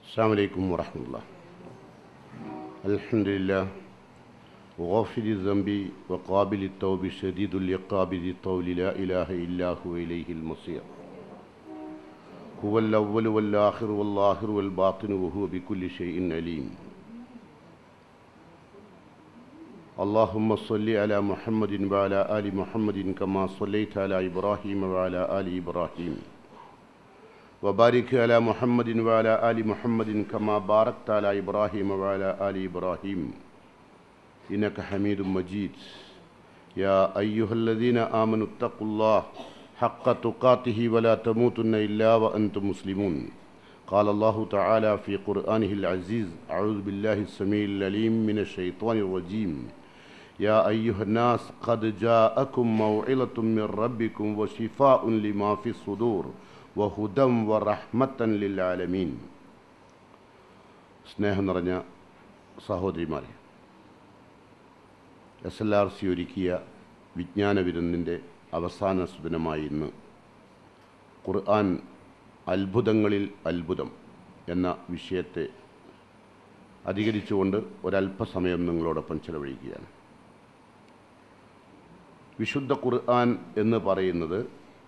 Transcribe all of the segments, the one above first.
السلام عليكم ورحمة الله. الحمد لله غافر الذنب وقابل التوب شديد العقاب ذي الطول لا إله إلا هو إليه المصير. هو الأول والآخر والظاهر والباطن وهو بكل شيء عليم. اللهم صل على محمد وعلى آل محمد كما صليت على إبراهيم وعلى آل إبراهيم وبارك على محمد وعلى آل محمد كما باركت على إبراهيم وعلى آل إبراهيم إنك حميد مجيد. يا أيها الذين آمنوا اتقوا الله حق تقاته ولا تموتن إلا وأنتم مسلمون. قال الله تعالى في قرآنه العزيز: أعوذ بالله السميع العليم من الشيطان الرجيم. يا أيها الناس قد جاءكم موعظة من ربكم وشفاء لما في الصدور وهدى ورحمة للعالمين. സ്നേഹം നിറഞ്ഞ സഹോദരിമാരെ, SLRC ഒരുക്കിയ വിജ്ഞാന വിരുന്നിൻ്റെ അവസാന സുദിനമായി ഇന്ന് ഖുർആൻ അത്ഭുതങ്ങളിൽ അത്ഭുതം എന്ന വിഷയത്തെ അധികരിച്ചുകൊണ്ട് ഒരല്പസമയം നിങ്ങളോടൊപ്പം ചെലവഴിക്കുകയാണ്. വിശുദ്ധ ഖുർആൻ എന്ന് പറയുന്നത്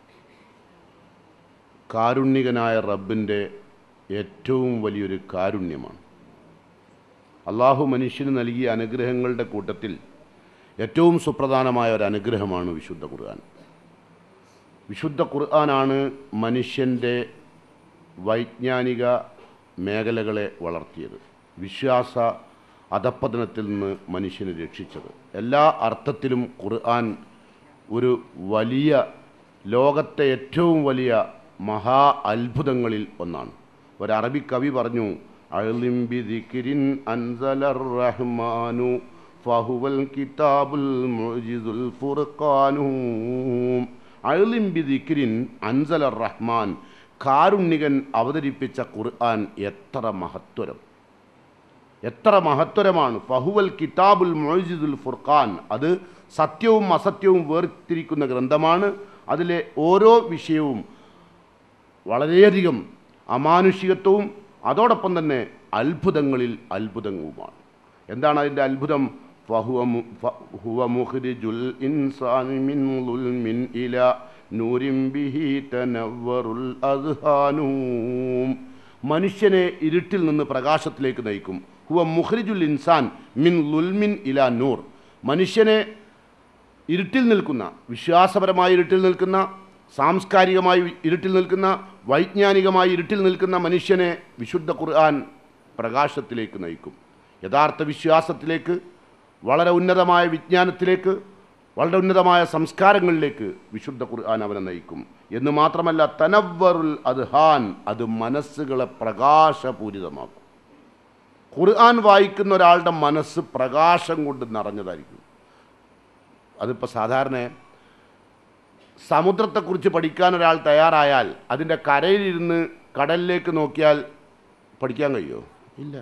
കാരുണ്യകനായ റബ്ബിൻ്റെ ഏറ്റവും വലിയൊരു കാരുണ്യമാണ്. അള്ളാഹു മനുഷ്യന് നൽകിയ അനുഗ്രഹങ്ങളുടെ കൂട്ടത്തിൽ ഏറ്റവും സുപ്രധാനമായ ഒരു അനുഗ്രഹമാണ് വിശുദ്ധ ഖുർആൻ. വിശുദ്ധ ഖുർആനാണ് മനുഷ്യൻ്റെ വൈജ്ഞാനിക മേഖലകളെ വളർത്തിയത്, വിശ്വാസ അധപ്പതനത്തിൽ നിന്ന് മനുഷ്യനെ രക്ഷിച്ചത്. എല്ലാ അർത്ഥത്തിലും ഖുർആൻ ഒരു വലിയ, ലോകത്തെ ഏറ്റവും വലിയ മഹാ അത്ഭുതങ്ങളിൽ ഒന്നാണ്. ഒരു അറബി കവി പറഞ്ഞു: അളിം ബിദിക്രിൻ അൻസലർ റഹ്മാനു ഫഹുവൽ കിതാബുൽ മുഅ്ജിസുൽ ഫുർഖാനു. അളിം ബിദിക്രിൻ അൻസലർ റഹ്മാൻ, കാരുണ്യകൻ അവതരിപ്പിച്ച ഖുർആൻ എത്ര മഹത്വരമാണ്. ഫഹുവൽ കിതാബുൽ മുഅ്ജിസുൽ ഫുർഖാൻ, അത് സത്യവും അസത്യവും വേർതിരിക്കുന്ന ഗ്രന്ഥമാണ്. അതിലെ ഓരോ വിഷയവും വളരെയധികം അമാനുഷികത്വവും അതോടൊപ്പം തന്നെ അത്ഭുതങ്ങളിൽ അത്ഭുതവുമാണ്. എന്താണ് അതിൻ്റെ അത്ഭുതം? ഹുവ മുഖ്രിജുൽ ഇൻസാനി മിൻ ളുൽമിൻ ഇലാ നൂരിൻ ബിഹി തനവ്വറുൽ അദ്ഹാനു. മനുഷ്യനെ ഇരുട്ടിൽ നിന്ന് പ്രകാശത്തിലേക്ക് നയിക്കും. ഹുവ മുഖ്രിജുൽ ഇൻസാൻ മിൻ ളുൽമിൻ ഇലാ നൂർ. മനുഷ്യനെ ഇരുട്ടിൽ നിൽക്കുന്ന, വിശ്വാസപരമായി ഇരുട്ടിൽ നിൽക്കുന്ന, സാംസ്കാരികമായി ഇരുട്ടിൽ നിൽക്കുന്ന, വൈജ്ഞാനികമായി ഇരുട്ടിൽ നിൽക്കുന്ന മനുഷ്യനെ വിശുദ്ധ ഖുർആൻ പ്രകാശത്തിലേക്ക് നയിക്കും. യഥാർത്ഥ വിശ്വാസത്തിലേക്ക്, വളരെ ഉന്നതമായ വിജ്ഞാനത്തിലേക്ക്, വളരെ ഉന്നതമായ സംസ്കാരങ്ങളിലേക്ക് വിശുദ്ധ ഖുർആൻ അവനെ നയിക്കും. എന്ന് മാത്രമല്ല, തനവ്വറുൽ അദ്ഹാൻ, അത് മനസ്സുകളെ പ്രകാശപൂരിതമാക്കും. ഖുർആൻ വായിക്കുന്ന ഒരാളുടെ മനസ്സ് പ്രകാശം കൊണ്ട് നിറഞ്ഞതായിരിക്കും. അതിപ്പോൾ സാധാരണ സമുദ്രത്തെക്കുറിച്ച് പഠിക്കാൻ ഒരാൾ തയ്യാറായാൽ അതിൻ്റെ കരയിലിരുന്ന് കടലിലേക്ക് നോക്കിയാൽ പഠിക്കാൻ കഴിയുമോ? ഇല്ല.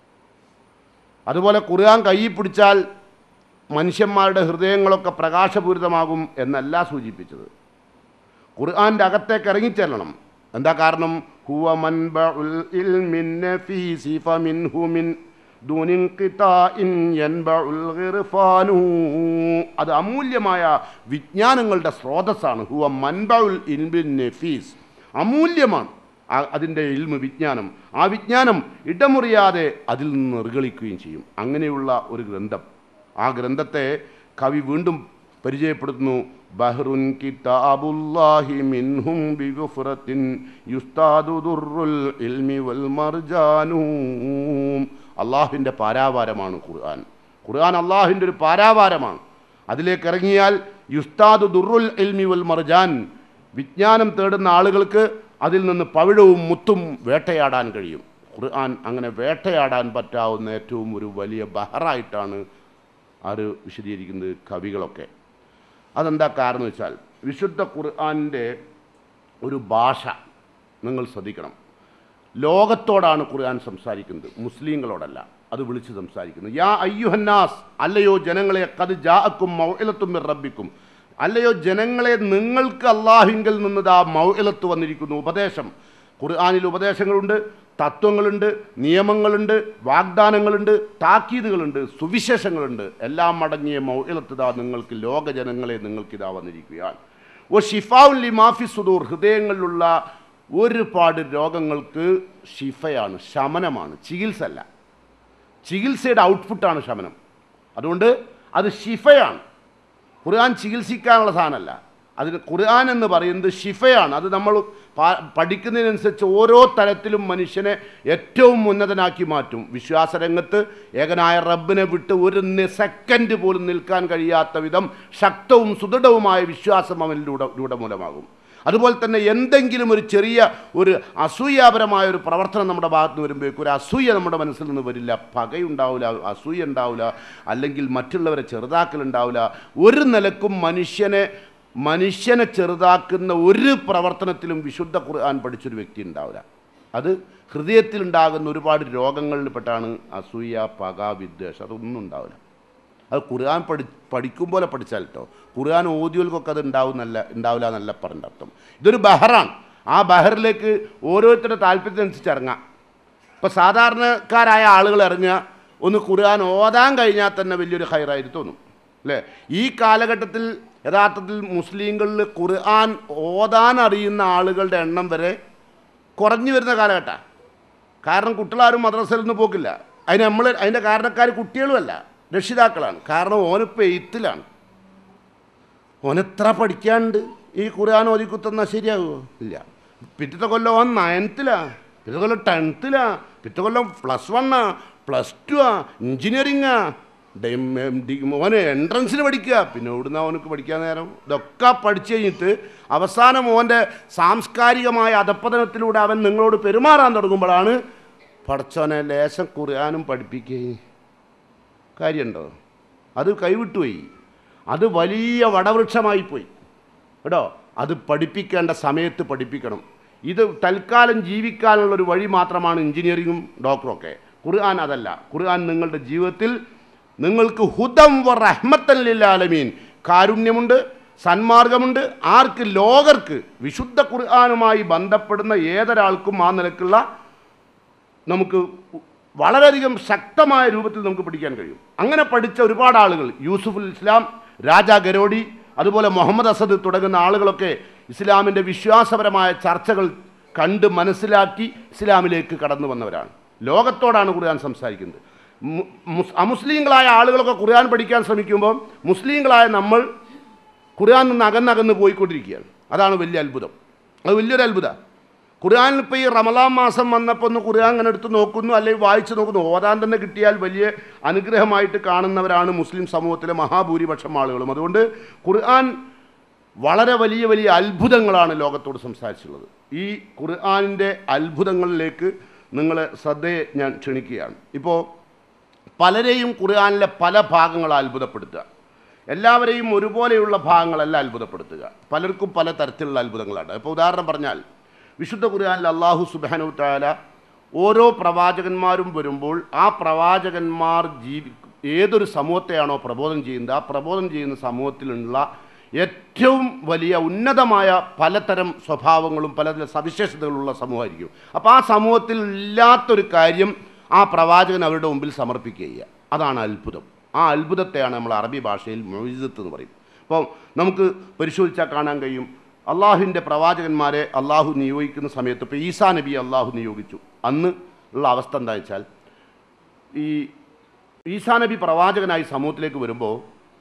അതുപോലെ ഖുർആൻ കയ്യിൽ പിടിച്ചാൽ മനുഷ്യന്മാരുടെ ഹൃദയങ്ങളൊക്കെ പ്രകാശപൂരിതമാകും എന്നല്ല സൂചിപ്പിച്ചത്. ഖുർആൻ്റെ അകത്തേക്ക് ഇറങ്ങിച്ചെല്ലണം. എന്താ കാരണം? ഹുവ മൻബഉൽ ഇൽമിൻ നഫീസി ഫമിൻഹു മിൻ ദൂനിൻ ഖിതാഇൻ യൻബഉൽ ഗിർഫാനു. അത് അമൂല്യമായ വിജ്ഞാനങ്ങളുടെ സ്രോതസ്സാണ്. ഹുവ മൻബഉൽ ഇൽമിൻ നഫീസ്, അമൂല്യമാണ് അതിൻ്റെ ഇൽമ്, വിജ്ഞാനം. ആ വിജ്ഞാനം ഇടമുറിയാതെ അതിൽ നിന്ന് നിർഗളിക്കുകയും ചെയ്യും. അങ്ങനെയുള്ള ഒരു ഗ്രന്ഥം. ആ ഗ്രന്ഥത്തെ കവി വീണ്ടും പരിചയപ്പെടുത്തുന്നു: ബഹ്റുൻ കിതാബുല്ലാഹി മിൻഹും ബിഗുഫ്റത്തിൻ യുസ്താദു ദുർറുൽ ഇൽമി വൽ മർജാനു. അള്ളാഹുവിൻ്റെ പാരാവാരമാണ് ഖുർആൻ. ഖുർആൻ അള്ളാഹുവിൻ്റെ ഒരു പാരാവാരമാണ്. അതിലേക്ക് ഇറങ്ങിയാൽ യുസ്താദു ദുർറുൽ ഇൽമി വൽ മർജാൻ, വിജ്ഞാനം തേടുന്ന ആളുകൾക്ക് അതിൽ നിന്ന് പവിഴവും മുത്തും വേട്ടയാടാൻ കഴിയും. ഖുർആൻ അങ്ങനെ വേട്ടയാടാൻ പറ്റാവുന്ന ഏറ്റവും ഒരു വലിയ ബഹറായിട്ടാണ് അത് വിശദീകരിക്കുന്നത് കവികളൊക്കെ. അതെന്താ കാരണം വെച്ചാൽ, വിശുദ്ധ ഖുർആൻ്റെ ഒരു ഭാഷ നിങ്ങൾ ശ്രദ്ധിക്കണം. ലോകത്തോടാണ് ഖുർആൻ സംസാരിക്കുന്നത്, മുസ്ലിങ്ങളോടല്ല. അത് വിളിച്ച് സംസാരിക്കുന്നത്. യാ അയ്യുഹന്നാസ്, അല്ലയോ ജനങ്ങളെ, ഖദ് ജാഅക്കും മൗഇലത്തും മിർ റബ്ബിക്കും, അല്ലയോ ജനങ്ങളെ, നിങ്ങൾക്ക് അള്ളാഹുവിങ്കൽ നിന്ന് ആ മൗഇലത്ത് വന്നിരിക്കുന്നു, ഉപദേശം. ഖുർആനിൽ ഉപദേശങ്ങളുണ്ട്, തത്വങ്ങളുണ്ട്, നിയമങ്ങളുണ്ട്, വാഗ്ദാനങ്ങളുണ്ട്, താക്കീതുകളുണ്ട്, സുവിശേഷങ്ങളുണ്ട്. എല്ലാം അടങ്ങിയ മൗഇളത്തിതാ നിങ്ങൾക്ക് ലോകജനങ്ങളെ നിങ്ങൾക്കിതാ വന്നിരിക്കുകയാണ്. ഓ ഷിഫാഉൻ ലിമാഫി സുദൂർ, ഹൃദയങ്ങളിലുള്ള ഒരുപാട് രോഗങ്ങൾക്ക് ഷിഫയാണ്, ശമനമാണ്, ചികിത്സ അല്ല. ചികിത്സയുടെ ഔട്ട്പുട്ടാണ് ശമനം. അതുകൊണ്ട് അത് ഷിഫയാണ്. ഖുർആൻ ചികിത്സിക്കാനുള്ള സാധനമല്ല. അതിന് ഖുർആൻ എന്ന് പറയുന്നത് ഷിഫയാണ്. അത് നമ്മൾ പഠിക്കുന്നതിനനുസരിച്ച് ഓരോ തരത്തിലും മനുഷ്യനെ ഏറ്റവും ഉന്നതനാക്കി മാറ്റും. വിശ്വാസരംഗത്ത് ഏകനായ റബ്ബിനെ വിട്ട് ഒരു സെക്കൻഡ് പോലും നിൽക്കാൻ കഴിയാത്ത വിധം ശക്തവും സുദൃഢവുമായ വിശ്വാസം അവനിലൂടെ മൂലമാകും. അതുപോലെ തന്നെ എന്തെങ്കിലും ഒരു ചെറിയ ഒരു അസൂയാപരമായ ഒരു പ്രവർത്തനം നമ്മുടെ ഭാഗത്ത് നിന്ന് വരുമ്പോഴേക്കും ഒരു അസൂയ നമ്മുടെ മനസ്സിൽ നിന്ന് വരില്ല, പകയുണ്ടാവില്ല, അസൂയ ഉണ്ടാവില്ല, അല്ലെങ്കിൽ മറ്റുള്ളവരെ ചെറുതാക്കലുണ്ടാവില്ല. ഒരു നിലക്കും മനുഷ്യനെ ചെറുതാക്കുന്ന ഒരു പ്രവർത്തനത്തിലും വിശുദ്ധ ഖുർആൻ പഠിച്ചൊരു വ്യക്തി ഉണ്ടാവില്ല. അത് ഹൃദയത്തിലുണ്ടാകുന്ന ഒരുപാട് രോഗങ്ങളിൽപ്പെട്ടാണ് അസൂയ, പക, വിദ്വേഷം, അതൊന്നും ഉണ്ടാവില്ല. അത് ഖുർആൻ പഠിക്കും പോലെ പഠിച്ചാൽ കേട്ടോ. ഖുർആൻ ഓതിയോൽക്കൊക്കെ അത് ഉണ്ടാവില്ല എന്നല്ല പറഞ്ഞ അർത്ഥം. ഇതൊരു ബഹറാണ്. ആ ബഹറിലേക്ക് ഓരോരുത്തരുടെ താല്പര്യത്തിനനുസരിച്ച് ഇറങ്ങാം. ഇപ്പോൾ സാധാരണക്കാരായ ആളുകൾ ഇറങ്ങുക, ഒന്ന് ഖുർആൻ ഓതാൻ കഴിഞ്ഞാൽ തന്നെ വലിയൊരു ഹൈറായിട്ട് തോന്നും അല്ലേ? ഈ കാലഘട്ടത്തിൽ യഥാർത്ഥത്തിൽ മുസ്ലിങ്ങളിൽ ഖുർആൻ ഓതാൻ അറിയുന്ന ആളുകളുടെ എണ്ണം വരെ കുറഞ്ഞു വരുന്ന കാലഘട്ടമാണ്. കാരണം കുട്ടികളാരും മദ്രസയിൽ നിന്ന് പോക്കില്ല. അതിൻ്റെ കാരണക്കാർ കുട്ടികളുമല്ല, രക്ഷിതാക്കളാണ്. കാരണം ഓനിപ്പോൾ എയ്ത്തിലാണ്. ഓനെത്ര പഠിക്കാനുണ്ട്? ഈ ഖുർആൻ ഓതിക്കുത്തുന്നാൽ ശരിയാകുമോ? ഇല്ല. പിറ്റത്തെ കൊല്ലം ഓൻ 9th, പിറ്റത്തെ കൊല്ലം 10th, പിറ്റത്തെ കൊല്ലം +1, +2, എഞ്ചിനീയറിംഗ്, ഓന് എൻട്രൻസിന് പഠിക്കുക. പിന്നെ ഇവിടുന്ന് അവനക്ക് പഠിക്കാൻ നേരം? ഇതൊക്കെ പഠിച്ചു കഴിഞ്ഞിട്ട് അവസാനം ഓൻ്റെ സാംസ്കാരികമായ അധപ്പതനത്തിലൂടെ അവൻ നിങ്ങളോട് പെരുമാറാൻ തുടങ്ങുമ്പോഴാണ് പടച്ചോനെ ലേശം ഖുർആനും പഠിപ്പിക്കുകയും കാര്യമുണ്ടോ? അത് കൈവിട്ടുപോയി. അത് വലിയ വടവൃക്ഷമായിപ്പോയി കേട്ടോ. അത് പഠിപ്പിക്കേണ്ട സമയത്ത് പഠിപ്പിക്കണം. ഇത് തൽക്കാലം ജീവിക്കാനുള്ളൊരു വഴി മാത്രമാണ് എഞ്ചിനീയറിങ്ങും ഡോക്ടറൊക്കെ. ഖുർആൻ അതല്ല. ഖുർആൻ നിങ്ങളുടെ ജീവിതത്തിൽ നിങ്ങൾക്ക് ഹുദം വ റഹ്മത്തൻ ലിൽ ആലമീൻ, കാരുണ്യമുണ്ട്, സന്മാർഗമുണ്ട്. ആർക്ക്? ലോകർക്ക്. വിശുദ്ധ ഖുർആനുമായി ബന്ധപ്പെടുന്ന ഏതൊരാൾക്കും ആ നിലക്കുള്ള നമുക്ക് വളരെയധികം ശക്തമായ രൂപത്തിൽ നമുക്ക് പഠിക്കാൻ കഴിയും. അങ്ങനെ പഠിച്ച ഒരുപാട് ആളുകൾ, യൂസുഫുൽ ഇസ്ലാം, രാജാ ഗരോഡി, അതുപോലെ മുഹമ്മദ് അസദ് തുടങ്ങുന്ന ആളുകളൊക്കെ ഇസ്ലാമിൻ്റെ വിശ്വാസപരമായ ചർച്ചകൾ കണ്ട് മനസ്സിലാക്കി ഇസ്ലാമിലേക്ക് കടന്നു വന്നവരാണ്. ലോകത്തോടാണ് ഖുർആൻ സംസാരിക്കുന്നത്. അമുസ്ലിങ്ങളായ ആളുകളൊക്കെ ഖുർആൻ പഠിക്കാൻ ശ്രമിക്കുമ്പോൾ മുസ്ലിങ്ങളായ നമ്മൾ ഖുർആൻ നിന്ന് അകന്നകന്ന് പോയിക്കൊണ്ടിരിക്കുകയാണ്. അതാണ് വലിയ അത്ഭുതം. അത് വലിയൊരു അത്ഭുതമാണ്. ഖുർആനിൽ ഇപ്പോൾ ഈ റമളാൻ മാസം വന്നപ്പോൾ ഒന്ന് ഖുർആൻ അങ്ങനെ എടുത്ത് നോക്കുന്നു, അല്ലെങ്കിൽ വായിച്ച് നോക്കുന്നു. ഓതാൻ തന്നെ കിട്ടിയാൽ വലിയ അനുഗ്രഹമായിട്ട് കാണുന്നവരാണ് മുസ്ലിം സമൂഹത്തിലെ മഹാഭൂരിപക്ഷം ആളുകളും. അതുകൊണ്ട് ഖുർആൻ വളരെ വലിയ വലിയ അത്ഭുതങ്ങളാണ് ലോകത്തോട് സംസാരിച്ചിട്ടുള്ളത്. ഈ ഖുർആനിൻ്റെ അത്ഭുതങ്ങളിലേക്ക് നിങ്ങളെ ശ്രദ്ധയെ ഞാൻ ക്ഷണിക്കുകയാണ്. ഇപ്പോൾ പലരെയും ഖുർആനിലെ പല ഭാഗങ്ങൾ അത്ഭുതപ്പെടുത്തുക, എല്ലാവരെയും ഒരുപോലെയുള്ള ഭാഗങ്ങളല്ല അത്ഭുതപ്പെടുത്തുക. പലർക്കും പല തരത്തിലുള്ള അത്ഭുതങ്ങളാണ്. ഇപ്പോൾ ഉദാഹരണം പറഞ്ഞാൽ വിശുദ്ധ ഖുർആനിൽ അല്ലാഹു സുബ്ഹാനഹു തആല ഓരോ പ്രവാചകന്മാരും വരുമ്പോൾ ആ പ്രവാചകന്മാർ ഏതൊരു സമൂഹത്തെയാണോ പ്രബോധനം ചെയ്യുന്നത്, ആ പ്രബോധനം ചെയ്യുന്ന സമൂഹത്തിലുള്ള ഏറ്റവും വലിയ ഉന്നതമായ പലതരം സ്വഭാവങ്ങളും പലതരം സവിശേഷതകളുള്ള സമൂഹമായിരിക്കും. അപ്പോൾ ആ സമൂഹത്തിൽ ഇല്ലാത്തൊരു കാര്യം ആ പ്രവാചകൻ അവരുടെ മുമ്പിൽ സമർപ്പിക്കുക. അതാണ് അത്ഭുതം. ആ അത്ഭുതത്തെയാണ് നമ്മൾ അറബി ഭാഷയിൽ മുഅ്ജിസത്ത് എന്ന് പറയും. അപ്പോൾ നമുക്ക് പരിശോധിച്ചാൽ കാണാൻ കഴിയും, അള്ളാഹുവിൻ്റെ പ്രവാചകന്മാരെ അള്ളാഹു നിയോഗിക്കുന്ന സമയത്ത് ഇപ്പോൾ ഈസാ നബി അള്ളാഹു നിയോഗിച്ചു. അന്ന് ഉള്ള അവസ്ഥ എന്താ വെച്ചാൽ, ഈ ഈസാ നബി പ്രവാചകനായി സമൂഹത്തിലേക്ക് വരുമ്പോൾ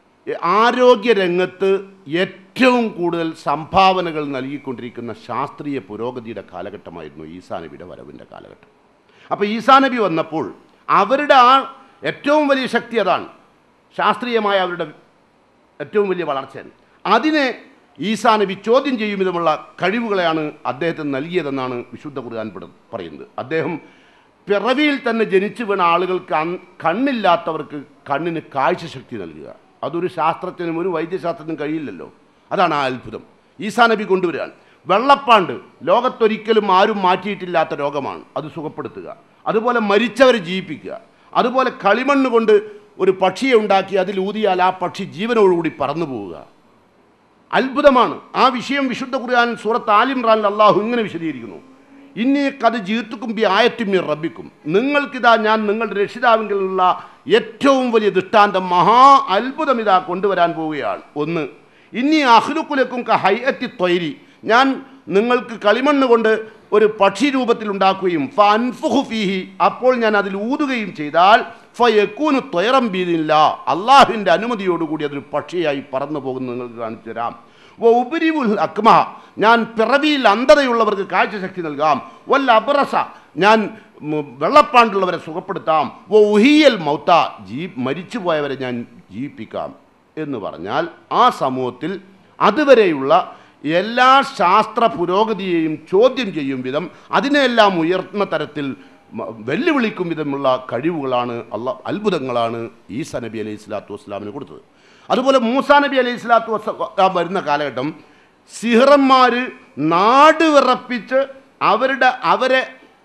ആരോഗ്യരംഗത്ത് ഏറ്റവും കൂടുതൽ സംഭാവനകൾ നൽകിക്കൊണ്ടിരിക്കുന്ന ശാസ്ത്രീയ പുരോഗതിയുടെ കാലഘട്ടമായിരുന്നു ഈസാ നബിയുടെ വരവിൻ്റെ കാലഘട്ടം. അപ്പോൾ ഈസാ നബി വന്നപ്പോൾ അവരുടെ ആ ഏറ്റവും വലിയ ശക്തി അതാണ്, ശാസ്ത്രീയമായ അവരുടെ ഏറ്റവും വലിയ വളർച്ചയാണ്. അതിനെ ഈസാ നബി ചോദ്യം ചെയ്യും വിധമുള്ള കഴിവുകളെയാണ് അദ്ദേഹത്തിന് നൽകിയതെന്നാണ് വിശുദ്ധ ഖുർആൻ പറയുന്നത്. അദ്ദേഹം പിറവിയിൽ തന്നെ ജനിച്ചു വീണ ആളുകൾക്ക്, കണ്ണില്ലാത്തവർക്ക് കണ്ണിന് കാഴ്ചശക്തി നൽകുക. അതൊരു ശാസ്ത്രത്തിനും ഒരു വൈദ്യശാസ്ത്രത്തിനും കഴിയില്ലല്ലോ. അതാണ് ആ അത്ഭുതം ഈസാ നബി കൊണ്ടുവരികയാണ്. വെള്ളപ്പാണ്ട് ലോകത്തൊരിക്കലും ആരും മാറ്റിയിട്ടില്ലാത്ത രോഗമാണ്, അത് സുഖപ്പെടുത്തുക. അതുപോലെ മരിച്ചവരെ ജീവിപ്പിക്കുക. അതുപോലെ കളിമണ്ണ് കൊണ്ട് ഒരു പക്ഷിയെ ഉണ്ടാക്കി അതിൽ ഊതിയാൽ ആ പക്ഷി ജീവനോടുകൂടി പറന്നു പോവുക. അത്ഭുതമാണ്. ആ വിഷയം വിശുദ്ധ ഖുർആനിൽ സൂറത്ത് ആൽ ഇംറാനിൽ അല്ലാഹു ഇങ്ങനെ വിശദീകരിക്കുന്നു, ഇനി കത് ജീത്തുക്കും ബി ആയത്തും റബ്ബിക്കും, നിങ്ങൾക്കിതാ ഞാൻ നിങ്ങളുടെ രക്ഷിതാവിലുള്ള ഏറ്റവും വലിയ ദൃഷ്ടാന്തം, മഹാ അത്ഭുതം ഇതാ കൊണ്ടുവരാൻ പോവുകയാണ്. ഒന്ന്, ഇനി അഹ്ലുക്കുലക്കും ഹൈഅത്തി ത്വയ്രി, ഞാൻ നിങ്ങൾക്ക് കളിമണ്ണ് കൊണ്ട് ഒരു പക്ഷി രൂപത്തിൽ ഉണ്ടാക്കുകയും ഫഅൻഫുഖു ഫീഹി, അപ്പോൾ ഞാൻ അതിൽ ഊതുകയും ചെയ്താൽ ഫയകൂനു ത്വയ്റൻ ബിഇദ്നില്ലാ, അള്ളാഹുവിൻ്റെ അനുമതിയോടുകൂടി അതൊരു പക്ഷിയായി പറന്നു പോകുന്നത് നിങ്ങൾക്ക് കാണിച്ചു തരാം. വഉബ്രിഉൽ അക്മ, ഞാൻ പിറവിയിൽ അന്ധതയുള്ളവർക്ക് കാഴ്ചശക്തി നൽകാം. വൽ അബ്റസ, ഞാൻ വെള്ളപ്പാണ്ടുള്ളവരെ സുഖപ്പെടുത്താം. വഉഹിയൽ മൗത, മരിച്ചു പോയവരെ ഞാൻ ജീവിപ്പിക്കാം എന്ന് പറഞ്ഞാൽ ആ സമൂഹത്തിൽ അതുവരെയുള്ള എല്ലാ ശാസ്ത്ര പുരോഗതിയെയും ചോദ്യം ചെയ്യും വിധം, അതിനെല്ലാം ഉയർന്ന തരത്തിൽ വെല്ലുവിളിക്കും വിധമുള്ള കഴിവുകളാണ് അത്ഭുതങ്ങളാണ് ഈസാ നബി അലൈഹി സ്വലാത്തു വസ്സലാമിന് കൊടുത്തത്. അതുപോലെ മൂസാ നബി അലൈഹി സ്വലാത്തു വസ്സലാം വരുന്ന കാലഘട്ടം സിഹ്റന്മാർ നാട് വിറപ്പിച്ച് അവരെ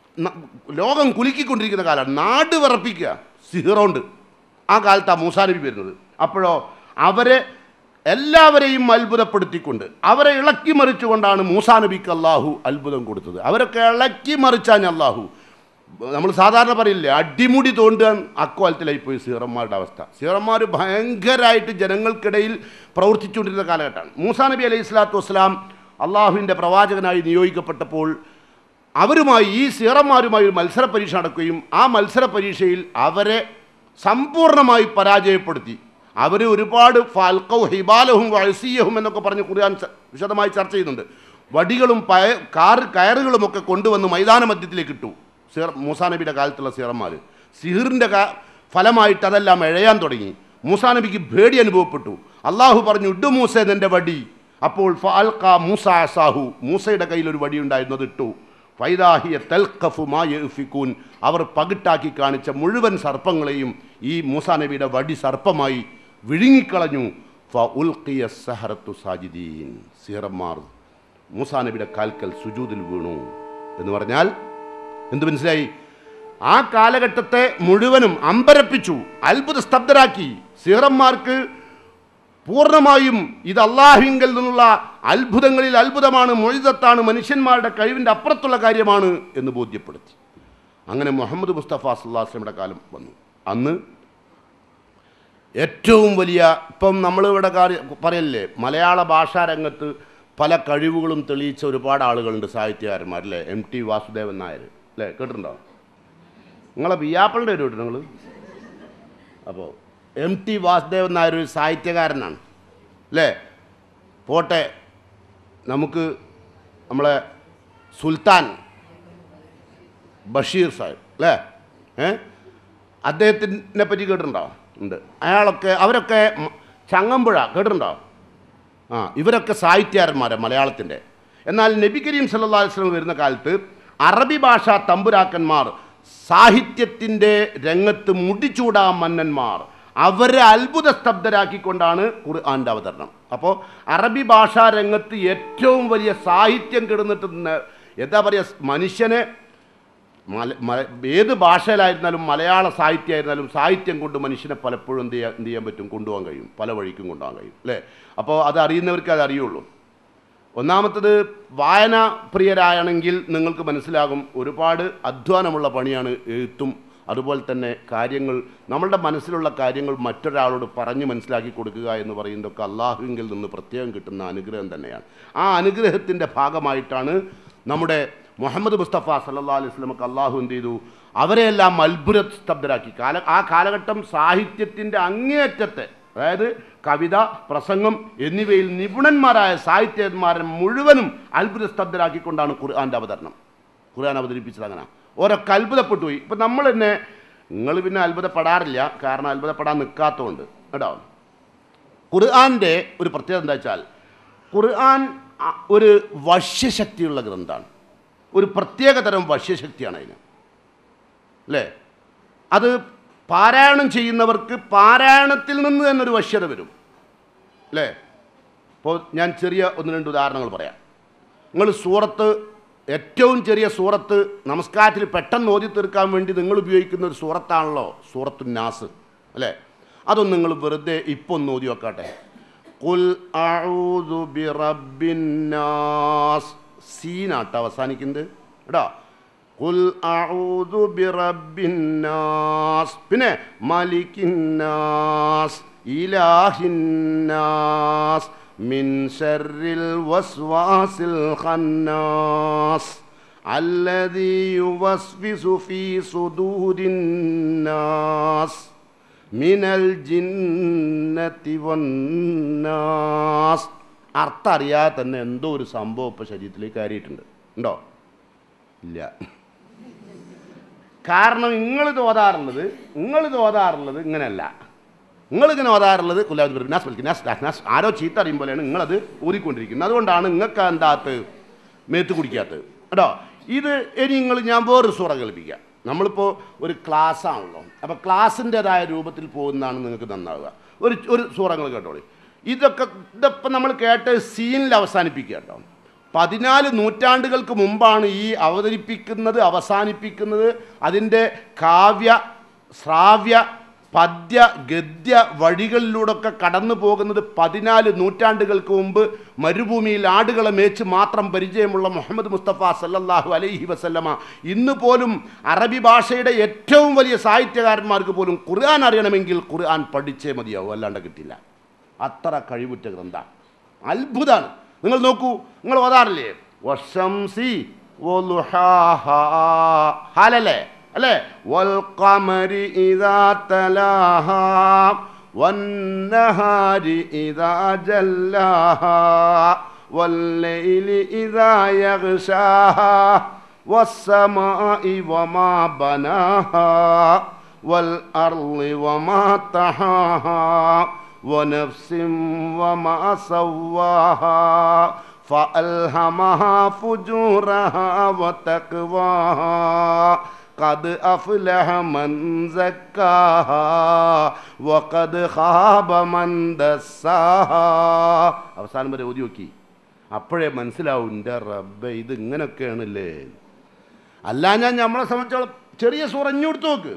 ലോകം കുലുക്കിക്കൊണ്ടിരിക്കുന്ന കാലമാണ്. നാട് വിറപ്പിക്കുക സിഹ്റുണ്ട്. ആ കാലത്താണ് മൂസാ നബി വരുന്നത്. അപ്പോഴോ അവരെ എല്ലാവരെയും അത്ഭുതപ്പെടുത്തിക്കൊണ്ട് അവരെ ഇളക്കി മറിച്ചുകൊണ്ടാണ് മൂസാ നബിക്ക് അള്ളാഹു അത്ഭുതം കൊടുത്തത്. അവരൊക്കെ ഇളക്കി മറിച്ചാൻ അള്ളാഹു, നമ്മൾ സാധാരണ പറയില്ലേ അടിമുടി തോണ്ടുക, അക്കോലത്തിലായിപ്പോയി സിഹ്റന്മാരുടെ അവസ്ഥ. സിഹ്റന്മാർ ഭയങ്കരമായിട്ട് ജനങ്ങൾക്കിടയിൽ പ്രവർത്തിച്ചുകൊണ്ടിരുന്ന കാലഘട്ടമാണ്. മൂസാ നബി അലൈഹി സ്വലാത്തു വസ്സലാം അള്ളാഹുവിൻ്റെ പ്രവാചകനായി നിയോഗിക്കപ്പെട്ടപ്പോൾ അവരുമായി, ഈ സിഹ്റന്മാരുമായി ഒരു മത്സര പരീക്ഷ നടക്കുകയും ആ മത്സര പരീക്ഷയിൽ അവരെ സമ്പൂർണ്ണമായി പരാജയപ്പെടുത്തി. അവർ ഒരുപാട് ഫാൽക്കൗ ഹിബാലഹും വഅസിയഹും എന്നൊക്കെ പറഞ്ഞ് ഖുർആൻ വിശദമായി ചർച്ച ചെയ്യുന്നുണ്ട്. വടികളും കയറുകളുമൊക്കെ കൊണ്ടുവന്ന് മൈതാന മധ്യത്തിലേക്ക് ഇട്ടു മൂസാ നബിയുടെ കാലത്തുള്ള സിഹ്റന്മാർ. സിഹിറിൻ്റെ ഫലമായിട്ട് അതെല്ലാം എഴയാൻ തുടങ്ങി. മൂസാ നബിക്ക് പേടി അനുഭവപ്പെട്ടു. അള്ളാഹു പറഞ്ഞു, ഇട്ടു മൂസ നിൻ്റെ വടി. അപ്പോൾ ഫഅൽഖ മൂസ അസാഹു, മൂസയുടെ കയ്യിൽ ഒരു വടി ഉണ്ടായിരുന്നു, അത് ഇട്ടു. ഫൈദാഹിയ തൽഖഫു മാ യഫിക്കൂൻ, അവർ പകിട്ടാക്കി കാണിച്ച മുഴുവൻ സർപ്പങ്ങളെയും ഈ മൂസാ നബിയുടെ വടി സർപ്പമായി വിഴുങ്ങിക്കളഞ്ഞു. ഫഉൽഖിയ സഹറത്തു സാജിദീൻ, സിഹ്റന്മാർ മൂസാ നബിയുടെ കാൽക്കൽ സുജൂദിൽ വീണു എന്ന് പറഞ്ഞാൽ എന്ത് മനസ്സിലായി? ആ കാലഘട്ടത്തെ മുഴുവനും അമ്പരപ്പിച്ചു, അത്ഭുത സ്തബ്ധരാക്കി. സിഹ്റന്മാർക്ക് പൂർണ്ണമായും ഇത് അള്ളാഹുവിങ്കൽ നിന്നുള്ള അത്ഭുതങ്ങളിൽ അത്ഭുതമാണ്, മുഅ്ജിസത്താണ്, മനുഷ്യന്മാരുടെ കഴിവിൻ്റെ അപ്പുറത്തുള്ള കാര്യമാണ് എന്ന് ബോധ്യപ്പെടുത്തി. അങ്ങനെ മുഹമ്മദ് മുസ്തഫ സല്ലല്ലാഹു അലൈഹി വസല്ലമയുടെ കാലം വന്നു. അന്ന് ഏറ്റവും വലിയ, ഇപ്പം നമ്മളിവിടെ പറയല്ലേ, മലയാള ഭാഷാ രംഗത്ത് പല കഴിവുകളും തെളിയിച്ച ഒരുപാട് ആളുകളുണ്ട്, സാഹിത്യകാരന്മാർ അല്ലേ. MT വാസുദേവൻ നായർ അല്ലേ, കേട്ടിട്ടുണ്ടോ? നിങ്ങളെ ബിയാപ്പിളിൻ്റെ ഒരു കേട്ടോ നിങ്ങൾ. അപ്പോൾ MT വാസുദേവൻ നായർ ഒരു സാഹിത്യകാരനാണ് അല്ലേ. പോട്ടെ, നമുക്ക് നമ്മളെ സുൽത്താൻ ബഷീർ സാഹിബ് അല്ലേ, അദ്ദേഹത്തിനെ പറ്റി കേട്ടിട്ടുണ്ടോ? ഉണ്ട്. അവരൊക്കെ ചങ്ങമ്പുഴ കേട്ടിട്ടുണ്ടോ? ഇവരൊക്കെ സാഹിത്യകാരന്മാരാണ് മലയാളത്തിൻ്റെ. എന്നാൽ നബി കരീം സല്ലല്ലാഹു അലൈഹി വസല്ലം വരുന്ന കാലത്ത് അറബി ഭാഷാ തമ്പുരാക്കന്മാർ, സാഹിത്യത്തിൻ്റെ രംഗത്ത് മുടിച്ചൂടാ മന്നന്മാർ, അവരെ അത്ഭുത സ്തബ്ധരാക്കിക്കൊണ്ടാണ് ഖുർആൻ്റെ അവതരണം. അപ്പോൾ അറബി ഭാഷാ രംഗത്ത് ഏറ്റവും വലിയ സാഹിത്യം കിടന്നിട്ട് എന്താ പറയുക, മനുഷ്യനെ ഏത് ഭാഷയിലായിരുന്നാലും, മലയാള സാഹിത്യമായിരുന്നാലും, സാഹിത്യം കൊണ്ട് മനുഷ്യനെ പലപ്പോഴും എന്ത് ചെയ്യാൻ പറ്റും, കൊണ്ടുപോകാൻ കഴിയും, പല വഴിക്കും കൊണ്ടുപോകാൻ കഴിയും അല്ലേ. അപ്പോൾ അത് അറിയുന്നവർക്ക് അത് അറിയുള്ളൂ. ഒന്നാമത്തത്, വായന പ്രിയരാണെങ്കിൽ നിങ്ങൾക്ക് മനസ്സിലാകും, ഒരുപാട് അധ്വാനമുള്ള പണിയാണ് എഴുത്തും. അതുപോലെ തന്നെ കാര്യങ്ങൾ, നമ്മളുടെ മനസ്സിലുള്ള കാര്യങ്ങൾ മറ്റൊരാളോട് പറഞ്ഞ് മനസ്സിലാക്കി കൊടുക്കുക എന്ന് പറയുന്നതൊക്കെ അള്ളാഹുവിങ്കിൽ നിന്ന് പ്രത്യേകം കിട്ടുന്ന അനുഗ്രഹം തന്നെയാണ്. ആ അനുഗ്രഹത്തിൻ്റെ ഭാഗമായിട്ടാണ് നമ്മുടെ മുഹമ്മദ് മുസ്തഫ സല്ലല്ലാഹു അലൈഹി വസല്ലമക്ക് അള്ളാഹു എന്ത് ചെയ്തു, അവരെയെല്ലാം അത്ഭുത സ്തബ്ധരാക്കി. ആ കാലഘട്ടം സാഹിത്യത്തിൻ്റെ അങ്ങേയറ്റത്തെ, അതായത് കവിത, പ്രസംഗം എന്നിവയിൽ നിപുണന്മാരായ സാഹിത്യന്മാരെ മുഴുവനും അത്ഭുത സ്തബ്ധരാക്കിക്കൊണ്ടാണ് ഖുർആൻ്റെ അവതരണം. ഖുർആൻ അവതരിപ്പിച്ചത് അങ്ങനെ ഓരൊക്കെ അത്ഭുതപ്പെട്ടു പോയി. ഇപ്പം നമ്മൾ തന്നെ, നിങ്ങൾ പിന്നെ അത്ഭുതപ്പെടാറില്ല, കാരണം അത്ഭുതപ്പെടാൻ നിൽക്കാത്തതുകൊണ്ട് കേട്ടോ. ഖുർആൻ്റെ ഒരു പ്രത്യേകത എന്താ വെച്ചാൽ, ഖുർആൻ ഒരു വശ്യശക്തിയുള്ള ഗ്രന്ഥമാണ്. ഒരു പ്രത്യേക തരം വശ്യശക്തിയാണ് അതിന് അല്ലേ. അത് പാരായണം ചെയ്യുന്നവർക്ക് പാരായണത്തിൽ നിന്ന് തന്നെ ഒരു വശ്യത വരും അല്ലേ. ഇപ്പോൾ ഞാൻ ചെറിയ 1-2 ഉദാഹരണങ്ങൾ പറയാം. നിങ്ങൾ സൂറത്ത്, ഏറ്റവും ചെറിയ സൂറത്ത് നമസ്കാരത്തിൽ പെട്ടെന്ന് ഓതി തീർക്കാൻ വേണ്ടി നിങ്ങൾ ഉപയോഗിക്കുന്ന ഒരു സൂറത്താണല്ലോ സൂറത്തു നാസ് അല്ലേ. അതൊന്നും നിങ്ങൾ വെറുതെ ഇപ്പോൾ ഒന്ന് ഓതി വെക്കാട്ടെ. ഖുൽ അഊദു ബിറബ്ബിൻ നാസ്, സീനാട്ട് അവസാനിക്കുന്നത് കേട്ടോ. ഖുൽ അഊദു ബിറബ്ബിന്നാസ്, പിന്നെ മലിക്കിന്നാസ്, ഇലാഹിന്നാസ്, മിൻ ശർരിൽ വസ്വാസിൽ ഖന്നാസ് അല്ലദീ യുവസ്വിസു ഫീ സുദൂരിന്നാസ് മിനൽ ജിന്നതി വന്നാസ്. അർത്ഥം അറിയാതെ തന്നെ എന്തോ ഒരു സംഭവം ഇപ്പോൾ ശരീരത്തിലേക്ക് കയറിയിട്ടുണ്ട്. ഉണ്ടോ? ഇല്ല. കാരണം നിങ്ങളിത് ഓതാറുള്ളത് ഇങ്ങനെയല്ല. നിങ്ങളിങ്ങനെ ഓതാറുള്ളത് കുലാസ് ആരോ ചീത്ത അറിയുമ്പോഴാണ് നിങ്ങളത് ഊതിക്കൊണ്ടിരിക്കുന്നത്. അതുകൊണ്ടാണ് നിങ്ങൾക്ക് എന്താത്ത് മേത്ത് കുടിക്കാത്തത് കേട്ടോ. ഇത് ഇനി ഞാൻ വേറൊരു സൂറ കേൾപ്പിക്കാം. നമ്മളിപ്പോൾ ഒരു ക്ലാസ്സാണല്ലോ, അപ്പോൾ ക്ലാസ്സിൻ്റെതായ രൂപത്തിൽ പോകുന്നതാണ് നിങ്ങൾക്ക് നന്നാവുക. ഒരു സൂറങ്ങൾ കേട്ടോളി. ഇതിപ്പം നമ്മൾ കേട്ട് സീനിൽ അവസാനിപ്പിക്കുക കേട്ടോ. 14 നൂറ്റാണ്ടുകൾക്ക് മുമ്പാണ് ഈ അവസാനിപ്പിക്കുന്നത്. അതിൻ്റെ കാവ്യ ശ്രാവ്യ പദ്യ ഗദ്യ വഴികളിലൂടെയൊക്കെ കടന്നു പോകുന്നത് 14 നൂറ്റാണ്ടുകൾക്ക് മുമ്പ് മരുഭൂമിയിൽ ആടുകളെ മേച്ച് മാത്രം പരിചയമുള്ള മുഹമ്മദ് മുസ്തഫ സല്ലല്ലാഹു അലൈഹി വസല്ലമ ഇന്ന് പോലും അറബി ഭാഷയുടെ ഏറ്റവും വലിയ സാഹിത്യകാരന്മാർക്ക് പോലും ഖുർആൻ അറിയണമെങ്കിൽ ഖുർആൻ പഠിച്ചേ മതിയാവും, അല്ലാണ്ട് കിട്ടില്ല. അത്ര കഴിവുറ്റ ഗ്രന്ഥം, അത്ഭുതമാണ്. നിങ്ങൾ നോക്കൂ, നിങ്ങൾ ഓതാറില്ലേ വശംസി വളുഹാഹാ, ഹാലല്ലേ അല്ലേ, വൽ ഖമരി ഇദാ തലാഹാ വന്നഹാരി ഇദാ ജല്ലാഹാ വല്ലൈലി ഇദാ യഗ്ശാഹാ വസ്സമാഇ വമാ ബനാഹാ വൽ അർളി വമാ തഹാഹാ വനഫ്സിൻ വമാ സവ്വാഹാ ഫഅൽഹമഹാ ഫുജൂറഹാ വതഖ്വാഹാ ഖദ് അഫ്ലഹ മൻ സക്കാഹാ വഖദ് ഖാബ മൻ ദസ്സാഹാ. അവസാനം വരെ ഓതി നോക്കി, അപ്പോഴേ മനസ്സിലാവും എൻ്റെ റബ്ബേ ഇത് ഇങ്ങനെയൊക്കെയാണല്ലേ. അല്ല ഞാൻ നമ്മളെ സംബന്ധിച്ചോളം ചെറിയ സൂറ ഇഞ്ഞെടുത്ത് നോക്ക്.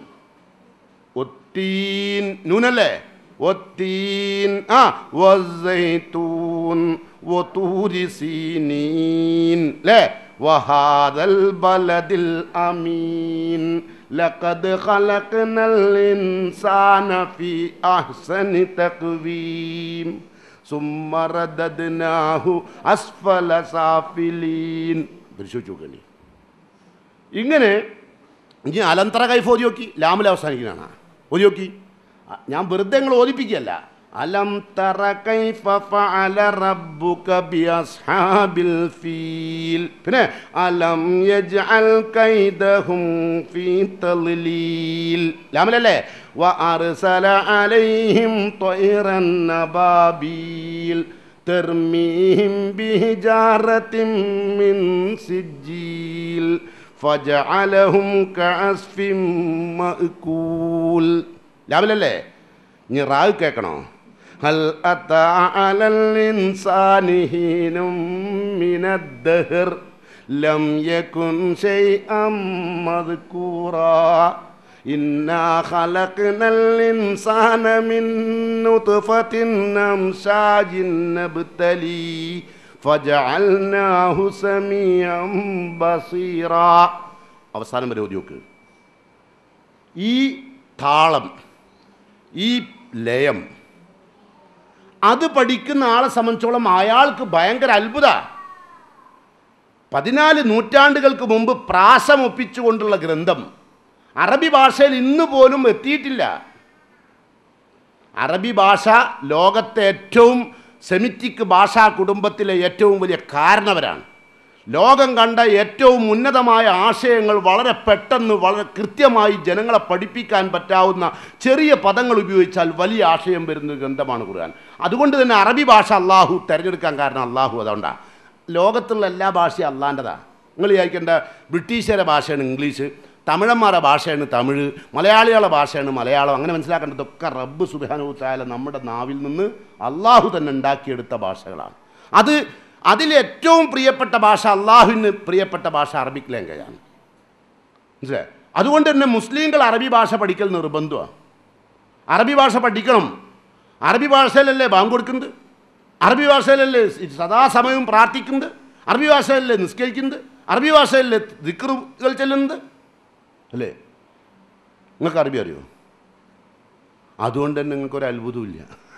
ഒത്തീൻ നൂനല്ലേ, ഒത്തീൻ വസ്സൈത്തൂൻ വതൂരി സീനീൻ ല്ലേ, വഹാദൽ ബലദിൽ അമീൻ ലഖദ് ഖലഖ്നൽ ഇൻസാന ഫീ അഹ്സനി തഖ്വീം സുമ്മ റദദ്നാഹു അസ്ഫല സാഫിലീൻ. പരിശോധിച്ചോക്കണി. ഇങ്ങനെ ഇനി അലന്തറ കൈഫ് ഓതി നോക്കി, ലാമിൽ അവസാനിക്കുന്നതാണ്. ഓതി നോക്കി, ഞാൻ വെറുതെ നിങ്ങൾ ഓദിപ്പിക്കുകയല്ല. അലം തറ കൈഫ ഫഅല റബ്ബുക ബിഅസ്ഹാബിൽ ഫീൽ, പിന്നെ അലം യജ്അൽ കൈദഹും ഫീ തളലീൽ, ലാമിലല്ലേ, വ അർസല അലൈഹിം ത്വയ്റൻ നബാബീൽ തർമീഹിം ബിഹിജാറത്തിൻ മിൻ സിജ്ജീൽ ഫജഅലഹും കഅസ്ഫിൻ മഅകൂൽ. ലാമിലല്ലേ, ഇനി റാവ് കേൾക്കണോ? ഹൽ അതാ അലൽ ഇൻസാനി ഹീനും മിനദ്ദഹർ ലം യകുൻ ശൈഅൻ മദ്കൂറാ ഇന്നാ ഖലഖ്നൽ ഇൻസാന മിൻ നുത്ഫത്തിൻ അംശാജിൻ നബ്തലി ഫജഅൽനാഹു സമീഅൻ ബസീറാ. അവസാനം വരെ ഓതി നോക്ക്. ഈ താളം, ഈ ലയം, അത് പഠിക്കുന്ന ആളെ സംബന്ധിച്ചോളം അയാൾക്ക് ഭയങ്കര അത്ഭുത. 14 നൂറ്റാണ്ടുകൾക്ക് മുമ്പ് പ്രാസം ഒപ്പിച്ചുകൊണ്ടുള്ള ഗ്രന്ഥം അറബി ഭാഷയിൽ ഇന്ന് പോലും എത്തിയിട്ടില്ല. അറബി ഭാഷ ലോകത്തെ ഏറ്റവും സെമിറ്റിക് ഭാഷാ കുടുംബത്തിലെ ഏറ്റവും വലിയ കാരണവരാണ്. ലോകം കണ്ട ഏറ്റവും ഉന്നതമായ ആശയങ്ങൾ വളരെ പെട്ടെന്ന് വളരെ കൃത്യമായി ജനങ്ങളെ പഠിപ്പിക്കാൻ പറ്റാവുന്ന ചെറിയ പദങ്ങൾ ഉപയോഗിച്ചാൽ വലിയ ആശയം വരുന്ന ഗ്രന്ഥമാണ് ഖുർആൻ. അതുകൊണ്ട് തന്നെ അറബി ഭാഷ അള്ളാഹു തിരഞ്ഞെടുക്കാൻ കാരണം അള്ളാഹു അതുകൊണ്ടാണ്. ലോകത്തുള്ള എല്ലാ ഭാഷയും അള്ളാൻ്റെതാണ്. നിങ്ങൾ വിചാരിക്കേണ്ട ബ്രിട്ടീഷുകാരുടെ ഭാഷയാണ് ഇംഗ്ലീഷ്, തമിഴന്മാരുടെ ഭാഷയാണ് തമിഴ്, മലയാളികളുടെ ഭാഷയാണ് മലയാളം. അങ്ങനെ മനസ്സിലാക്കേണ്ടതൊക്കെ റബ്ബ് സുബ്ഹാനഹു വ തആല നമ്മുടെ നാവിൽ നിന്ന് അള്ളാഹു തന്നെ ഉണ്ടാക്കിയെടുത്ത ഭാഷകളാണ്. അതിലേറ്റവും പ്രിയപ്പെട്ട ഭാഷ, അള്ളാഹുവിന് പ്രിയപ്പെട്ട ഭാഷ അറബിക് ലാംഗ്വേജാണ്. മനസ്സിലായി? അതുകൊണ്ട് തന്നെ മുസ്ലിങ്ങൾ അറബി ഭാഷ പഠിക്കൽ നിർബന്ധമാണ്. അറബി ഭാഷ പഠിക്കണം. അറബി ഭാഷയിലല്ലേ ബാങ്ക് കൊടുക്കുന്നത്, അറബി ഭാഷയിലല്ലേ സദാസമയവും പ്രാർത്ഥിക്കുന്നത്, അറബി ഭാഷയിലല്ലേ നിസ്കരിക്കുന്നത്, അറബി ഭാഷയിലെ ദിക്റുകൾ ചെല്ലുന്നത് അല്ലേ? നിങ്ങൾക്ക് അറബി അറിയോ? അതുകൊണ്ട് തന്നെ നിങ്ങൾക്കൊരു അത്ഭുതമില്ല.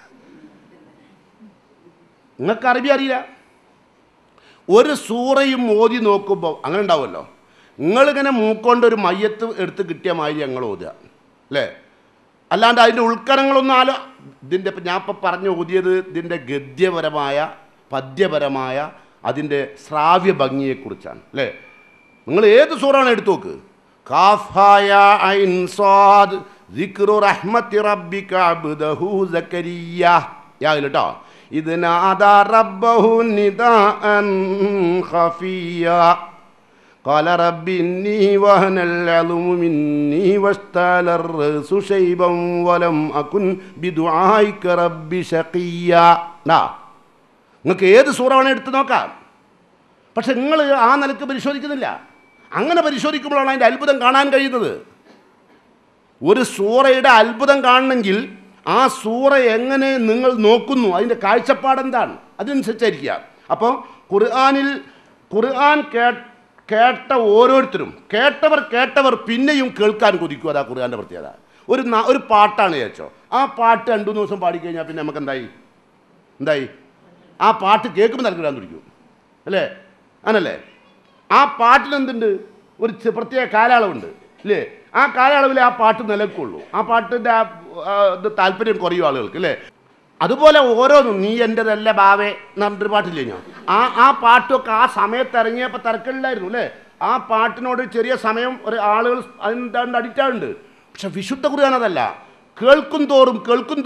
നിങ്ങൾക്ക് അറബി അറിയില്ല. ഒരു സൂറയും ഓതി നോക്കുമ്പോൾ അങ്ങനെ ഉണ്ടാവുമല്ലോ, നിങ്ങളിങ്ങനെ മൂക്കൊണ്ട് ഒരു മയ്യത്ത് എടുത്ത് കിട്ടിയ മാതിരി ഞങ്ങൾ ഓതുക അല്ലേ? അല്ലാണ്ട് അതിൻ്റെ ഉൾക്കരങ്ങളൊന്നും ഇതിൻ്റെ ഞാൻ ഇപ്പം പറഞ്ഞു ഓതിയത് ഇതിൻ്റെ ഗദ്യപരമായ പദ്യപരമായ അതിൻ്റെ ശ്രാവ്യ ഭംഗിയെക്കുറിച്ചാണ് അല്ലേ? നിങ്ങൾ ഏത് സൂറാണ് എടുത്തു നോക്ക്. കാഫായ ഐൻ സ്വാദ് ദിക്റു റഹ്മത്തി റബ്ബിക അബ്ദഹു സക്കരിയ കേട്ടോ. ഇത് നാദാ റബ്ബഹു നിദാഅൻ ഖഫിയ ഖാല റബ്ബി ഇന്നി വഹനൽ അൽമു മിന്നി വസ്തല അർറസു ശൈബൻ വലം അകുൻ ബിദുആഇക റബ്ബി ശഖിയ. നിങ്ങൾക്ക് ഏത് സൂറ വേണേൽ എടുത്ത് നോക്കാം. പക്ഷെ നിങ്ങൾ ആ നിലക്ക് പരിശോധിക്കുന്നില്ല. അങ്ങനെ പരിശോധിക്കുമ്പോഴാണ് അതിൻ്റെ അത്ഭുതം കാണാൻ കഴിയുന്നത്. ഒരു സൂറയുടെ അത്ഭുതം കാണണമെങ്കിൽ ആ സൂറ എങ്ങനെ നിങ്ങൾ നോക്കുന്നു, അതിൻ്റെ കാഴ്ചപ്പാടെന്താണ്, അതിനനുസരിച്ചായിരിക്കുക. അപ്പോൾ ഖുർആൻ കേട്ട ഓരോരുത്തരും കേട്ടവർ പിന്നെയും കേൾക്കാൻ കൊതിക്കും. അതാ ഖുർആൻ്റെ പ്രത്യേകത. ഒരു പാട്ടാണ് വിചാരിച്ചോ, ആ പാട്ട് 2-3 ദിവസം പാടിക്കഴിഞ്ഞാൽ പിന്നെ നമുക്ക് എന്തായി ആ പാട്ട് കേൾക്കുമ്പോൾ നൽകിടാൻ തുടിക്കും അല്ലേ? അങ്ങനല്ലേ? ആ പാട്ടിലെന്തുണ്ട്, ഒരു പ്രത്യേക കാലയളവുണ്ട് അല്ലേ? ആ കാലയളവിൽ ആ പാട്ട് നിലക്കുള്ളൂ. ആ പാട്ടിൻ്റെ താല്പര്യം കുറയും ആളുകൾക്ക് അല്ലേ? അതുപോലെ ഓരോന്നും നീ എൻ്റെതല്ല ബാവേ എന്ന് പറഞ്ഞൊരു പാട്ടില്ലേ ഞാൻ, ആ പാട്ടൊക്കെ ആ സമയത്ത് ഇറങ്ങിയപ്പോൾ തിരക്കില്ലായിരുന്നു അല്ലേ? ആ പാട്ടിനോട് ചെറിയ സമയം ഒരു ആളുകൾ അതിൻ്റെ അഡിക്റ്റാകുന്നുണ്ട്. പക്ഷെ വിശുദ്ധ ഖുർആൻ അതല്ല. കേൾക്കും തോറും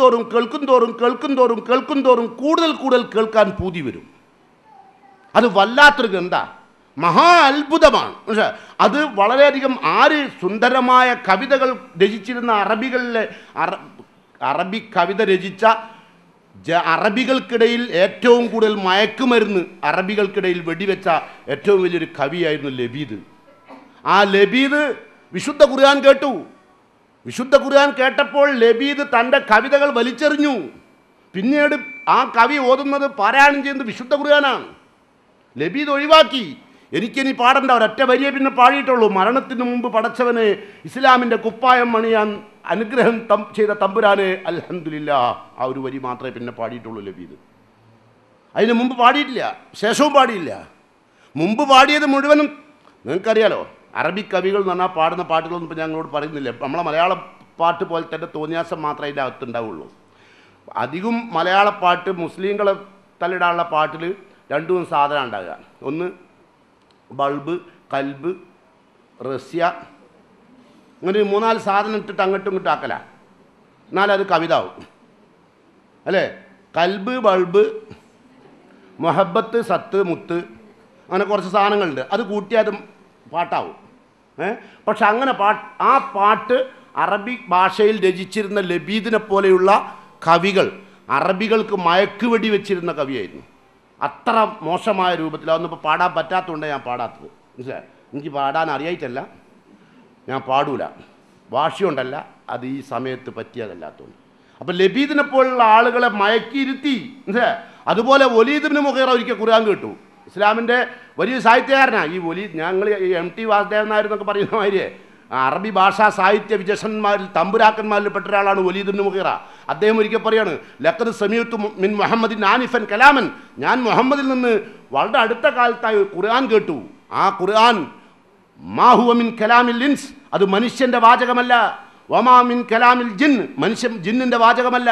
കൂടുതൽ കേൾക്കാൻ പൂതി വരും. അത് വല്ലാത്തൊരു ഗ്രന്ഥാ, മഹാ അത്ഭുതമാണ്. പക്ഷേ അത് വളരെയധികം സുന്ദരമായ കവിതകൾ രചിച്ചിരുന്ന അറബി കവിത രചിച്ച അറബികൾക്കിടയിൽ ഏറ്റവും കൂടുതൽ മയക്കുമരുന്ന് അറബികൾക്കിടയിൽ വെടിവെച്ച ഏറ്റവും വലിയൊരു കവിയായിരുന്നു ലബീദ്. ആ ലബീദ് വിശുദ്ധ ഖുർആൻ കേട്ടു. വിശുദ്ധ ഖുർആൻ കേട്ടപ്പോൾ ലബീദ് തൻ്റെ കവിതകൾ വലിച്ചെറിഞ്ഞു. പിന്നീട് ആ കവി ഓതുന്നത് പാരായണം ചെയ്യുന്നത് വിശുദ്ധ ഖുർആനാണ്. ലബീദ് ഒഴിവാക്കി. എനിക്കിനി പാടണ്ട, ഒരൊറ്റ വരിയെ പിന്നെ പാടിയിട്ടുള്ളൂ. മരണത്തിന് മുമ്പ് പടച്ചവന് ഇസ്ലാമിൻ്റെ കുപ്പായം അണിയാൻ അനുഗ്രഹം ചെയ്ത തമ്പുരാന് അൽഹംദുലില്ലാഹ്, ആ ഒരു വരി മാത്രമേ പിന്നെ പാടിയിട്ടുള്ളൂ ലബീദ്. അതിന് മുമ്പ് പാടിയിട്ടില്ല, ശേഷവും പാടിയില്ല. മുമ്പ് പാടിയത് മുഴുവനും നിങ്ങൾക്കറിയാലോ. അറബി കവികൾ എന്ന് പറഞ്ഞാൽ പാടുന്ന പാട്ടുകളൊന്നും ഇപ്പോൾ ഞങ്ങളോട് പറയുന്നില്ല. നമ്മളെ മലയാള പാട്ട് പോലെ തന്നെ തോന്നിയാസം മാത്രമേ അതിൻ്റെ അകത്തുണ്ടാവുള്ളൂ. അധികം മലയാള പാട്ട് മുസ്ലിങ്ങളെ തല്ലിടാനുള്ള പാട്ടിൽ 2 സാധനം ഉണ്ടാകുക. ഒന്ന് ബൾബ്, കൽബ്, റസ്യ, അങ്ങനെ 3-4 സാധനം ഇട്ടിട്ട് അങ്ങോട്ടും ഇങ്ങോട്ടും ആക്കല, എന്നാലത് കവിത ആവും അല്ലേ? കൽബ്, ബൾബ്, മൊഹബത്ത്, സത്ത്, മുത്ത്, അങ്ങനെ കുറച്ച് സാധനങ്ങളുണ്ട്. അത് കൂട്ടിയാൽ പാട്ടാവും. പക്ഷെ അങ്ങനെ ആ പാട്ട് അറബി ഭാഷയിൽ രചിച്ചിരുന്ന ലബീദിനെ പോലെയുള്ള കവികൾ അറബികൾക്ക് മയക്കുവെടി വെച്ചിരുന്ന കവിയായിരുന്നു. അത്ര മോശമായ രൂപത്തിൽ. അതൊന്നും ഇപ്പോൾ പാടാൻ പറ്റാത്തതുകൊണ്ടാണ് ഞാൻ പാടാത്തത്. മനസ്സിലായി? എനിക്ക് പാടാൻ അറിയായിട്ടല്ല, ഞാൻ പാടൂല. ഭാഷയുണ്ടല്ല, അത് ഈ സമയത്ത് പറ്റിയതല്ലാത്തതുകൊണ്ട്. അപ്പം ലബീദിനെ പോലുള്ള ആളുകളെ മയക്കിയിരുത്തി. മനസ്സിലായി? അതുപോലെ വലീദ് ഇബ്നു മുഗീറ ഒരിക്കൽ ഖുർആൻ കേട്ടു. ഇസ്ലാമിൻ്റെ വലിയ സാഹിത്യകാരനാണ് ഈ ഞങ്ങൾ MT വാസുദേവൻ നായർ എന്നൊക്കെ പറയുന്ന മാതിരി അറബി ഭാഷാ സാഹിത്യ വിജഷന്മാരിൽ തമ്പുരാക്കന്മാരിൽ പെട്ട ഒരാളാണ് വലീദ് ഇബ്നു മുഗീറ. അദ്ദേഹം ഒരിക്കൽ പറയാണ്, ലഖദ് സമീഅ്തു മിൻ മുഹമ്മദിൻ ആനിഫൻ കലാമൻ, ഞാൻ മുഹമ്മദിൽ നിന്ന് വളരെ അടുത്ത കാലത്തായി ഖുർആൻ കേട്ടു. ആ ഖുർആൻ മാ ഹുവ മിൻ കലാമിൽ ഇൻസ്, അത് മനുഷ്യൻ്റെ വാചകമല്ല. വമാ മിൻ കലാമിൽ ജിൻ, ജിന്നിൻ്റെ വാചകമല്ല.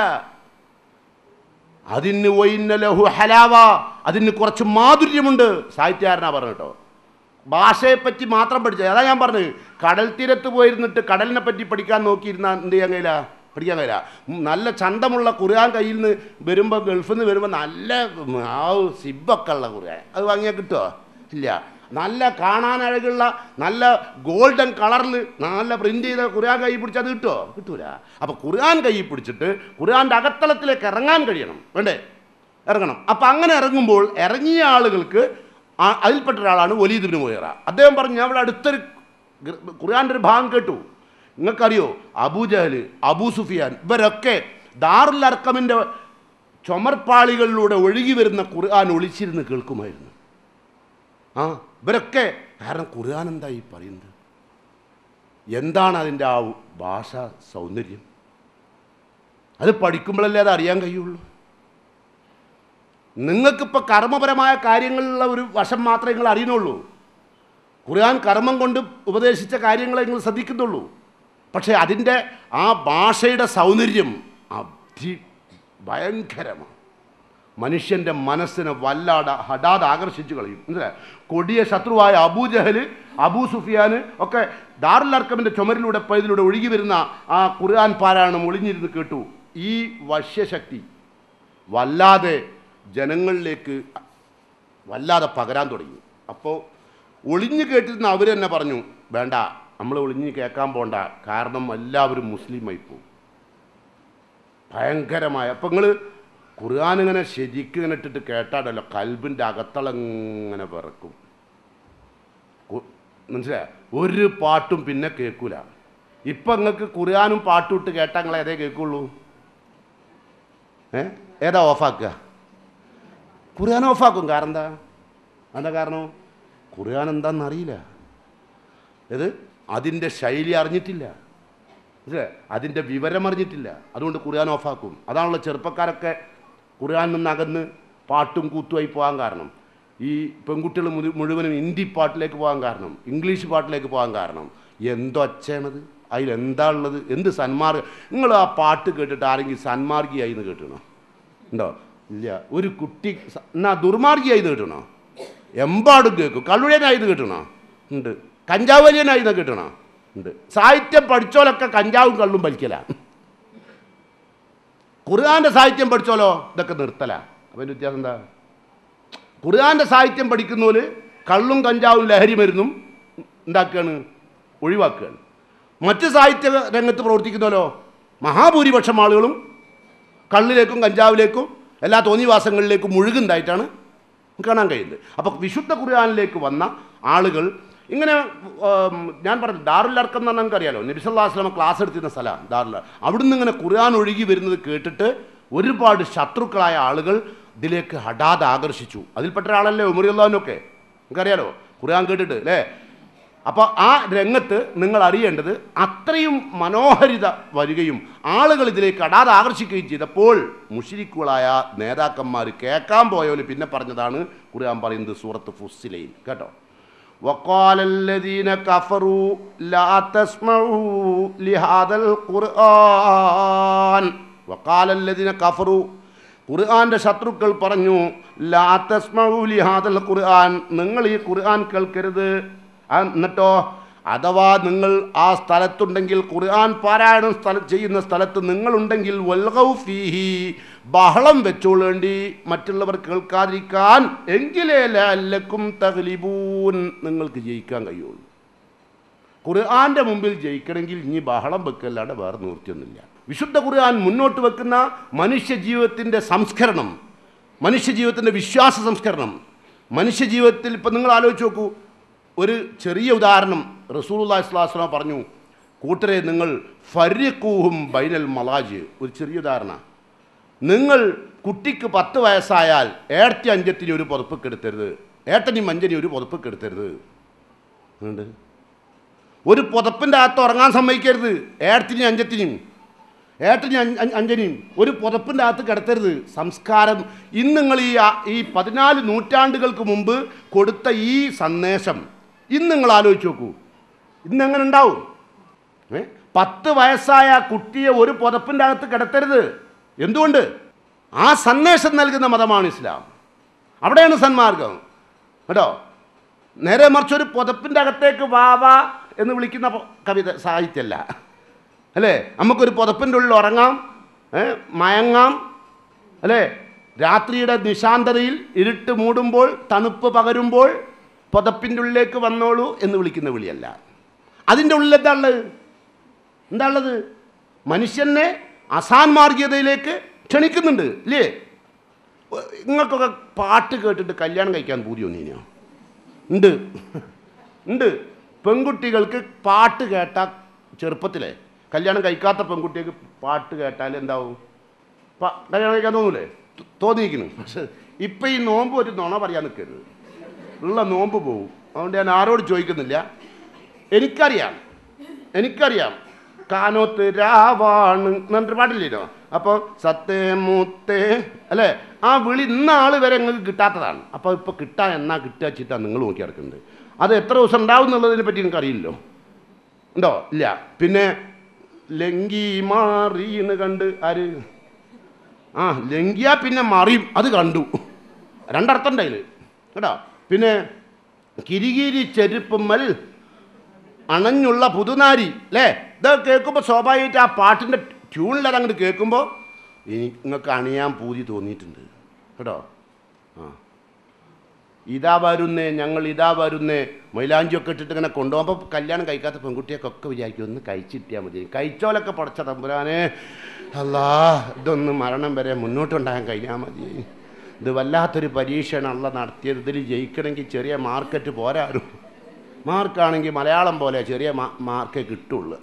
അതിന് വൈന്ന ലഹു ഹലാവ, അതിന് കുറച്ച് മാധുര്യമുണ്ട്. സാഹിത്യകാരനാ പറഞ്ഞു കേട്ടോ. ഭാഷയെപ്പറ്റി മാത്രം പഠിച്ചത്. അതാ ഞാൻ പറഞ്ഞത്, കടൽ തീരത്ത് പോയിരുന്നിട്ട് കടലിനെ പറ്റി പഠിക്കാൻ നോക്കിയിരുന്ന എന്ത് ചെയ്യാൻ കഴിയില്ല, പഠിക്കാൻ കഴിയില്ല. നല്ല ചന്തമുള്ള ഖുർആൻ കയ്യിൽ നിന്ന് വരുമ്പോൾ, ഗൾഫിൽ നിന്ന് വരുമ്പോൾ നല്ല സിബൊക്കെ ഉള്ള ഖുർആൻ അത് വാങ്ങിയാൽ കിട്ടുമോ? ഇല്ല. നല്ല കാണാനഴകുള്ള നല്ല ഗോൾഡൻ കളറിൽ നല്ല പ്രിൻ്റ് ചെയ്ത ഖുർആൻ കൈ പിടിച്ചാൽ അത് കിട്ടുമോ? കിട്ടൂല. അപ്പോൾ ഖുർആൻ കൈ പിടിച്ചിട്ട് ഖുർആൻ്റെ അകത്തളത്തിലേക്ക് ഇറങ്ങാൻ കഴിയണം, വേണ്ടേ? ഇറങ്ങണം. അപ്പം അങ്ങനെ ഇറങ്ങുമ്പോൾ ഇറങ്ങിയ ആളുകൾക്ക് അതിൽപ്പെട്ട ഒരാളാണ് വലീദ് ഇബ്നു മുഗീറ. അദ്ദേഹം പറഞ്ഞു, ഞാൻ ഇവിടെ അടുത്തൊരു ഖുർആൻ്റെ ഒരു ഭാഗം കേട്ടു. നിങ്ങൾക്കറിയോ, അബൂജഹൽ, അബൂ സുഫിയാൻ ഇവരൊക്കെ ദാറുൽ അർക്കമിൻ്റെ ചുമർപ്പാളികളിലൂടെ ഒഴുകി വരുന്ന ഖുർആൻ ഒളിച്ചിരുന്ന് കേൾക്കുമായിരുന്നു. ഇവരൊക്കെ കാരണം ഖുർആൻ എന്താ ഈ പറയുന്നത്, എന്താണ് അതിൻ്റെ ആ ഭാഷാ സൗന്ദര്യം, അത് പഠിക്കുമ്പോഴല്ലേ അത് അറിയാൻ കഴിയുള്ളൂ. നിങ്ങൾക്കിപ്പോൾ കർമ്മപരമായ കാര്യങ്ങളിലുള്ള ഒരു വശം മാത്രമേ നിങ്ങൾ അറിയുന്നുള്ളൂ. ഖുർആൻ കർമ്മം കൊണ്ട് ഉപദേശിച്ച കാര്യങ്ങളെ നിങ്ങൾ ശ്രദ്ധിക്കുന്നുള്ളൂ. പക്ഷേ അതിൻ്റെ ആ ഭാഷയുടെ സൗന്ദര്യം ഭയങ്കരമാണ്. മനുഷ്യൻ്റെ മനസ്സിനെ ഹഠാത് ആകർഷിച്ചു കളയും. മനസ്സിലായി? കൊടിയ ശത്രുവായ അബൂജഹൽ, അബൂ സുഫിയാൻ ഒക്കെ ദാറുൽ അർക്കമിൻ്റെ ചുമരിലൂടെ പൈതിലൂടെ ഒഴുകി വരുന്ന ആ ഖുർആൻ പാരായണം ഒളിഞ്ഞിരുന്ന് കേട്ടു. ഈ വശ്യശക്തി വല്ലാതെ ജനങ്ങളിലേക്ക് വല്ലാതെ പകരാൻ തുടങ്ങി. അപ്പോൾ ഒളിഞ്ഞു കേട്ടിരുന്ന അവർ തന്നെ പറഞ്ഞു, വേണ്ട, നമ്മൾ ഒളിഞ്ഞ് കേൾക്കാൻ പോണ്ട, കാരണം എല്ലാവരും മുസ്ലിമായി പോകും. ഭയങ്കരമായ. അപ്പം നിങ്ങൾ ഖുർആൻ ഇങ്ങനെ ശരിക്കും ഇങ്ങനെ ഇട്ടിട്ട് കേട്ടാടല്ലോ, കൽബിൻ്റെ അകത്തളങ്ങനെ വിറക്കും. മനസ്സിലായോ? ഒരു പാട്ടും പിന്നെ കേൾക്കൂല. ഇപ്പം നിങ്ങൾക്ക് ഖുർആനും പാട്ടും ഇട്ട് കേട്ടാൽ നിങ്ങൾ ഏതേ കേൾക്കുള്ളൂ? ഏതാ ഓഫാക്കുക? ഖുർആൻ ഓഫാക്കും. കാരണം എന്താ കാരണം? ഖുർആൻ എന്താണെന്നറിയില്ല. അതിൻ്റെ ശൈലി അറിഞ്ഞിട്ടില്ല, അതിൻ്റെ വിവരം അറിഞ്ഞിട്ടില്ല. അതുകൊണ്ട് ഖുർആൻ ഓഫാക്കും. അതാണല്ലോ ചെറുപ്പക്കാരൊക്കെ ഖുർആൻ നിന്നകന്ന് പാട്ടും കൂത്തുമായി പോകാൻ കാരണം. ഈ പെൺകുട്ടികൾ മുഴുവനും ഹിന്ദി പാട്ടിലേക്ക് പോകാൻ കാരണം, ഇംഗ്ലീഷ് പാട്ടിലേക്ക് പോകാൻ കാരണം. എന്തൊച്ചയാണത്? അതിലെന്താ ഉള്ളത്? എന്ത് സന്മാർഗം? നിങ്ങൾ ആ പാട്ട് കേട്ടിട്ട് ആരെങ്കിലും സന്മാർഗിയായി എന്ന് കേട്ടണോ? ഉണ്ടോ? ഇല്ല. ഒരു കുട്ടി എന്നാ ദുർമാർഗിയായി എന്ന് കേട്ടണോ? എമ്പാടും കേൾക്കും. കള്ളുഴനായി എന്ന് കേട്ടണോ? ഉണ്ട്. കഞ്ചാവലിയനായി എന്ന് കേട്ടണോ? ഉണ്ട്. സാഹിത്യം പഠിച്ചോലൊക്കെ കഞ്ചാവും കള്ളും വലിക്കല. ഖുർആൻ്റെ സാഹിത്യം പഠിച്ചോലോ ഇതൊക്കെ നിർത്തല. അപ്പം വ്യത്യാസം എന്താ? ഖുർആൻ്റെ സാഹിത്യം പഠിക്കുന്നോല് കള്ളും കഞ്ചാവും ലഹരി മരുന്നും ഉണ്ടാക്കുകയാണ്, ഒഴിവാക്കുകയാണ്. മറ്റ് സാഹിത്യ രംഗത്ത് പ്രവർത്തിക്കുന്നോലോ മഹാഭൂരിപക്ഷം ആളുകളും കള്ളിലേക്കും കഞ്ചാവിലേക്കും എല്ലാ തോന്നിവാസങ്ങളിലേക്കും മുഴുകുന്നതായിട്ടാണ് കാണാൻ കഴിയുന്നത്. അപ്പോൾ വിശുദ്ധ ഖുർആനിലേക്ക് വന്ന ആളുകൾ ഇങ്ങനെ ഞാൻ പറഞ്ഞു, ദാറുൽ അർക്കം എന്ന് പറഞ്ഞാൽ നമുക്കറിയാലോ, നബി സല്ലല്ലാഹു അലൈഹി വസല്ലം ക്ലാസ് എടുത്തിരുന്ന സ്ഥലം ദാറുൽ. അവിടുന്ന് ഇങ്ങനെ ഖുർആൻ ഒഴുകി വരുന്നത് കേട്ടിട്ട് ഒരുപാട് ശത്രുക്കളായ ആളുകൾ ഇതിലേക്ക് ഹഠാത് ആകർഷിച്ചു. അതിൽപ്പെട്ട ഒരാളല്ലേ ഉമർ റളിയല്ലാഹുവിനൊക്കെ, നമുക്കറിയാലോ, ഖുർആൻ കേട്ടിട്ട് അല്ലേ. അപ്പോൾ ആ രംഗത്ത് നിങ്ങൾ അറിയേണ്ടത് അത്രയും മനോഹരിത വരികയും ആളുകൾ ഇതിലേക്ക് ഹഠാത് ആകർഷിക്കുകയും ചെയ്തപ്പോൾ മുശ്രിക്കുകളായ നേതാക്കന്മാർ കേൾക്കാൻ പോയവർ പിന്നെ പറഞ്ഞതാണ് ഖുർആൻ പറയുന്നത് സൂറത്ത് ഫുസ്സിലയിൽ. കേട്ടോ? وقال الذين كفروا لا تسمعوا لهذا القرآن وقال الذين كفروا ഖുർആൻ്റെ ശത്രുക്കൾ പറഞ്ഞു, ലാ തസ്മഉ ലിഹാദൽ ഖുർആൻ, നിങ്ങൾ ഈ ഖുർആൻ കേൾക്കരുത്. എന്നിട്ടോ അഥവാ നിങ്ങൾ ആ സ്ഥലത്തുണ്ടെങ്കിൽ, ഖുർആൻ പാരായണം ചെയ്യുന്ന സ്ഥലത്ത് നിങ്ങളുണ്ടെങ്കിൽ, വൽഗൗ ഫീഹി, ബഹളം വെച്ചോളേണ്ടി മറ്റുള്ളവർ കേൾക്കാതിരിക്കാൻ, എങ്കിലേ ലഅല്ലക്കും തഗ്ലിബൂൻ, നിങ്ങൾക്ക് ജയിക്കാൻ കഴിയുള്ളൂ. ഖുർആൻ്റെ മുമ്പിൽ ജയിക്കണമെങ്കിൽ ഇനി ബഹളം വെക്കല്ലാതെ വേറെ നിവൃത്തിയൊന്നുമില്ല. വിശുദ്ധ ഖുർആൻ മുന്നോട്ട് വെക്കുന്ന മനുഷ്യജീവിതത്തിൻ്റെ സംസ്കരണം, മനുഷ്യജീവിതത്തിൻ്റെ വിശ്വാസ സംസ്കരണം, മനുഷ്യജീവിതത്തിൽ ഇപ്പം നിങ്ങൾ ആലോചിച്ച് നോക്കൂ. ഒരു ചെറിയ ഉദാഹരണം റസൂലുള്ളാഹി സ്വല്ലല്ലാഹു അലൈഹി വസല്ലം പറഞ്ഞു, കൂട്ടരെ നിങ്ങൾ ഫർരിഖൂഹും ബൈനൽ മലാജ്. ഒരു ചെറിയ ഉദാഹരണം, നിങ്ങൾ കുട്ടിക്ക് 10 വയസ്സായാൽ ഏടത്തി അഞ്ചത്തിന് ഒരു പുതപ്പ് കെടുത്തരുത്, ഏട്ടനും അഞ്ചനി ഒരു പുതപ്പ് കെടുത്തരുത്. ഉണ്ട്, ഒരു പുതപ്പിൻ്റെ അകത്ത് ഉറങ്ങാൻ സമ്മതിക്കരുത്. ഏടത്തിനും അഞ്ചത്തിനും, ഏട്ടനും അഞ്ചനിയും ഒരു പുതപ്പിൻ്റെ അകത്ത് കിടത്തരുത്. സംസ്കാരം ഇന്ന് നിങ്ങൾ ഈ 14 നൂറ്റാണ്ടുകൾക്ക് മുമ്പ് കൊടുത്ത ഈ സന്ദേശം ഇന്ന് നിങ്ങൾ ആലോചിച്ച് നോക്കൂ, ഇന്നെങ്ങനെ ഉണ്ടാവും? 10 വയസ്സായ കുട്ടിയെ ഒരു പുതപ്പിൻ്റെ അകത്ത് കിടത്തരുത്. എന്തുകൊണ്ട്? ആ സന്ദേശം നൽകുന്ന മതമാണ് ഇസ്ലാം. അവിടെയാണ് സന്മാർഗം. കേട്ടോ? നേരെ മറിച്ച് ഒരു പുതപ്പിൻ്റെ അകത്തേക്ക് വാവാ എന്ന് വിളിക്കുന്ന കവിത സാഹിത്യമല്ല അല്ലേ. നമുക്കൊരു പുതപ്പിൻ്റെ ഉള്ളിൽ ഉറങ്ങാം, മയങ്ങാം അല്ലേ. രാത്രിയുടെ നിശാന്തതയിൽ ഇരുട്ട് മൂടുമ്പോൾ തണുപ്പ് പകരുമ്പോൾ പുതപ്പിൻ്റെ ഉള്ളിലേക്ക് വന്നോളൂ എന്ന് വിളിക്കുന്ന വിളിയല്ല. അതിൻ്റെ ഉള്ളിൽ എന്താ ഉള്ളത്? മനുഷ്യനെ അസാൻമാർഗീയതയിലേക്ക് ക്ഷണിക്കുന്നുണ്ട് ഇല്ലേ. നിങ്ങൾക്കൊക്കെ പാട്ട് കേട്ടിട്ട് കല്യാണം കഴിക്കാൻ പൂതിയൊന്നിനോ? ഉണ്ട്. പെൺകുട്ടികൾക്ക് പാട്ട് കേട്ടാൽ ചെറുപ്പത്തിലെ, കല്യാണം കഴിക്കാത്ത പെൺകുട്ടിക്ക് പാട്ട് കേട്ടാൽ എന്താവും? കല്യാണം കഴിക്കാൻ തോന്നൂലേ? തോന്നിയിരിക്കുന്നു. പക്ഷെ ഇപ്പം ഈ നോമ്പ് ഒരു നുണ പറയാൻ നിൽക്കരുത്. ഉള്ള നോമ്പ് പോവും. അതുകൊണ്ട് ഞാൻ ആരോട് ചോദിക്കുന്നില്ല. എനിക്കറിയാം കാനോത്ത് രാവാണ് എന്നൊരു പാടില്ലല്ലോ. അപ്പോൾ സത്തേ മൂത്തേ അല്ലേ, ആ വിളി ഇന്ന ആൾ വരെ നിങ്ങൾക്ക് കിട്ടാത്തതാണ്. അപ്പോൾ ഇപ്പോൾ കിട്ടാൻ എന്നാ കിട്ടുക വെച്ചിട്ടാണ് നിങ്ങൾ നോക്കി നടക്കുന്നത്. അത് എത്ര ദിവസം ഉണ്ടാവും എന്നുള്ളതിനെ പറ്റി നിങ്ങൾക്ക് അറിയില്ലല്ലോ. ഉണ്ടോ? ഇല്ല. പിന്നെ ലങ്കി മാറിന്ന് കണ്ട് ആര്? ലങ്കിയ പിന്നെ മറിയും, അത് കണ്ടു. രണ്ടർത്ഥം ഉണ്ടായില് കേട്ടോ. പിന്നെ കിരികിരി ചെരുപ്പമ്മൽ അണഞ്ഞുള്ള പുതുനാരി അല്ലേ, ഇതൊക്കെ കേൾക്കുമ്പോൾ സ്വാഭാവികമായിട്ട് ആ പാട്ടിൻ്റെ ട്യൂണിലത് അങ്ങോട്ട് കേൾക്കുമ്പോൾ നിങ്ങൾക്ക് അണിയാൻ പൂതി തോന്നിയിട്ടുണ്ട് കേട്ടോ. ഇതാ വരുന്നേ മൈലാഞ്ചിയൊക്കെ ഇട്ടിട്ട് ഇങ്ങനെ കൊണ്ടുപോകുമ്പോൾ കല്യാണം കഴിക്കാത്ത പെൺകുട്ടിയൊക്കെ വിചാരിക്കും ഒന്ന് കഴിച്ചിട്ടിയാൽ മതി. കഴിച്ചോലൊക്കെ പടച്ച തമ്പുരാനെ, അല്ലാ ഇതൊന്ന് മരണം വരെ മുന്നോട്ടുണ്ടാകാൻ കഴിഞ്ഞാൽ മതി. ഇത് വല്ലാത്തൊരു പരീക്ഷയാണ് അല്ല നടത്തിയത്. ഇതിൽ ജയിക്കണമെങ്കിൽ ചെറിയ മാർക്കറ്റ് പോരാറും. മാർക്കാണെങ്കിൽ മലയാളം പോലെ ചെറിയ മാർക്കേ കിട്ടുള്ളൂ.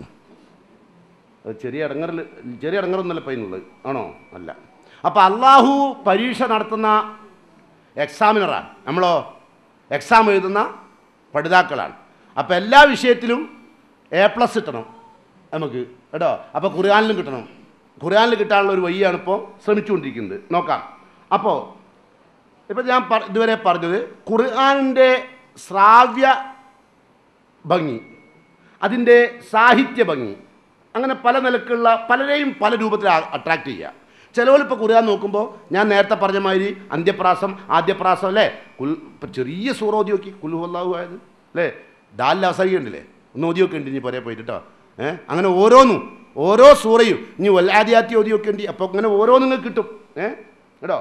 അത് ചെറിയ ഇടങ്ങറൊന്നുമല്ല പയ്യുന്നുള്ളത് ആണോ? അല്ല. അപ്പോൾ അള്ളാഹു പരീക്ഷ നടത്തുന്ന എക്സാമിനറാണ്, നമ്മളോ എക്സാം എഴുതുന്ന പഠിതാക്കളാണ്. അപ്പോൾ എല്ലാ വിഷയത്തിലും A+ കിട്ടണം നമുക്ക് കേട്ടോ. അപ്പോൾ ഖുർആനിലും കിട്ടണം. ഖുർആനിൽ കിട്ടാനുള്ള ഒരു വഴിയാണ് ഇപ്പോൾ ശ്രമിച്ചുകൊണ്ടിരിക്കുന്നത്. നോക്കാം. അപ്പോൾ ഇപ്പോൾ ഞാൻ ഇതുവരെ പറഞ്ഞത് ഖുർആനിൻ്റെ ശ്രാവ്യ ഭംഗി, അതിൻ്റെ സാഹിത്യ ഭംഗി, അങ്ങനെ പല നിലക്കുള്ള പലരെയും പല രൂപത്തിൽ അട്രാക്റ്റ് ചെയ്യുക. ചിലവരിപ്പോൾ ഖുർആൻ നോക്കുമ്പോൾ ഞാൻ നേരത്തെ പറഞ്ഞ മാതിരി അന്ത്യപ്രാസം ആദ്യപ്രാസം അല്ലേ, ഇപ്പം ചെറിയ സൂറ ഓതി നോക്കി, കുൽ ഹുവല്ലാഹു അഹദ് അല്ലേ, ദാലിൽ അവസാനിക്കുന്നുണ്ടല്ലേ, ഒന്ന് ഓതി നോക്കേണ്ടി ഇനി പുറകെ പോയിട്ട് കേട്ടോ. അങ്ങനെ ഓരോ സൂറയും ഇനി വല്ലാദിയാത്തി ഓതി നോക്കേണ്ടി. അപ്പോൾ അങ്ങനെ ഓരോന്നും നിങ്ങൾക്ക് കിട്ടും കേട്ടോ.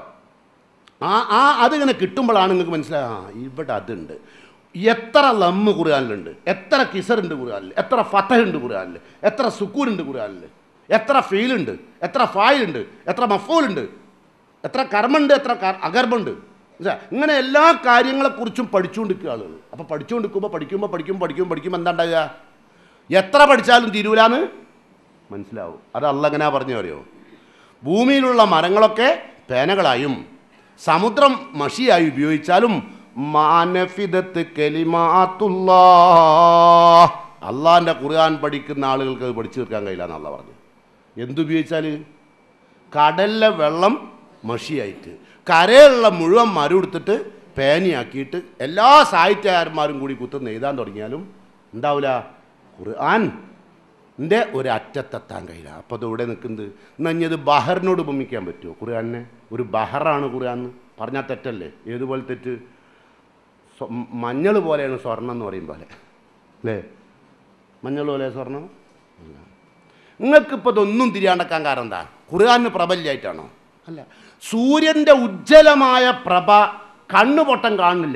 അതിങ്ങനെ കിട്ടുമ്പോഴാണ് നിങ്ങൾക്ക് മനസ്സിലാകുക ഇവിടെ അതുണ്ട്. എത്ര ലമ്മ് ഖുർആനിലുണ്ട്, എത്ര കിസറുണ്ട് ഖുർആനിൽ, എത്ര ഫതഹുണ്ട് ഖുർആനിൽ, എത്ര സുക്കൂനുണ്ട് ഖുർആനിൽ, എത്ര ഫീലുണ്ട്, എത്ര ഫായിലുണ്ട്, എത്ര മഫൂലുണ്ട്, എത്ര കർമ്മുണ്ട്, എത്ര അകർമ്മുണ്ട്. ഇങ്ങനെ എല്ലാ കാര്യങ്ങളെക്കുറിച്ചും പഠിച്ചുകൊണ്ടിരിക്കുക ആളുകൾ. അപ്പോൾ പഠിക്കുമ്പോൾ എന്താ ഉണ്ടാകുക? എത്ര പഠിച്ചാലും തീരൂലാന്ന് മനസ്സിലാവും. അത് അള്ളാഹ് എങ്ങനെയാ പറഞ്ഞു അറിയോ? ഭൂമിയിലുള്ള മരങ്ങളൊക്കെ പേനകളായും സമുദ്രം മഷിയായി ഉപയോഗിച്ചാലും മാനഫിദത്ത് കലിമാത്തുല്ലാഹ്, അള്ളാഹിൻ്റെ ഖുർആൻ പഠിക്കുന്ന ആളുകൾക്ക് അത് പഠിച്ചു തീർക്കാൻ കഴിയില്ല എന്ന് അള്ളാഹ് പറഞ്ഞു. എന്തുപയോഗിച്ചാൽ? കടലിലെ വെള്ളം മഷിയായിട്ട് കരയിലുള്ള മുഴുവൻ മരം എടുത്തിട്ട് പേനയാക്കിയിട്ട് എല്ലാ സാഹിത്യകാരന്മാരും കൂടി കുത്തുന്ന എഴുതാൻ തുടങ്ങിയാലും ഉണ്ടാവില്ല, ഖുർആൻ്റെ ഒരറ്റത്തെത്താൻ കഴിയില്ല. അപ്പോൾ അത് ഇവിടെ നിൽക്കുന്നത് എന്നത് ബഹറിനോട് ഉപമിക്കാൻ പറ്റുമോ? ഖുർആനെ ഒരു ബഹറാണ് ഖുർആൻ പറഞ്ഞാൽ തെറ്റല്ലേ? ഏതുപോലെ തെറ്റ്? മഞ്ഞൾ പോലെയാണ് സ്വർണ്ണം എന്ന് പറയും പോലെ അല്ലേ? മഞ്ഞൾ പോലെ സ്വർണ്ണം. നിങ്ങൾക്കിപ്പോൾ ഇതൊന്നും തിരിയാണ്ടക്കാൻ കാരണം എന്താ? ഖുർആന് പ്രബല്യമായിട്ടാണോ? അല്ല. സൂര്യൻ്റെ ഉജ്ജ്വലമായ പ്രഭ കണ്ണുപൊട്ടം കാണുന്നില്ല.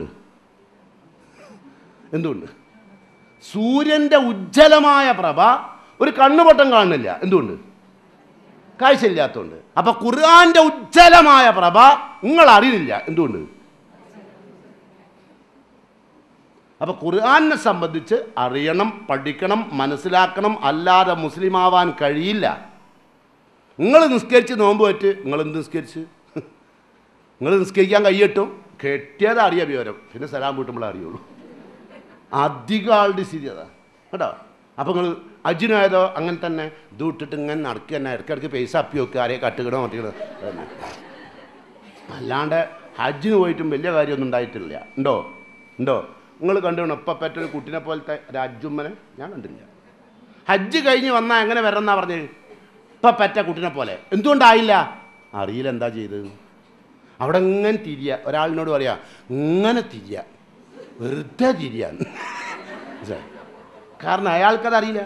എന്തുകൊണ്ട്? സൂര്യൻ്റെ ഉജ്ജ്വലമായ പ്രഭ ഒരു കണ്ണുപൊട്ടം കാണുന്നില്ല. എന്തുകൊണ്ട്? കാഴ്ചയില്ലാത്തതുകൊണ്ട്. അപ്പം ഖുർആന്റെ ഉജ്ജ്വലമായ പ്രഭ നിങ്ങൾ അറിയുന്നില്ല. എന്തുകൊണ്ട്? അപ്പോൾ ഖുർആനെ സംബന്ധിച്ച് അറിയണം, പഠിക്കണം, മനസ്സിലാക്കണം. അല്ലാതെ മുസ്ലിം ആവാൻ കഴിയില്ല. നിങ്ങൾ നിസ്കരിച്ച് നോമ്പ് പറ്റ്, നിങ്ങളെന്ത് നിസ്കരിച്ച്? നിങ്ങൾ നിസ്കരിക്കാൻ കൈയ്യട്ടും കെട്ടിയത് അറിയാം വിവരം, പിന്നെ സലാം വീട്ടുമ്പോൾ അറിയുള്ളൂ. അധികം ആളുടെ സ്ഥിതി അതാ കേട്ടോ. അപ്പോൾ നിങ്ങൾ അജിനായതോ അങ്ങനെ തന്നെ ഇത് വിട്ടിട്ട് ഇങ്ങനെ നടക്കുക തന്നെ, ഇടയ്ക്കിടയ്ക്ക് പൈസ അപ്പി വെക്കുക, ആരെയും കട്ടുകിടോ മറ്റിക്കിടോ. അല്ലാണ്ട് ഹജ്ജിന് പോയിട്ടും വലിയ കാര്യമൊന്നും ഉണ്ടായിട്ടില്ല. ഉണ്ടോ? നിങ്ങൾ കണ്ടുവേണം. ഇപ്പം പറ്റൊരു കുട്ടീനെ പോലത്തെ ഒരു ഹജ്ജുമ്മനെ ഞാൻ കണ്ടില്ല. ഹജ്ജ് കഴിഞ്ഞ് വന്നാൽ എങ്ങനെ വരണമെന്നാ പറഞ്ഞത്? ഇപ്പം പറ്റ കുട്ടീനെ പോലെ. എന്തുകൊണ്ടായില്ല? അറിയില്ല എന്താ ചെയ്തത്. അവിടെ ഇങ്ങനെ തിരിയുക. ഒരാളിനോട് പറയാ ഇങ്ങനെ തിരിയുക, വെറുതെ തിരിയാന്ന്. കാരണം അയാൾക്കതറിയില്ല.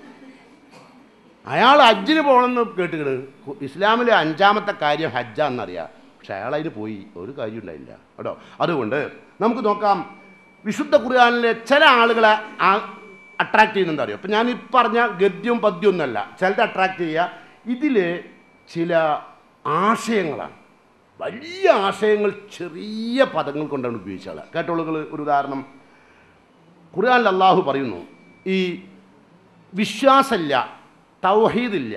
അയാൾ ഹജ്ജിന് പോകണമെന്ന് കേട്ടുകിട്. ഇസ്ലാമിലെ 5ാമത്തെ കാര്യം ഹജ്ജാന്നറിയാം. പക്ഷെ അയാളതിന് പോയി, ഒരു കാര്യം ഉണ്ടായില്ല കേട്ടോ. അതുകൊണ്ട് നമുക്ക് നോക്കാം. വിശുദ്ധ ഖുർആനിലെ ചില ആളുകളെ അട്രാക്റ്റ് ചെയ്യുന്നുണ്ട് അറിയോ? അപ്പം ഞാൻ ഈ പറഞ്ഞ ഗദ്യവും പദ്യവും ഒന്നല്ല, ചിലത് അട്രാക്റ്റ് ചെയ്യുക. ഇതിൽ ചില ആശയങ്ങളാണ്, വലിയ ആശയങ്ങൾ ചെറിയ പദങ്ങൾ കൊണ്ടാണ് ഉപയോഗിച്ചാൽ. കേട്ടോളുകൾ ഒരു ഉദാഹരണം. ഖുർആനിൽ അള്ളാഹു പറയുന്നു, ഈ വിശ്വാസമില്ല, തൗഹീദില്ല,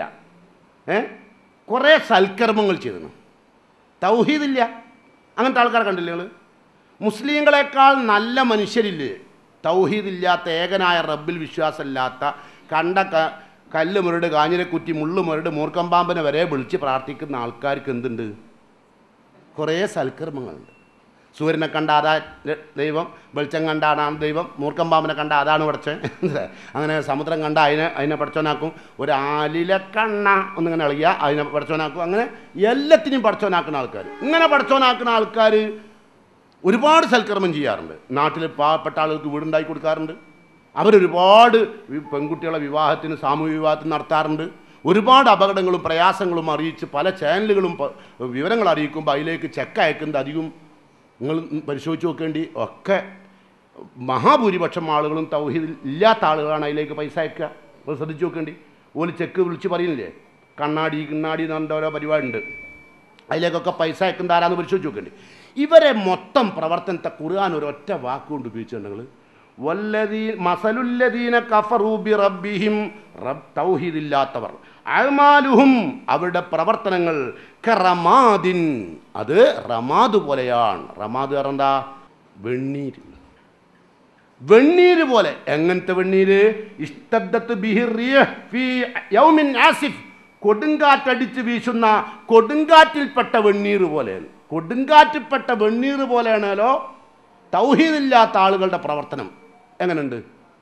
കുറേ സൽക്കർമ്മങ്ങൾ ചെയ്തിരുന്നു. തൗഹീദില്ല, അങ്ങനത്തെ ആൾക്കാരെ കണ്ടില്ലേ നിങ്ങൾ? മുസ്ലിങ്ങളെക്കാൾ നല്ല മനുഷ്യരില്ലേ? തൗഹീദില്ലാത്ത, ഏകനായ റബ്ബിൽ വിശ്വാസമില്ലാത്ത, കണ്ട കല്ല് മുരട്, കാഞ്ഞിരക്കുറ്റി, മുള്ളു മുരട്, മൂർക്കമ്പാമ്പനെ വരെ വിളിച്ച് പ്രാർത്ഥിക്കുന്ന ആൾക്കാർക്ക് എന്തുണ്ട്? കുറേ സൽക്കർമ്മങ്ങളുണ്ട്. സൂര്യനെ കണ്ട അതാ ദൈവം, വെളിച്ചം കണ്ട അതാണ് ദൈവം, മൂർക്കമ്പാമ്പിനെ കണ്ട അതാണ് പഠിച്ചത്. അങ്ങനെ സമുദ്രം കണ്ട അതിനെ പഠിച്ചവനാക്കും. ഒരു ആലിലെ കണ്ണ ഒന്നിങ്ങനെ അളിയ അതിനെ പഠിച്ചവനാക്കും. അങ്ങനെ എല്ലാത്തിനെയും പഠിച്ചവനാക്കുന്ന ആൾക്കാർ. ഇങ്ങനെ പഠിച്ചവനാക്കുന്ന ആൾക്കാർ ഒരുപാട് സൽക്കർമ്മം ചെയ്യാറുണ്ട്. നാട്ടിൽ പാവപ്പെട്ട ആളുകൾക്ക് വീടുണ്ടാക്കി കൊടുക്കാറുണ്ട്. അവരൊരുപാട് പെൺകുട്ടികളെ വിവാഹത്തിന്, സാമൂഹിക വിവാഹത്തിന് നടത്താറുണ്ട്. ഒരുപാട് അപകടങ്ങളും പ്രയാസങ്ങളും അറിയിച്ച് പല ചാനലുകളും വിവരങ്ങൾ അറിയിക്കുമ്പോൾ അതിലേക്ക് ചെക്ക് അയക്കുന്നത് അധികം നിങ്ങൾ പരിശോധിച്ച് നോക്കേണ്ടി. ഒക്കെ മഹാഭൂരിപക്ഷം ആളുകളും തൗഹീദ് ഇല്ലാത്ത ആളുകളാണ് അതിലേക്ക് പൈസ അയക്കുക. അത് ശ്രദ്ധിച്ച് നോക്കേണ്ടി. ഓല് ചെക്ക് വിളിച്ച് പറയുന്നില്ലേ, കണ്ണാടി എന്ന് പറഞ്ഞിട്ട് ഓരോ പരിപാടി ഉണ്ട്. അതിലേക്കൊക്കെ പൈസ അയക്കുന്നത് ആരാന്ന് പരിശോധിച്ച് നോക്കേണ്ടി. ഇവരെ മൊത്തം പ്രവർത്തനത്തെ ഖുർആൻ ഒരൊറ്റ വാക്കുകൊണ്ട് ഉപയോഗിച്ചിട്ടുണ്ടെങ്കിൽ മസലുല്ലദീന കഫറൂ ബിറബ്ബിഹിം, തൗഹീദില്ലാത്തവർ, അഅ്മാലുഹും അവരുടെ പ്രവർത്തനങ്ങൾ കറമാദിൻ, അത് റമാദ് പോലെയാണ്. റമാദ് പറഞ്ഞാ വെണ്ണീര്, വെണ്ണീര് പോലെ. എങ്ങനത്തെ വെണ്ണീര്? ഇസ്തദ്ദത്ത് ബിഹി റിയഹ് ഫീ യൗമിൻ ആസിഫ്, കൊടുങ്കാറ്റടിച്ച് വീശുന്ന കൊടുങ്കാറ്റിൽപ്പെട്ട വെണ്ണീർ പോലെയാണ്. കൊടുങ്കാറ്റിൽപ്പെട്ട വെണ്ണീർ പോലെയാണല്ലോ തൗഹീദില്ലാത്ത ആളുകളുടെ പ്രവർത്തനം. എങ്ങനെയുണ്ട്?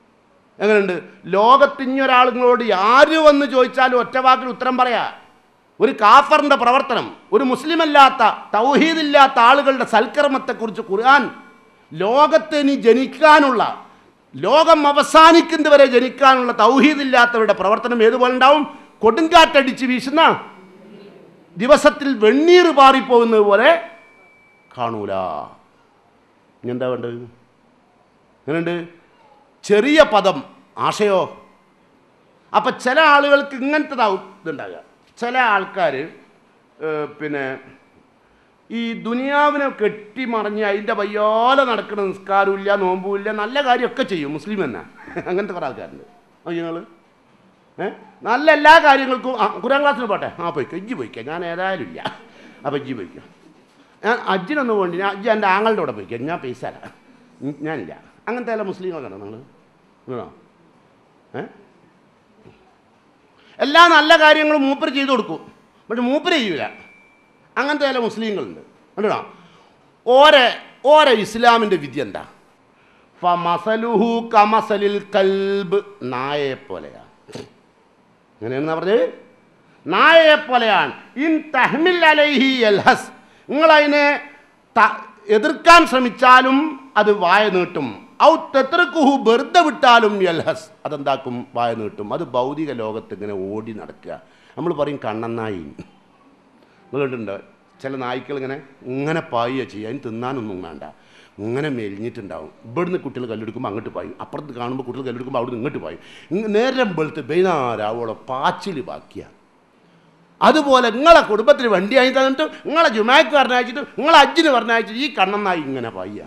ലോകത്തിഞ്ഞൊരാളുകളോട് ആര് വന്ന് ചോദിച്ചാലും ഒറ്റ വാക്കിൽ ഉത്തരം പറയാ. ഒരു കാഫറിൻ്റെ പ്രവർത്തനം, ഒരു മുസ്ലിമല്ലാത്ത തൗഹീദില്ലാത്ത ആളുകളുടെ സൽക്കർമ്മത്തെക്കുറിച്ച് ഖുർആൻ ലോകത്ത് ഇനി ജനിക്കാനുള്ള, ലോകം അവസാനിക്കുന്നത് വരെ ജനിക്കാനുള്ള തൗഹീദില്ലാത്തവരുടെ പ്രവർത്തനം ഏതുപോലെ ഉണ്ടാവും? കൊടുങ്കാറ്റടിച്ച് വീശുന്ന ദിവസത്തിൽ വെണ്ണീർ പാറിപ്പോകുന്നത് പോലെ കാണൂല. എന്താ വേണ്ടത്? അങ്ങനെയുണ്ട്. ചെറിയ പദം ആശയോ. അപ്പം ചില ആളുകൾക്ക് ഇങ്ങനത്തെ ഇതുണ്ടാകുക. ചില ആൾക്കാർ പിന്നെ ഈ ദുനിയാവിനെ കെട്ടിമറിഞ്ഞ് അതിൻ്റെ വയ്യാലെ നടക്കുന്ന നിസ്കാരമില്ല, നോമ്പുമില്ല, നല്ല കാര്യമൊക്കെ ചെയ്യും, മുസ്ലിം തന്നെ. അങ്ങനത്തെ കുറേ ആൾക്കാരുണ്ട്. നിങ്ങൾ നല്ല എല്ലാ കാര്യങ്ങൾക്കും ഖുർആൻ ക്ലാസ്സിന് പോട്ടെ, പോയിക്കോ, ഇജ്ജ് പോയിക്കോ, ഞാൻ ഏതായാലും ഇല്ല, അപ്പം ഇജ്ജ് പോയിക്കോ, ഞാൻ അജ്ജിനൊന്നും വേണ്ടി, ഞാൻ അജ്ജ് എൻ്റെ ആങ്ങളുടെ കൂടെ പോയിക്കോ, ഞാൻ പൈസ അല്ല, ഞാനില്ല. അങ്ങനത്തെ അല്ല മുസ്ലിങ്ങളാണോ നിങ്ങൾ? എല്ലാ നല്ല കാര്യങ്ങളും മൂപ്പർ ചെയ്തു കൊടുക്കും, പക്ഷെ മൂപ്പർ ചെയ്യൂല. അങ്ങനത്തെ ചില മുസ്ലിങ്ങളുണ്ട്. കണ്ടോ? ഓരെ ഇസ്ലാമിൻ്റെ വിധി എന്താ? ഫമസലുഹു കമസലിൽ കൽബ്, നായയെപ്പോലെയാണ്. എങ്ങനെയാണെന്ന് പറഞ്ഞത്? നായയെപ്പോലെയാണ്. ഇൻ തഹ്മിൽ അലൈഹി യൽഹസ്, നിങ്ങളതിനെ എതിർക്കാൻ ശ്രമിച്ചാലും അത് വായ നീട്ടും. ഔ തത്റകുഹു, വെറുതെ വിട്ടാലും യൽഹസ്, അതെന്താക്കും? വായ നീട്ടും. അത് ഭൗതിക ലോകത്ത് ഇങ്ങനെ ഓടി നടക്കുക. നമ്മൾ പറയും കണ്ണനായി. നിങ്ങളുണ്ട് ചില നായ്ക്കൾ ഇങ്ങനെ പായുക ചെയ്യുക, അതിന് തിന്നാനൊന്നും വേണ്ട, ഇങ്ങനെ മെലിഞ്ഞിട്ടുണ്ടാവും. ഇവിടുന്ന് കുട്ടികൾ കല്ലെടുക്കുമ്പോൾ അങ്ങോട്ട് പായും, അപ്പുറത്ത് കാണുമ്പോൾ കുട്ടികൾ കല്ലെടുക്കുമ്പോൾ അവിടെ നിന്ന് ഇങ്ങോട്ട് പായും. നേരം വെളുത്ത് വൈകുന്നേരവോളം പാച്ചിൽ ബാക്കിയാണ്. അതുപോലെ നിങ്ങളെ കുടുംബത്തിന് വണ്ടി ആയി തന്നിട്ട്, നിങ്ങളെ ജുമാക്ക് പറഞ്ഞയച്ചിട്ട്, നിങ്ങളെ അജ്ജിന് പറഞ്ഞയച്ചിട്ട് ഈ കണ്ണനായി ഇങ്ങനെ പായുക.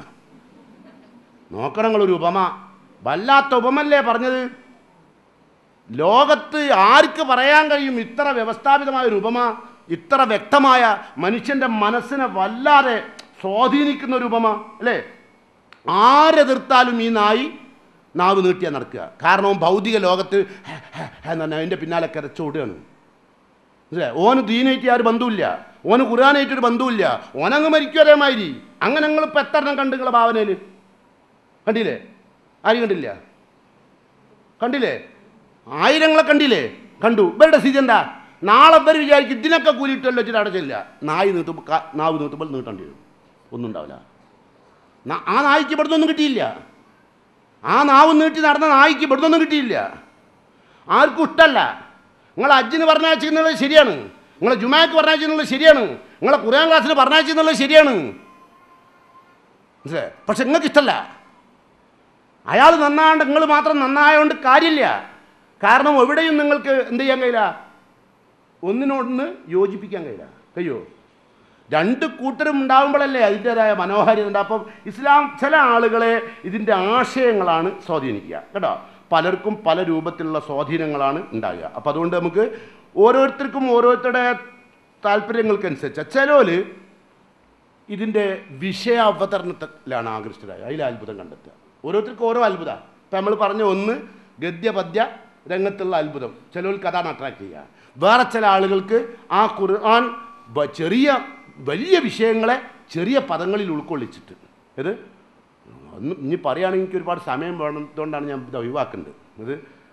നോക്കണം നിങ്ങളൊരു ഉപമ. വല്ലാത്ത ഉപമല്ലേ പറഞ്ഞത്? ലോകത്ത് ആർക്ക് പറയാൻ കഴിയും ഇത്ര വ്യവസ്ഥാപിതമായൊരു ഉപമ? ഇത്ര വ്യക്തമായ, മനുഷ്യൻ്റെ മനസ്സിനെ വല്ലാതെ സ്വാധീനിക്കുന്ന ഒരു ഉപമ അല്ലേ? ആരെതിർത്താലും ഈ നാവ് നീട്ടിയാൽ നടക്കുക. കാരണം ഭൗതിക ലോകത്ത് എന്ന് പറഞ്ഞാൽ അതിൻ്റെ പിന്നാലെ കരച്ചോടുകയാണ്. അല്ലേ? ഓന് ദീനായിട്ട് ആരും ബന്ധമില്ല, ഓന് ഖുർആനായിട്ടൊരു ബന്ധമില്ല, ഓനങ്ങ് മരിക്കും അതേമാതിരി. അങ്ങനെ നിങ്ങളിപ്പോൾ എത്ര എണ്ണം കണ്ടു നിങ്ങളെ ഭാവനയിൽ? കണ്ടില്ലേ? ആരും കണ്ടില്ല? കണ്ടില്ലേ? ആയിരങ്ങളെ കണ്ടില്ലേ? കണ്ടു. ഇവരുടെ സ്ഥിതി എന്താ? നാളെ ഇവർ വിചാരിക്കും ഇതിനൊക്കെ കൂലിയിട്ടല്ലോ വെച്ചിട്ട് അടച്ചില്ല. നാവ് നീട്ടുമ്പോൾ നീട്ടേണ്ടി വരും, ഒന്നും ഉണ്ടാവില്ല. ആ നായ്ക്ക് ഇവിടുന്ന് ഒന്നും കിട്ടിയില്ല. ആ നാവ് നീട്ടി നടന്ന നായ്ക്ക് ഇവിടുന്ന് ഒന്നും കിട്ടിയില്ല. ആർക്കും ഇഷ്ടമല്ല. നിങ്ങൾ അജ്ജിന് പറഞ്ഞയച്ചെന്നുള്ളത് ശരിയാണ്, നിങ്ങളെ ജുമാക്ക് പറഞ്ഞയച്ചെന്നുള്ളത് ശരിയാണ്, നിങ്ങളെ ഖുർആൻ ക്ലാസ്സിന് പറഞ്ഞയച്ചെന്നുള്ളത് ശരിയാണ്. മനസ്സിലായി? പക്ഷെ നിങ്ങൾക്ക് ഇഷ്ടമല്ല. അയാൾ നന്നാണ്ട് നിങ്ങൾ മാത്രം നന്നായതുകൊണ്ട് കാര്യമില്ല. കാരണം എവിടെയും നിങ്ങൾക്ക് എന്ത് ചെയ്യാൻ കഴിയില്ല, ഒന്നിനോടൊന്ന് യോജിപ്പിക്കാൻ കഴിയില്ല. കഴിയോ? രണ്ട് കൂട്ടരും ഉണ്ടാകുമ്പോഴല്ലേ അതിൻ്റേതായ മനോഹാരിത ഉണ്ട്. അപ്പം ഇസ്ലാം ചില ആളുകളെ ഇതിൻ്റെ ആശയങ്ങളാണ് സ്വാധീനിക്കുക കേട്ടോ. പലർക്കും പല രൂപത്തിലുള്ള സ്വാധീനങ്ങളാണ് ഉണ്ടാകുക. അപ്പം അതുകൊണ്ട് നമുക്ക് ഓരോരുത്തർക്കും ഓരോരുത്തരുടെ താല്പര്യങ്ങൾക്കനുസരിച്ച് ചിലർ ഇതിൻ്റെ വിഷയ അവതരണത്തിലാണ് ആകൃഷ്ടരായ അതിൽ അത്ഭുതം കണ്ടെത്തുക. ഓരോരുത്തർക്കും ഓരോ അത്ഭുതമാണ്. ഇപ്പം നമ്മൾ പറഞ്ഞ ഒന്ന് ഗദ്യപദ്യ രംഗത്തുള്ള അത്ഭുതം, ചിലർക്ക് അതാണ് അട്രാക്ട് ചെയ്യുക. വേറെ ചില ആളുകൾക്ക് ആ ഖുർആൻ ചെറിയ വലിയ വിഷയങ്ങളെ ചെറിയ പദങ്ങളിൽ ഉൾക്കൊള്ളിച്ചിട്ട് ഇത് ഒന്ന് ഇനി പറയുകയാണെങ്കിൽ എനിക്ക് ഒരുപാട് സമയം വേണതുകൊണ്ടാണ് ഞാൻ ഇത് ഒഴിവാക്കുന്നത്. ഇത്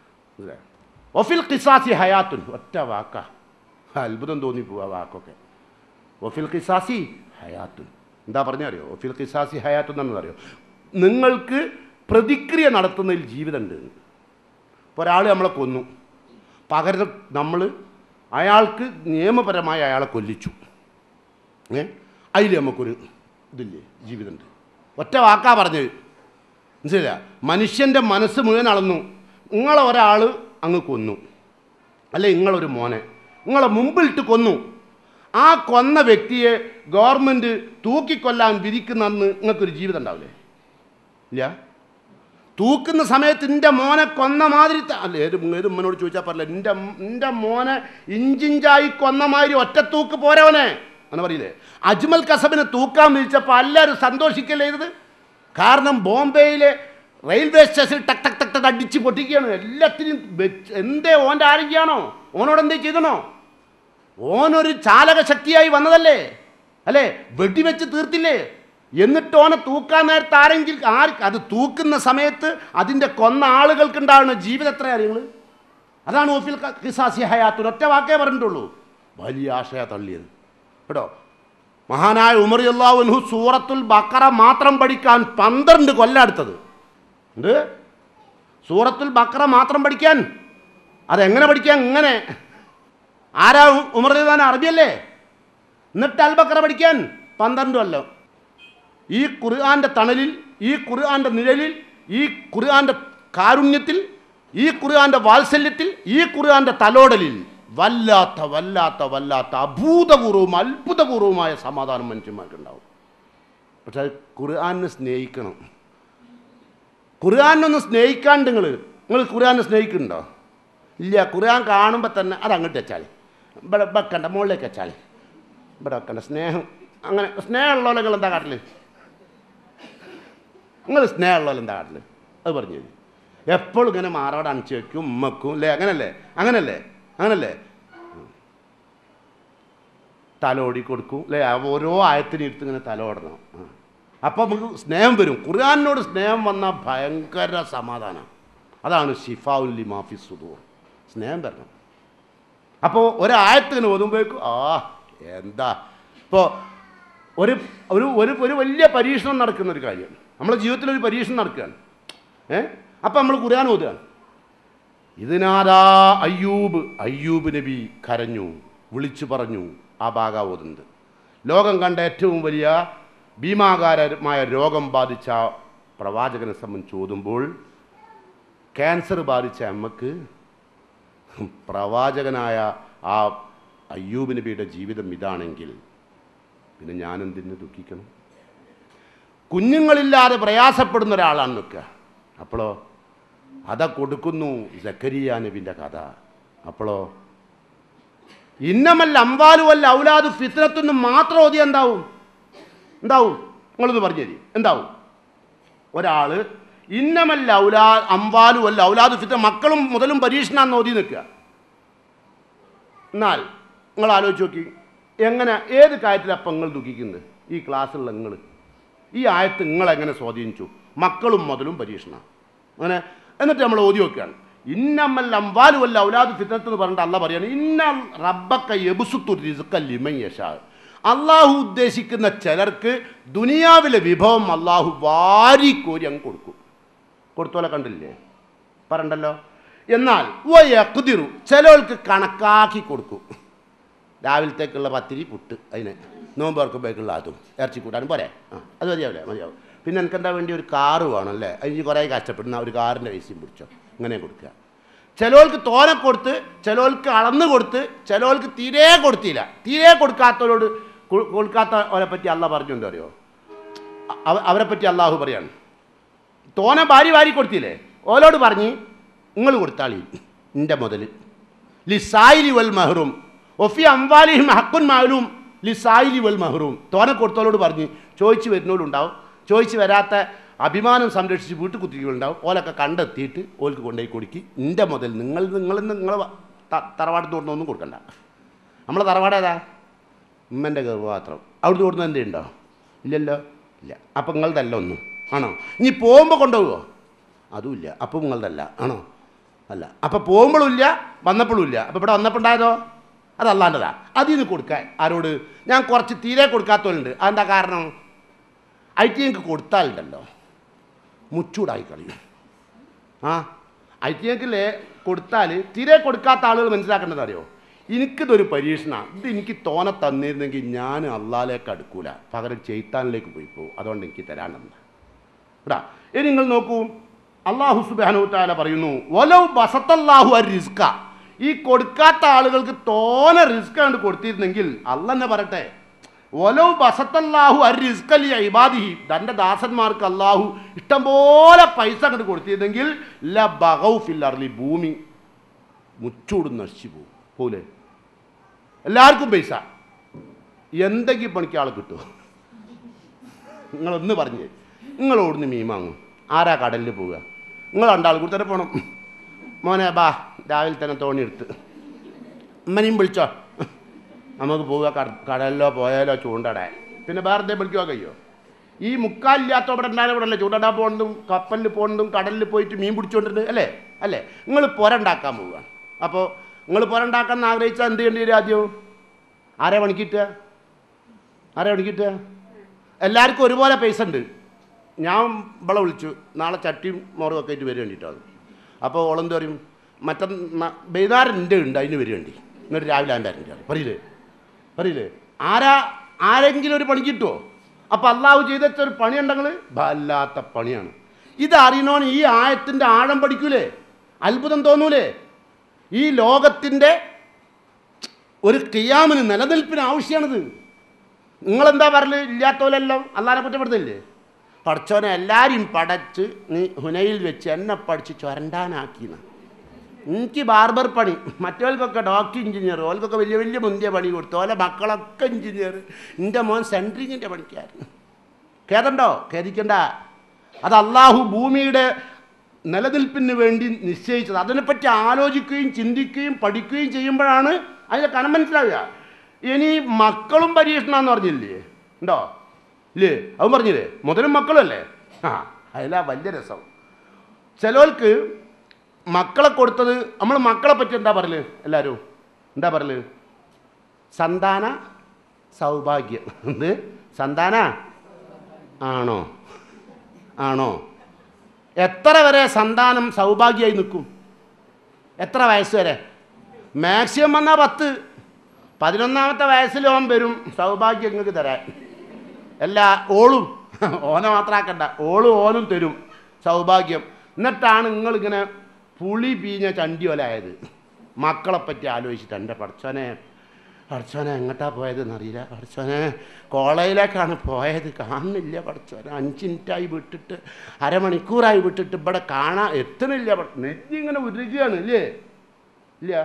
ഒഫിൽ ഖിസാസി ഹയാത്തുൻ, ഒറ്റ വാക്ക അത്ഭുതം തോന്നിപ്പോവുക വാക്കൊക്കെ. ഒഫിൽ ഖിസാസി ഹയാത്തുൻ എന്താ പറഞ്ഞാൽ അറിയോ? ഒഫിൽ ഖിസാസി ഹയാത്തുൻ എന്നാണെന്ന് അറിയോ? നിങ്ങൾക്ക് പ്രതിക്രിയ നടത്തുന്നതിൽ ജീവിതമുണ്ട്. ഇപ്പോൾ ഒരാൾ നമ്മളെ കൊന്നു, പകരം നമ്മൾ അയാൾക്ക് നിയമപരമായി അയാളെ കൊല്ലിച്ചു, അതിൽ നമുക്കൊരു ഇതില്ലേ, ജീവിതമുണ്ട്. ഒറ്റ വാക്കാ പറഞ്ഞത്, മനസ്സില്ല? മനുഷ്യൻ്റെ മനസ്സ് മുഴുവൻ അളന്നു. നിങ്ങളെ ഒരാൾ അങ്ങ് കൊന്നു, അല്ലെ നിങ്ങളൊരു മോനെ നിങ്ങളെ മുമ്പിലിട്ട് കൊന്നു. ആ കൊന്ന വ്യക്തിയെ ഗവൺമെൻറ് തൂക്കിക്കൊല്ലാൻ വിധിക്കുന്നന്ന് നിങ്ങൾക്കൊരു ജീവിതം ഉണ്ടാവില്ലേ? ഇല്ല. തൂക്കുന്ന സമയത്ത് എൻ്റെ മോനെ കൊന്ന മാതിരി അല്ല, ഏത് ഉമ്മനോട് ചോദിച്ചാൽ പറയില്ല, എൻ്റെ മോനെ ഇഞ്ചിഞ്ചായി കൊന്ന മാതിരി ഒറ്റ തൂക്ക് പോരവനെ എന്ന് പറയില്ലേ? അജ്മൽ കസബിനെ തൂക്കാൻ വിളിച്ചപ്പോൾ എല്ലാവരും സന്തോഷിക്കല്ലേ ചെയ്തത്? കാരണം ബോംബെയിലെ റെയിൽവേ സ്റ്റേഷനിൽ ടക്ക് ടക്ക് ടക്ക് ടക്ക് അടിച്ച് പൊട്ടിക്കുകയാണ്. എല്ലാത്തിനും എന്തേ ഓൻ്റെ ആരോഗ്യമാണോ? ഓനോട് എന്തേ ചെയ്തണോ? ഓനൊരു ചാലക ശക്തിയായി വന്നതല്ലേ, അല്ലേ? വെടിവെച്ച് തീർത്തില്ലേ? എന്നിട്ട് ഓനെ തൂക്കാൻ നേരത്തെ ആരെങ്കിലും അത് തൂക്കുന്ന സമയത്ത് അതിൻ്റെ കൊന്ന ആളുകൾക്കുണ്ടാവുന്ന ജീവിതം എത്രയാണ് നിങ്ങൾ? അതാണ് ഓഫിൽ ഖിസാസി ഹയാത്തുൻ. ഒറ്റ വാക്കേ പറഞ്ഞിട്ടുള്ളൂ, വലിയ ആശയ തള്ളിയത് കേട്ടോ. മഹാനായ ഉമർ റളിയല്ലാഹു അൻഹു സൂറത്തുൽ ബഖറ മാത്രം പഠിക്കാൻ 12 കൊല്ലം എടുത്തത്. എന്ത്? സൂറത്തുൽ ബഖറ മാത്രം പഠിക്കാൻ. അതെങ്ങനെ പഠിക്കാൻ? ഇങ്ങനെ. ആരാ ഉമർ റളിയല്ലാഹു അറബിയല്ലേ? എന്നിട്ട് അൽ ബഖറ പഠിക്കാൻ 12 കൊല്ലം. ഈ ഖുർആൻ്റെ തണലിൽ, ഈ ഖുർആൻ്റെ നിഴലിൽ, ഈ ഖുർആൻ്റെ കാരുണ്യത്തിൽ, ഈ ഖുർആൻ്റെ വാത്സല്യത്തിൽ, ഈ ഖുർആൻ്റെ തലോടലിൽ വല്ലാത്ത വല്ലാത്ത വല്ലാത്ത അഭൂതപൂർവവും അത്ഭുതപൂർവമായ സമാധാനം മനുഷ്യന്മാർക്കുണ്ടാവും. പക്ഷെ അത് ഖുർആനെ സ്നേഹിക്കണം. ഖുർആനൊന്ന് സ്നേഹിക്കാണ്ട് നിങ്ങൾ ഖുർആനെ സ്നേഹിക്കുന്നുണ്ടോ? ഇല്ല. ഖുർആൻ കാണുമ്പോൾ തന്നെ അത് അങ്ങോട്ട് വെച്ചാൽ ഇവിടെ വെക്കണ്ട, മുകളിലേക്ക് വെച്ചാൽ ഇവിടെ വെക്കണ്ട. സ്നേഹം അങ്ങനെ സ്നേഹമുള്ളവരെ നിങ്ങൾ എന്താ കാട്ടിൽ? നിങ്ങൾ സ്നേഹമുള്ളവരെ എന്താ കാട്ടിൽ? അത് പറഞ്ഞു തരും. എപ്പോഴും ഇങ്ങനെ മാറോട് അണിച്ച് വയ്ക്കും, ഉമ്മക്കും അല്ലേ? അങ്ങനല്ലേ? അങ്ങനല്ലേ? അങ്ങനല്ലേ? തലോടി കൊടുക്കും അല്ലേ? ഓരോ ആയത്തിനും എടുത്ത് ഇങ്ങനെ തലോടണം. അപ്പോൾ നമുക്ക് സ്നേഹം വരും. ഖുർആനോട് സ്നേഹം വന്നാൽ ഭയങ്കര സമാധാനം. അതാണ് ഷിഫാഉൽ ലിമാ ഫി സുദൂർ. സ്നേഹം വരണം. അപ്പോൾ ഒരായത്തിന് ഓതുമ്പോഴേക്കും എന്താ ഇപ്പോൾ ഒരു ഒരു ഒരു വലിയ പരീക്ഷണം നടക്കുന്നൊരു കാര്യം, നമ്മുടെ ജീവിതത്തിലൊരു പരീക്ഷണം നടക്കുകയാണ്. അപ്പം നമ്മൾ ഖുർആൻ ഓതുകയാണ്. ഇതിനാദാ അയ്യൂബ് നബി കരഞ്ഞു, വിളിച്ചു പറഞ്ഞു. ആ ഭാഗ ഓതുന്നത് ലോകം കണ്ട ഏറ്റവും വലിയ ഭീമാകാരമായ രോഗം ബാധിച്ച പ്രവാചകനെ സംബന്ധിച്ച് ഓതുമ്പോൾ ക്യാൻസർ ബാധിച്ച അമ്മക്ക് പ്രവാചകനായ ആ അയ്യൂബ് നബിയുടെ ജീവിതം ഇതാണെങ്കിൽ പിന്നെ ഞാനെന്തിന് ദുഃഖിക്കണം? കുഞ്ഞുങ്ങളില്ലാതെ പ്രയാസപ്പെടുന്ന ഒരാളാണ് നിൽക്കുക. അപ്പോഴോ അതാ കൊടുക്കുന്നു സക്കരിയ നബിൻ്റെ കഥ. അപ്പോഴോ ഇന്നമല്ല അംവാലു വല്ല ഔലാദു ഫിത്നത്തൊന്നും മാത്രം ഓതി എന്താവും? നിങ്ങളൊന്ന് പറഞ്ഞു തരി. എന്താവും? ഒരാൾ ഇന്നമല്ല അംവാലു വല്ല ഔലാദു ഫിത്ന, മക്കളും മുതലും പരീക്ഷണാന്ന് ഓതി നിൽക്കുക. എന്നാൽ നിങ്ങൾ ആലോചിച്ച് നോക്കി, എങ്ങനെ ഏത് കാര്യത്തിലപ്പം നിങ്ങൾ ദുഃഖിക്കുന്നത്? ഈ ക്ലാസ്സിലുള്ള നിങ്ങൾ ഈ ആയത്ത് നിങ്ങളെങ്ങനെ സ്വാധീനിച്ചു? മക്കളും മുതലും പരീക്ഷണ അങ്ങനെ. എന്നിട്ട് നമ്മൾ ഓതി നോക്കുകയാണ്. ഇന്നമൽ അംവാലു വൽ ഔലാദു ഫിത്നത്ത് എന്ന് പറഞ്ഞിട്ട് അള്ളാഹ് പറയാണ്, ഇന്ന റബ്ബക യബ്സുത്തു റിസ്ഖ ലിമൻ യശാ. അള്ളാഹു ഉദ്ദേശിക്കുന്ന ചിലർക്ക് ദുനിയാവിലെ വിഭവം അള്ളാഹു വാരിക്കോരി അങ്ങ് കൊടുക്കും. കൊടുത്തോലെ കണ്ടില്ലേ? പറയണ്ടല്ലോ. എന്നാൽ വയഖ്ദിറു, ചിലർക്ക് കണക്കാക്കി കൊടുക്കും. രാവിലത്തേക്കുള്ള പത്തിരി പുട്ട്, അതിന് നോമ്പേർക്കുമ്പോഴേക്കുള്ള അതും ഇറച്ചി കൂട്ടാനും പോരെ, അത് മതിയാവും. പിന്നെ എനിക്കെന്താ വേണ്ടി ഒരു കാറ് വേണമല്ലേ, അതിന് കുറേ കഷ്ടപ്പെടുന്ന ഒരു കാറിൻ്റെ പൈസയും പിടിച്ചോ, ഇങ്ങനെ കൊടുക്കുക. ചിലവർക്ക് തോനെ കൊടുത്ത്, ചിലവർക്ക് അളന്ന് കൊടുത്ത്, ചിലവർക്ക് തീരെ കൊടുത്തില്ല. തീരെ കൊടുക്കാത്തവരെ പറ്റി അള്ളാഹ് പറഞ്ഞുണ്ടോ അറിയോ? അവരെ പറ്റി അള്ളാഹു പറയാണ്, തോനെ വാരി കൊടുത്തില്ലേ, ഓലോട് പറഞ്ഞ് നിങ്ങൾ കൊടുത്താളി എൻ്റെ മുതൽ ലി സായിലി വൽ മഹ്റൂം ഒഫി അംവാലിഹിം ഹഖുൻ മഅലൂം. ലിസായിലി വൽ മഹ്റൂം. തോനെ കൊടുത്തോലോട് പറഞ്ഞ് ചോദിച്ച് വരുന്നവരുണ്ടാവും, ചോദിച്ച് വരാത്ത അഭിമാനം സംരക്ഷിച്ച് വീട്ടിൽ കുത്തികളുണ്ടാവും. ഓലൊക്കെ കണ്ടെത്തിയിട്ട് ഓൽക്ക് കൊണ്ടുപോയി കൊടുക്കി. എൻ്റെ മുതൽ നിങ്ങളെ തറവാട്ടിൽ തോന്നുന്നൊന്നും കൊടുക്കണ്ട. നമ്മളെ തറവാട് ഏതാ? ഉമ്മൻ്റെ ഗർഭപാത്രം. അവിടുന്ന് കൊടുക്കുന്ന എന്തേ ഉണ്ടോ? ഇല്ലല്ലോ, ഇല്ല. അപ്പം നിങ്ങളതല്ല ഒന്നും ആണോ? ഇനി പോകുമ്പോൾ കൊണ്ടുപോകുമോ? അതുമില്ല. അപ്പം നിങ്ങളതല്ല ആണോ? അല്ല. അപ്പം പോകുമ്പോഴും ഇല്ല, വന്നപ്പോഴും ഇല്ല. അപ്പം ഇവിടെ വന്നപ്പോൾ ഉണ്ടായതോ? അത് അല്ലാണ്ടതാ. അതിന് കൊടുക്കാൻ ആരോട്? ഞാൻ കുറച്ച് തീരെ കൊടുക്കാത്തവരുണ്ട്. അതെന്താ കാരണം? ഐറ്റിങ്ങൾക്ക് കൊടുത്താലുണ്ടല്ലോ മുച്ചൂടായി കളിയും. ഐറ്റിങ്ങൾക്കില്ലേ കൊടുത്താൽ തീരെ കൊടുക്കാത്ത ആളുകൾ മനസ്സിലാക്കേണ്ടത് അറിയോ? എനിക്കിതൊരു പരീക്ഷണമാണ്. ഇത് എനിക്ക് തോനെ തന്നിരുന്നെങ്കിൽ ഞാൻ അള്ളാഹിലേക്ക് അടുക്കൂല, പകരം ചെയ്ത്താനിലേക്ക് പോയി പോകും. അതുകൊണ്ട് എനിക്ക് തരാനെന്താ ഇടാ. ഇനി നിങ്ങൾ നോക്കൂ, അള്ളാഹു സുബ്ഹാനഹു വ തആല പറയുന്നു, വലൗ ബസത്തല്ലാഹു അർ-റിസ്ക. ഈ കൊടുക്കാത്ത ആളുകൾക്ക് തോനെ റിസ്ക് ആണ് കൊടുത്തിരുന്നെങ്കിൽ അള്ളാഹ് തന്നെ പറയട്ടെ, വലൗ ബസത്തല്ലാഹു അർ-റിസ്ക ലി ഇബാദിഹി. തൻ്റെ ദാസന്മാർക്ക് അള്ളാഹു ഇഷ്ടംപോലെ പൈസ അങ്ങോട്ട് കൊടുത്തിരുന്നെങ്കിൽ ലബഗൗ ഫിൽ അർളി. ഭൂമി മുച്ചൂടും നശിച്ചു പോകും പോലെ. എല്ലാവർക്കും പൈസ, എന്തെങ്കിലും പണിക്ക് ആൾ കിട്ടുമോ? നിങ്ങളൊന്ന് പറഞ്ഞ്, നിങ്ങളോടുന്ന് മീൻ വാങ്ങും. ആരാ കടലിൽ പോവുക? നിങ്ങൾ രണ്ടാൾ കൂടി തന്നെ പോകണം. മോനെ ബാ, രാവിലെ തന്നെ തോണി എടുത്ത് ഉമ്മനെയും വിളിച്ചോ, നമുക്ക് പോവുക കടലിലോ പോയാലോ ചൂണ്ടടാൻ. പിന്നെ വേറെ എന്തേ വിളിക്കുക കഴിയോ? ഈ മുക്കാലില്ലാത്ത ഇവിടെ ഉണ്ടായാലും ഇവിടെ അല്ലേ ചൂണ്ടടാൻ പോകുന്നതും കപ്പലിൽ പോകുന്നതും കടലിൽ പോയിട്ട് മീൻ പിടിച്ചുകൊണ്ടിരുന്നത് അല്ലേ? അല്ലേ? നിങ്ങൾ പുരണ്ടാക്കാൻ പോവുക. അപ്പോൾ നിങ്ങൾ പുരണ്ടാക്കാൻ ആഗ്രഹിച്ചാൽ എന്ത് ചെയ്യേണ്ടി വരും? ആദ്യം ആരെ പണിക്കിട്ടുക? ആരെ പണിക്കിട്ടുക? എല്ലാവർക്കും ഒരുപോലെ പൈസ ഉണ്ട്. ഞാൻ ഇവിടെ വിളിച്ചു, നാളെ ചട്ടിയും മോറും ഒക്കെ ആയിട്ട് വരും വേണ്ടിയിട്ടാണ്. അപ്പോൾ ഓളെന്ത് പറയും? വൈകുന്നേരം എൻ്റെ ഉണ്ട്, അതിന് വരും വേണ്ടി. എന്നിട്ട് രാവിലെ എൻ്റെ പറയില്ലേ? പറയില്ലേ? ആരെങ്കിലും ഒരു പണി കിട്ടുമോ? അപ്പോൾ അള്ളാഹു ചെയ്ത ഒരു പണിയുണ്ടെങ്കിൽ വല്ലാത്ത പണിയാണ്. ഇത് അറിയണോന് ഈ ആയത്തിൻ്റെ ആഴം പഠിക്കൂലേ? അത്ഭുതം തോന്നൂലേ? ഈ ലോകത്തിൻ്റെ ഒരു ഖിയാമിന് നിലനിൽപ്പിന് ആവശ്യമാണിത്. നിങ്ങളെന്താ പറയല്? ഇല്ലാത്തോലെല്ലാം അള്ളാഹിനെ കുറ്റപ്പെടുത്തില്ലേ? പഠിച്ചോനെ എല്ലാവരെയും പടച്ച് നീ ഹുനയിൽ വെച്ച് എന്നെ പഠിച്ച് ചൊരണ്ടാനാക്കിയെന്ന്. എനിക്ക് ബാർബർ പണി, മറ്റവർക്കൊക്കെ ഡോക്ടർ എഞ്ചിനീയർ, ഓൽക്കൊക്കെ വലിയ വലിയ മുന്തിയ പണി കൊടുത്തു. ഓലെ മക്കളൊക്കെ എഞ്ചിനീയർ. എൻ്റെ മോൻ സെൻട്രിങ്ങിൻ്റെ പണിക്കായിരുന്നു. ഖേദമുണ്ടോ? ഖേദിക്കണ്ട. അത് അള്ളാഹു ഭൂമിയുടെ നിലനിൽപ്പിന് വേണ്ടി നിശ്ചയിച്ചത്. അതിനെപ്പറ്റി ആലോചിക്കുകയും ചിന്തിക്കുകയും പഠിക്കുകയും ചെയ്യുമ്പോഴാണ് അതിൻ്റെ കനം മനസ്സിലാവുക. ഇനി മക്കളും പരീക്ഷണമെന്ന് പറഞ്ഞില്ലേ? ഉണ്ടോ? ഇല്ലേ? അവൻ പറഞ്ഞില്ലേ? മുതലും മക്കളും അല്ലേ? അതിലാ വലിയ രസം. ചിലർക്ക് മക്കളെ കൊടുത്തത്, നമ്മൾ മക്കളെ പറ്റി എന്താ പറയല്? എല്ലാവരും എന്താ പറയല്? സന്താന സൗഭാഗ്യം. എന്ത് സന്താന ആണോ? ആണോ? എത്ര വരെ സന്താനം സൗഭാഗ്യമായി നിൽക്കും? എത്ര വയസ്സ് വരെ? മാക്സിമം വന്നാൽ 10. 11ാമത്തെ വയസ്സിൽ ഓൻ വരും സൗഭാഗ്യം നിങ്ങൾക്ക് തരാൻ. എല്ലാ ഓളും ഓനെ മാത്രമാക്കണ്ട, ഓനും തരും സൗഭാഗ്യം. എന്നിട്ടാണ് നിങ്ങളിങ്ങനെ പുളി പീഞ്ഞ ചണ്ടി പോലായത്. മക്കളെപ്പറ്റി ആലോചിച്ചിട്ട് എൻ്റെ പഠിച്ചോനെ എങ്ങോട്ടാ പോയതെന്നറിയില്ല, പഠിച്ചോനെ കോളേജിലേക്കാണ് പോയത്, കാണുന്നില്ല പഠിച്ചോനെ, 5 മിനിറ്റായി വിട്ടിട്ട്, അരമണിക്കൂറായി വിട്ടിട്ട് ഇവിടെ കാണാൻ എത്തണില്ല. നെറ്റി ഇങ്ങനെ ഉരുകുകയാണ്. ഇല്ലേ? ഇല്ല?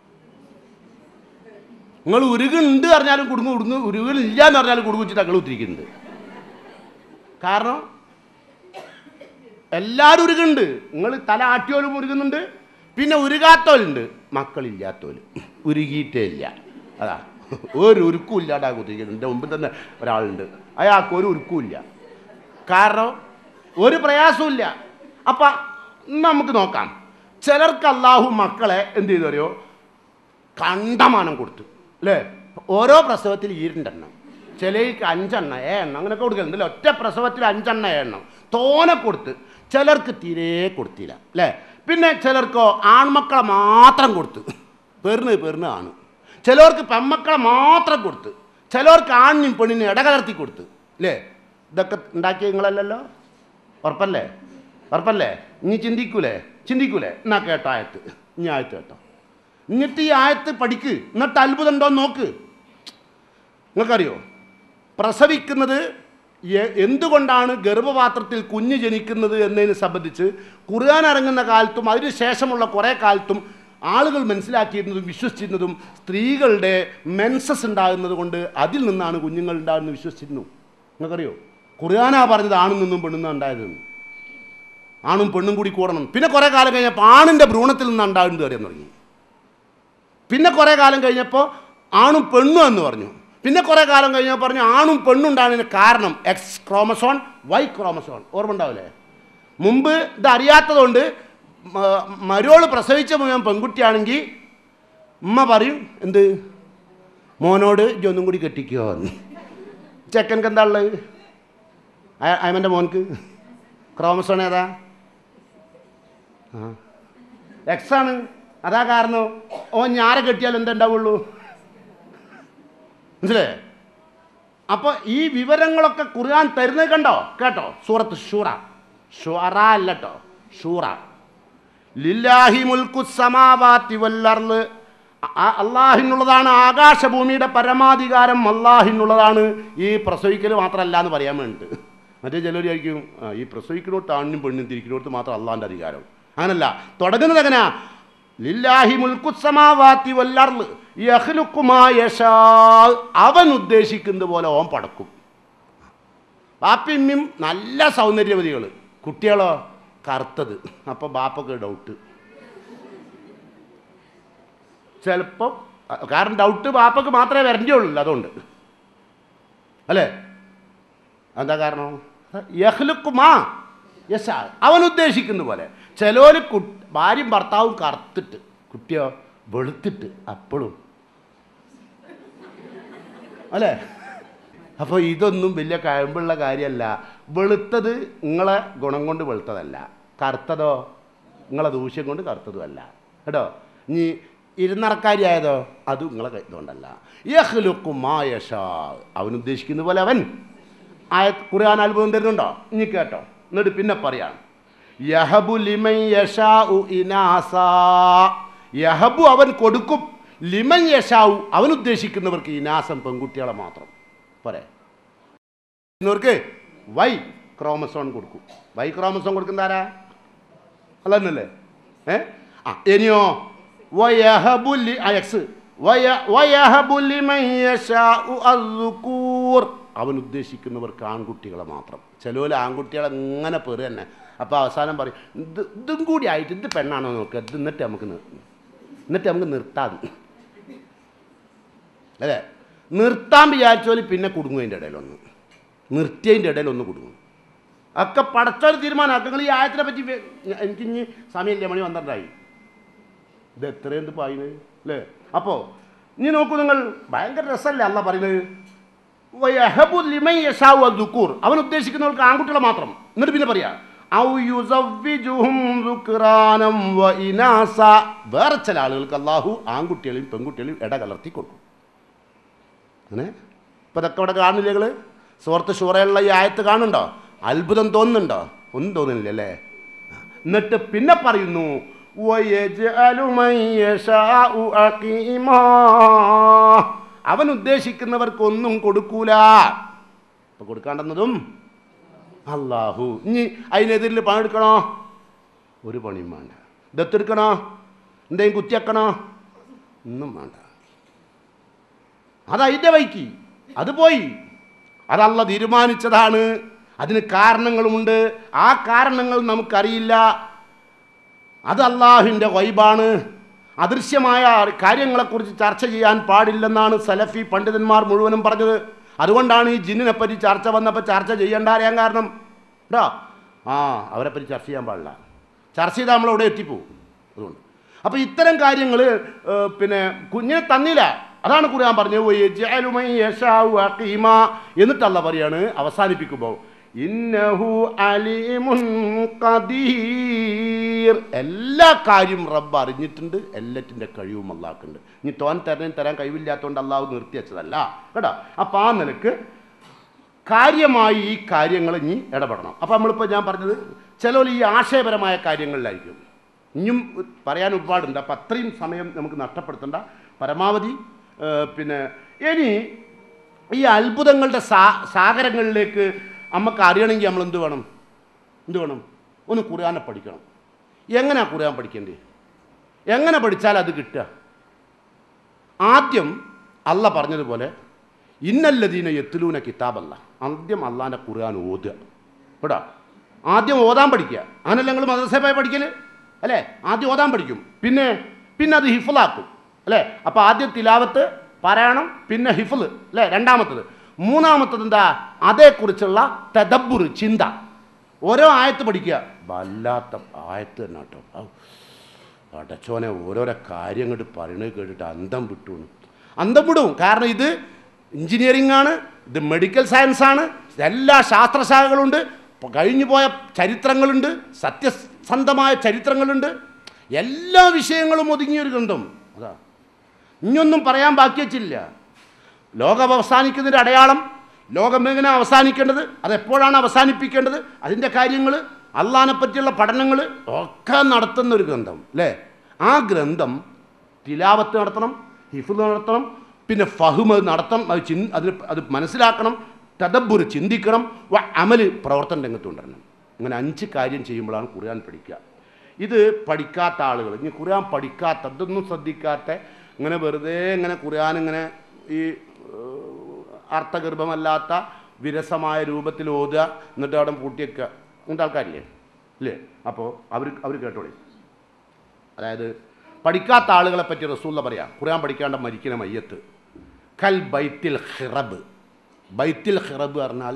നിങ്ങൾ ഉരുകുണ്ട് പറഞ്ഞാലും ഉരുകളില്ല എന്ന് പറഞ്ഞാലും കുടുങ്ങിച്ചിട്ട് ഞങ്ങൾ ഉത്തിരിക്കുന്നുണ്ട്. കാരണം എല്ലാവരും ഉരുകുന്നുണ്ട്. നിങ്ങൾ തല ആട്ടിയോലും ഉരുകുന്നുണ്ട്, പിന്നെ ഉരുകാത്തോലുണ്ട്. മക്കളില്ലാത്തോലും ഉരുകിയിട്ടേ ഇല്ല. അതാ ഒരു ഉരുക്കും ഇല്ലാണ്ടാ കുത്തിരിക്കുന്നത്. എൻ്റെ മുമ്പിൽ തന്നെ ഒരാളുണ്ട്, അയാൾക്ക് ഒരു ഉരുക്കും ഇല്ല. കാരണം ഒരു പ്രയാസവും ഇല്ല. അപ്പം നമുക്ക് നോക്കാം. ചിലർക്ക് അള്ളാഹു മക്കളെ എന്ത് ചെയ്തു അറിയോ? കണ്ടമാനം കൊടുത്തു അല്ലേ? ഓരോ പ്രസവത്തിൽ 2 എണ്ണം, ചിലർക്ക് 5 എണ്ണം 7 എണ്ണം അങ്ങനെയൊക്കെ കൊടുക്കുന്നുണ്ടല്ലോ. ഒറ്റ പ്രസവത്തിൽ 5 എണ്ണം 7 എണ്ണം തോനെ കൊടുത്ത്. ചിലർക്ക് തീരെ കൊടുത്തില്ല അല്ലേ? പിന്നെ ചിലർക്കോ ആൺമക്കളെ മാത്രം കൊടുത്ത്, പെറിന് ആണ്. ചിലർക്ക് പെൺമക്കളെ മാത്രം കൊടുത്ത്, ചിലർക്ക് ആണിനും പെണ്ണിനും ഇടകലർത്തി കൊടുത്ത് അല്ലേ? ഇതൊക്കെ ഉണ്ടാക്കിയ നിങ്ങളല്ലല്ലോ. ഉറപ്പല്ലേ? ഇനി ചിന്തിക്കൂലേ? എന്നാ കേട്ടോ ആയത്ത്. ഇനി ആയത്ത് കേട്ടോ, എന്നിട്ട് ഈ ആയത്ത് പഠിക്ക്. എന്നിട്ട് അത്ഭുതം ഉണ്ടോ നോക്ക്. നിങ്ങൾക്കറിയോ പ്രസവിക്കുന്നത് എന്തുകൊണ്ടാണ് ഗർഭപാത്രത്തിൽ കുഞ്ഞ് ജനിക്കുന്നത് എന്നതിനെ സംബന്ധിച്ച് ഖുർആൻ ഇറങ്ങുന്ന കാലത്തും അതിന് ശേഷമുള്ള കുറേ കാലത്തും ആളുകൾ മനസ്സിലാക്കിയിരുന്നതും വിശ്വസിച്ചിരുന്നതും സ്ത്രീകളുടെ മെൻസസ് ഉണ്ടാകുന്നത് കൊണ്ട് അതിൽ നിന്നാണ് കുഞ്ഞുങ്ങൾ ഉണ്ടാകുന്നത് വിശ്വസിച്ചിരുന്നു. നിങ്ങൾക്കറിയോ? ഖുർആനാ പറഞ്ഞത് ആണിൽ നിന്നും പെണ്ണും നിന്നാണ് ഉണ്ടായതെന്ന്. ആണും പെണ്ണും കൂടി കൂടണം. പിന്നെ കുറേ കാലം കഴിഞ്ഞപ്പോൾ ആണിൻ്റെ ഭ്രൂണത്തിൽ നിന്നാണ് ഉണ്ടാകുന്നത് അറിയാൻ തുടങ്ങി. പിന്നെ കുറേ കാലം കഴിഞ്ഞപ്പോൾ ആണും പെണ്ണും എന്ന് പറഞ്ഞു. പിന്നെ കുറേ കാലം കഴിഞ്ഞപ്പോൾ പറഞ്ഞു ആണും പെണ്ണും ഉണ്ടാകുന്നതിന് കാരണം എക്സ് ക്രോമസോൺ വൈ ക്രോമസോൺ. ഓർമ്മ ഉണ്ടാവില്ലേ? മുമ്പ് ഇത് അറിയാത്തതുകൊണ്ട് മരോള് പ്രസവിച്ച മുഴുവൻ പെൺകുട്ടിയാണെങ്കിൽ ഉമ്മ പറയും എന്ത്, മോനോട് ഇതൊന്നും കൂടി കെട്ടിക്കോ എന്ന്. ചെക്കൻക്ക് എന്താ ഉള്ളത്? അയമൻ്റെ മോൻക്ക് ക്രോമസോൺ ഏതാ? എക്സാണ്. അതാ കാരണം ഓൻ ഞാരെ കെട്ടിയാൽ എന്തുണ്ടാവുള്ളൂ, മനസ്സിലായേ? അപ്പോൾ ഈ വിവരങ്ങളൊക്കെ ഖുർആൻ തരുന്നത് കണ്ടോ, കേട്ടോ? സൂറത്ത് ഷൂറ, ഷുഅറ അല്ല കേട്ടോ, ഷൂറ. ലില്ലാഹി മുൽക്കു സമാവാതി വൽ അർള്, അള്ളാഹിനുള്ളതാണ് ആകാശഭൂമിയുടെ പരമാധികാരം, അള്ളാഹിനുള്ളതാണ്. ഈ പ്രസവിക്കൽ മാത്രമല്ല എന്ന് പറയാൻ വേണ്ടിയിട്ട്. മറ്റേ ചിലർ ആയിരിക്കും ഈ പ്രസവിക്കണോട്ട് ആണിനും പെണ്ണിനും തിരിക്കണോട്ട് മാത്രം അള്ളാഹിൻ്റെ അധികാരം. അങ്ങനല്ല, തുടങ്ങുന്നത് എങ്ങനെയാ? ലില്ലാഹി മുൽക്കു സമാവാതി വൽ അർള് യഖ്ലുഖു മാ യശാ, അവൻ ഉദ്ദേശിക്കുന്നത് പോലെ ഓൻ പടക്കും. ബാപ്പിയും നല്ല സൗന്ദര്യവതികൾ, കുട്ടികളോ കറുത്തത്. അപ്പോൾ ബാപ്പൊക്കെ ഡൗട്ട് ചിലപ്പം, കാരണം ഡൗട്ട് ബാപ്പക്ക് മാത്രമേ വരണ്ടുള്ളൂ, അതുകൊണ്ട് അല്ലേ? എന്താ കാരണം? യഖ്ലുഖു മാ യശാ, അവൻ ഉദ്ദേശിക്കുന്ന പോലെ. ചിലോര് ഭാര്യയും ഭർത്താവും കറുത്തിട്ട് കുട്ടിയോ വെളുത്തിട്ട് അപ്പോഴും, അല്ലേ? അപ്പോൾ ഇതൊന്നും വലിയ കഴമ്പുള്ള കാര്യമല്ല. വെളുത്തത് നിങ്ങളെ ഗുണം കൊണ്ട് വെളുത്തതല്ല, കറുത്തതോ നിങ്ങളെ ദൂഷ്യം കൊണ്ട് കറുത്തതുമല്ല കേട്ടോ. ഇനി ഇരുന്നറക്കാരിയായതോ അതും നിങ്ങളെ ഇതുകൊണ്ടല്ല. യഖ്ലുഖു മാ യശാ, അവൻ ഉദ്ദേശിക്കുന്ന പോലെ അവൻ. ഖുർആൻ അത്ഭുതം തരുന്നുണ്ടോ? ഇനി കേട്ടോ. എന്നിട്ട് പിന്നെ പറയാം, യഹബു ലിമൻ യശാഉ ഇനാസാ, യഹബു അവൻ കൊടുക്കും, ലിമൻ യശാഉ അവൻ ഉദ്ദേശിക്കുന്നവർക്ക് ഇനാസം പെൺകുട്ടികളെ മാത്രം. പോരെ? ഇന്നവർക്ക് വൈ ക്രോമസോൺ കൊടുക്കും. വൈ ക്രോമസോൺ കൊടുക്കുന്ന ആരാ? അല്ലല്ലേ? ഇനിയോ വയഹബു ലി എക്സ് വയഹബു ലിമൻ യശാഉ അസ്സുകൂർ, അവൻ ഉദ്ദേശിക്കുന്നവർക്ക് ആൺകുട്ടികളെ മാത്രം. ചിലവർ ആൺകുട്ടികളെ എങ്ങനെ പെറു തന്നെ. അപ്പോൾ അവസാനം പറയും ഇതും കൂടി ആയിട്ട് ഇത് പെണ്ണാണോ നോക്കുക, ഇത് എന്നിട്ട് നമുക്ക് നിർത്താം, അല്ലേ? നിർത്താൻ വിചാരിച്ചാൽ പിന്നെ കുടുങ്ങുന്നതിൻ്റെ ഇടയിലൊന്ന്, നിർത്തിയതിൻ്റെ ഇടയിലൊന്ന് കുടുങ്ങും. ഒക്കെ പടച്ചൊരു തീരുമാനമാക്കുക. നിങ്ങൾ ഈ ആയത്തിനെ പറ്റി എനിക്കിഞ്ഞ് സമയമില്ല, മണി 12 ഇത് എത്രയെന്ത് പറയുന്നത്, അല്ലേ? അപ്പോൾ ഇനി നോക്കൂ നിങ്ങൾ, ഭയങ്കര രസമല്ലേ അല്ല പറയുന്നത്? വയഹബു ലിമൻ യശാഉ അസ്സുകൂർ, അവൻ ഉദ്ദേശിക്കുന്നവർക്ക് ആൺകുട്ടികളെ മാത്രം. എന്നിട്ട് പിന്നെ പറയാം ഔ യുസവ്വിജുഹും ദുക്റാനം വ ഇനാസ, വേറെ ചില ആളുകൾക്ക് അള്ളാഹു ആൺകുട്ടികളെയും പെൺകുട്ടികളെയും ഇടകലർത്തി കൊടുക്കും. അങ്ങനെ ഇപ്പം ഇതൊക്കെ ഇവിടെ കാണുന്നില്ല നിങ്ങൾ? സൂറത്ത് ഷൂറയുള്ള ഈ ആയത്ത് കാണുന്നുണ്ടോ? അത്ഭുതം തോന്നുന്നുണ്ടോ? ഒന്നും തോന്നുന്നില്ല അല്ലേ? എന്നിട്ട് പിന്നെ പറയുന്നു വയജ്അലു മൻ യശാഉ അഖീമാ, അവൻ ഉദ്ദേശിക്കുന്നവർക്കൊന്നും കൊടുക്കൂല. ഇപ്പം കൊടുക്കാണ്ടെന്നതും അള്ളാഹു. ഇനി അതിനെതിരിൽ പണിയെടുക്കണോ? ഒരു പണിയും വേണ്ട. ദത്തെടുക്കണോ? എന്തെങ്കിലും കുത്തിവെക്കണോ? ഒന്നും വേണ്ട. അതതിൻ്റെ വൈക്ക് അത് പോയി. അതല്ല തീരുമാനിച്ചതാണ്. അതിന് കാരണങ്ങളുമുണ്ട്. ആ കാരണങ്ങൾ നമുക്കറിയില്ല. അത് അള്ളാഹുവിൻ്റെ ഗൈബാണ്. അദൃശ്യമായ കാര്യങ്ങളെക്കുറിച്ച് ചർച്ച ചെയ്യാൻ പാടില്ലെന്നാണ് സലഫി പണ്ഡിതന്മാർ മുഴുവനും പറഞ്ഞത്. അതുകൊണ്ടാണ് ഈ ജിന്നിനെ പറ്റി ചർച്ച വന്നപ്പോൾ ചർച്ച ചെയ്യേണ്ട അറിയാൻ കാരണം കേട്ടോ. അവരെപ്പറ്റി ചർച്ച ചെയ്യാൻ പാടില്ല. ചർച്ച ചെയ്താൽ നമ്മളവിടെ എത്തിപ്പോവും. അതുകൊണ്ട് അപ്പോൾ ഇത്തരം കാര്യങ്ങൾ പിന്നെ കുഞ്ഞിനെ തന്നില്ല. അതാണ് ഖുർആൻ പറഞ്ഞത് എന്നിട്ടല്ല പറയാണ് അവസാനിപ്പിക്കുമ്പോൾ ഇന്നഹു അലീമുൻ ഖദീർ, എല്ലാ കാര്യവും റബ്ബ് അറിഞ്ഞിട്ടുണ്ട്, എല്ലാറ്റിൻ്റെ കഴിവും അള്ളാഹ്ക്കുണ്ട്. ഇനി തരാൻ കഴിവില്ലാത്തതുകൊണ്ട് അള്ളാഹു നിർത്തി വെച്ചതല്ല കേട്ടോ. അപ്പം ആ നിലക്ക് കാര്യമായി ഈ കാര്യങ്ങൾ ഇനി ഇടപെടണം. അപ്പോൾ നമ്മളിപ്പോൾ ഞാൻ പറഞ്ഞത് ചിലർ ഈ ആശയപരമായ കാര്യങ്ങളിലായിരിക്കും. ഇനിയും പറയാൻ ഒരുപാടുണ്ട്. അപ്പം അത്രയും സമയം നമുക്ക് നഷ്ടപ്പെടുത്തണ്ട. പരമാവധി പിന്നെ ഇനി ഈ അത്ഭുതങ്ങളുടെ സാഗരങ്ങളിലേക്ക് നമുക്ക് അറിയണമെങ്കിൽ നമ്മൾ എന്ത് വേണം? ഒന്ന് ഖുർആനെ പഠിക്കണം. എങ്ങനെയാണ് ഖുർആൻ പഠിക്കേണ്ടത്? എങ്ങനെ പഠിച്ചാൽ അത് കിട്ടുക? ആദ്യം അല്ല പറഞ്ഞതുപോലെ ഇന്നല്ലദീന യത്ലൂന കിതാബല്ല, ആദ്യം അള്ളാൻ്റെ ഖുർആൻ ഓതുക. കേട്ടോ, ആദ്യം ഓതാൻ പഠിക്കുക. അങ്ങനല്ല നിങ്ങൾ മദ്രസയിൽ പോയി പഠിക്കൽ അല്ലേ? ആദ്യം ഓതാൻ പഠിക്കും, പിന്നെ അത് ഹിഫ്ളാക്കും അല്ലേ? അപ്പോൾ ആദ്യം തിലാവത്ത്, പാരായണം, പിന്നെ ഹിഫ്ള് അല്ലേ രണ്ടാമത്തത്. മൂന്നാമത്തത് എന്താ? അതേക്കുറിച്ചുള്ള തദബ്ബുർ, ചിന്ത. ഓരോ ആയത്ത് പഠിക്കുക. വല്ലാത്ത ആയത്ത് തന്നെ കേട്ടോ. അടച്ചോനെ ഓരോരോ കാര്യങ്ങൾ പറയണത് കേട്ടിട്ട് അന്തം വിടും. കാരണം ഇത് എഞ്ചിനീയറിംഗ് ആണ്, ഇത് മെഡിക്കൽ സയൻസ് ആണ്, എല്ലാ ശാസ്ത്രശാഖകളുണ്ട്, കഴിഞ്ഞു പോയ ചരിത്രങ്ങളുണ്ട്, സത്യസന്ധമായ ചരിത്രങ്ങളുണ്ട്, എല്ലാ വിഷയങ്ങളും ഒതുങ്ങിയൊരു ഗ്രന്ഥം. അതാ, ഇനിയൊന്നും പറയാൻ ബാക്കി വച്ചില്ല. ലോകം അവസാനിക്കുന്നതിൻ്റെ അടയാളം, ലോകം എങ്ങനെ അവസാനിക്കേണ്ടത്, അതെപ്പോഴാണ് അവസാനിപ്പിക്കേണ്ടത്, അതിൻ്റെ കാര്യങ്ങൾ, അള്ളാഹിനെ പറ്റിയുള്ള പഠനങ്ങൾ ഒക്കെ നടത്തുന്ന ഒരു ഗ്രന്ഥം അല്ലേ? ആ ഗ്രന്ഥം തിലാവത്ത് നടത്തണം, ഹിഫ്ള് നടത്തണം, പിന്നെ ഫഹ്മ് നടത്തണം, അത് മനസ്സിലാക്കണം, തദബ്ബുർ ചിന്തിക്കണം, അമല് പ്രവർത്തന രംഗത്ത് കൊണ്ടുവരണം. ഇങ്ങനെ 5 കാര്യം ചെയ്യുമ്പോഴാണ് ഖുർആൻ പഠിക്കുക. ഇത് പഠിക്കാത്ത ആളുകൾ, ഇനി ഖുർആൻ പഠിക്കാത്ത, അതൊന്നും ശ്രദ്ധിക്കാത്ത, ഇങ്ങനെ വെറുതെ ഇങ്ങനെ ഖുർആൻ ഇങ്ങനെ ഈ അർത്ഥഗർഭമല്ലാത്ത വിരസമായ രൂപത്തിൽ ഓതുക, എന്നിട്ട് അവിടെ പൂട്ടിയേക്കുക, അങ്ങനത്തെ ആൾക്കാരില്ലേ ഇല്ലേ? അപ്പോൾ അവർ കേട്ടോളി. അതായത് പഠിക്കാത്ത ആളുകളെ പറ്റി റസൂലുള്ള പറയാം, ഖുർആൻ പഠിക്കാണ്ട് മരിക്കുന്ന മയ്യത്ത് കൽ ബൈത്തിൽ ഖിറബ്. ബൈത്തിൽ ഖിറബ് പറഞ്ഞാൽ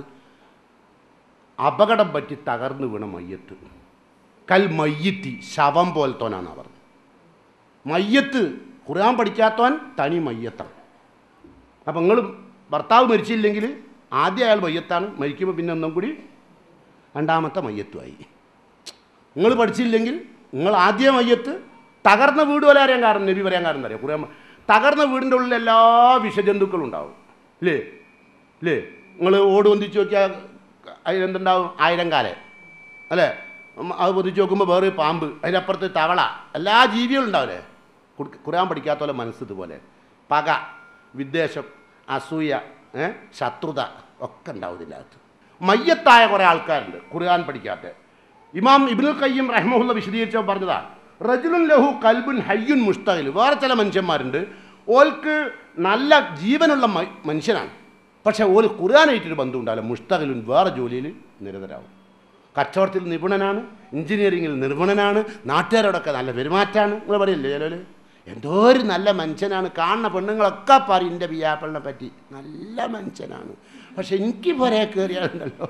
അപകടം പറ്റി തകർന്നു വീണ മയ്യത്ത്. കൽ മയ്യത്തി, ശവം പോലത്തോനാണെന്നാണ് പറഞ്ഞത്. മയ്യത്ത്, ഖുർആൻ പഠിക്കാത്തവൻ തനി മയ്യത്താണ്. അപ്പം നിങ്ങൾ ഭർത്താവ് മരിച്ചില്ലെങ്കിൽ ആദ്യം അയാൾ മയ്യത്താണ്, മരിക്കുമ്പോൾ പിന്നെ ഒന്നും കൂടി രണ്ടാമത്തെ മയ്യത്തുമായി. നിങ്ങൾ പഠിച്ചില്ലെങ്കിൽ നിങ്ങൾ ആദ്യം മയ്യത്ത്. തകർന്ന വീട് പോലെ അറിയാൻ കാരണം, നബി പറയാൻ കാരണം അറിയാം, ഖുർആൻ തകർന്ന വീടിൻ്റെ ഉള്ളിൽ എല്ലാ വിഷജന്തുക്കളും ഉണ്ടാവും ഇല്ലേ? നിങ്ങൾ ഓട് പൊന്തിച്ച് നോക്കിയാൽ അതിലെന്തുണ്ടാവും? 1000 കാലേ അല്ലേ? അത് പൊന്തിച്ച് നോക്കുമ്പോൾ വേറെ പാമ്പ്, അതിനപ്പുറത്ത് തവള, എല്ലാ ജീവികളും ഉണ്ടാവില്ലേ? ഖുർആൻ പഠിക്കാത്ത പോലെ മനസ്സ് ഇതുപോലെ പക, വിദ്വേഷം, അസൂയ, ശത്രുത ഒക്കെ ഉണ്ടാവും ഇതിൻ്റെ അകത്ത്. മയ്യത്തായ കുറേ ആൾക്കാരുണ്ട് ഖുർആൻ പഠിക്കാത്ത. ഇമാം ഇബ്നുൽ ഖയ്യിം റഹ്മഹുല്ല വിശദീകരിച്ചപ്പോൾ പറഞ്ഞതാണ്, റജുലുൻ ലഹു കൽബുൻ ഹയ്യുൻ മുസ്തഖിൽ. വേറെ ചില മനുഷ്യന്മാരുണ്ട്, ഓൽക്ക് നല്ല ജീവനുള്ള മനുഷ്യനാണ്, പക്ഷേ ഓല് ഖുർആനായിട്ടൊരു ബന്ധം ഉണ്ടാവില്ല. മുസ്തഖിലുൻ, വേറെ ജോലിയിൽ നിരതരാകും. കച്ചവടത്തിൽ നിപുണനാണ്, എഞ്ചിനീയറിങ്ങിൽ നിപുണനാണ്, നാട്ടുകാരോടൊക്കെ നല്ല പെരുമാറ്റമാണ്. നിങ്ങൾ പറയില്ലേ ചിലര് എന്തോ ഒരു നല്ല മനുഷ്യനാണ്, കാണുന്ന പെണ്ണുങ്ങളൊക്കെ പറയും എൻ്റെ പിയാപ്പിളിനെ പറ്റി നല്ല മനുഷ്യനാണ്, പക്ഷെ എനിക്ക് പുറേ കയറിയാലുണ്ടല്ലോ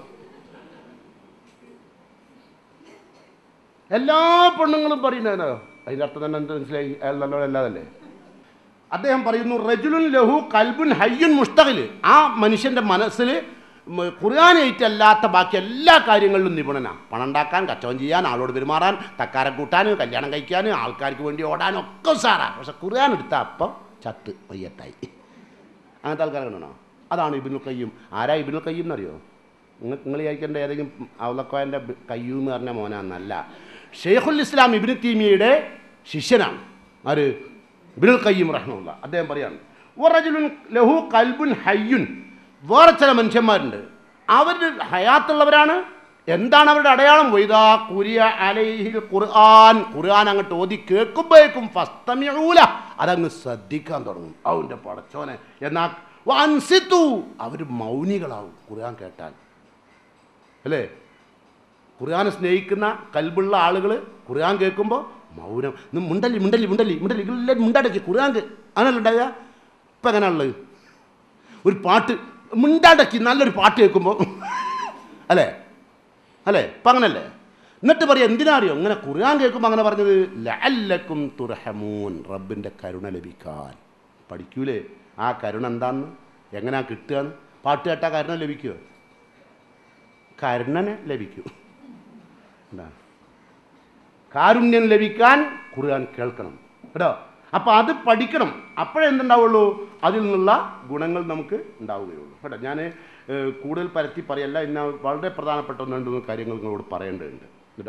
എല്ലാ പെണ്ണുങ്ങളും പറയുന്നതോ അതിൻ്റെ അർത്ഥം തന്നെ എന്ത് മനസ്സിലായി? അയാൾ നല്ലോണം അല്ലാതല്ലേ? അദ്ദേഹം പറയുന്നു, റജുലുൻ ലഹു കൽബുൻ ഹയ്യുൻ മുസ്തഖിൽ. ആ മനുഷ്യൻ്റെ മനസ്സിൽ ഖുർആനായിട്ടല്ലാത്ത ബാക്കി എല്ലാ കാര്യങ്ങളിലും നിപുണനാണ്. പണം ഉണ്ടാക്കാൻ, കച്ചവടം ചെയ്യാൻ, ആളോട് പെരുമാറാൻ, തക്കാരം കൂട്ടാൻ, കല്യാണം കഴിക്കാൻ, ആൾക്കാർക്ക് വേണ്ടി ഓടാനും ഒക്കെ സാറാ. പക്ഷെ ഖുർആൻ എടുത്താൽ അപ്പം ചത്ത് മയ്യത്തായി. അങ്ങനത്തെ ആൾക്കാരെ കണ്ടോ? അതാണ് ഇബ്നുൽ ഖയ്യിം. ആരാ ഇബ്നുൽ ഖയ്യിം എന്നറിയോ? നിങ്ങൾ വിചാരിക്കേണ്ട ഏതെങ്കിലും ഔലഖാൻ്റെ ഖയ്യൂം എന്ന് പറഞ്ഞ മോനാന്നല്ല. ഷെയ്ഖുൽ ഇസ്ലാം ഇബ്നു തൈമിയയുടെ ശിഷ്യനാണ്. ആര്? ഇബ്നുൽ ഖയ്യിം റഹ്മത്തുള്ളാഹി. അദ്ദേഹം പറയാണ്, വറജുലുൻ ലഹു ഖൽബുൻ ഹയ്യുൻ. വേറെ ചില മനുഷ്യന്മാരുണ്ട്, അവർ ഹയാത്തുള്ളവരാണ്. എന്താണ് അവരുടെ അടയാളം? വൈദാ ഖുരിയ അലൈഹിൽ ഖുർആൻ. ഖുർആൻ അങ്ങോട്ട് ഓതി കേൾക്കുമ്പോഴേക്കും ഫസ്തമിഊല, അതങ്ങ് ശ്രദ്ധിക്കാൻ തുടങ്ങും. അവൻ്റെ പടച്ചോനെ. എന്നാൽ വൻസിത്തു, അവർ മൗനികളാവും ഖുർആൻ കേട്ടാൽ അല്ലേ? ഖുർആനെ സ്നേഹിക്കുന്ന കൽബുള്ള ആളുകൾ ഖുർആൻ കേൾക്കുമ്പോൾ മൗനം. മുണ്ടല്ലി മുണ്ടല്ലി മുണ്ടല്ലി മുണ്ടല്ലി എല്ലാവരും മുണ്ടാടക്കി ഖുർആൻ അങ്ങനെയല്ല ഉണ്ടാകുക. ഇപ്പം എങ്ങനെയാണുള്ളത്? ഒരു പാട്ട് മുണ്ടാടക്കി നല്ലൊരു പാട്ട് കേൾക്കുമ്പോൾ അല്ലേ ഇപ്പം അങ്ങനല്ലേ? എന്നിട്ട് പറയാം, എന്തിനാ അറിയോ ഇങ്ങനെ ഖുർആൻ കേൾക്കുമ്പോൾ അങ്ങനെ പറഞ്ഞത്? ലഅല്ലക്കും തുർഹമൂൻ, റബ്ബിൻ്റെ കരുണ ലഭിക്കാൻ. പഠിക്കൂലേ ആ കരുണ എന്താന്ന്, എങ്ങനെയാ കിട്ടുകയെന്ന്? പാട്ട് കേട്ടാൽ കരുണ ലഭിക്കുമോ? കരുണനെ ലഭിക്കൂ. എന്താ കാരുണ്യം ലഭിക്കാൻ ഖുർആൻ കേൾക്കണം കേട്ടോ. അപ്പോൾ അത് പഠിക്കണം, അപ്പോഴേ എന്തുണ്ടാവുള്ളൂ? അതിൽ നിന്നുള്ള ഗുണങ്ങൾ നമുക്ക് ഉണ്ടാവുകയുള്ളൂ കേട്ടോ. ഞാൻ കൂടുതൽ പരത്തി പറയല്ല, ഇന്ന വളരെ പ്രധാനപ്പെട്ട 2 കാര്യങ്ങൾ നിങ്ങളോട് പറയേണ്ടതുണ്ട് കേട്ടോ.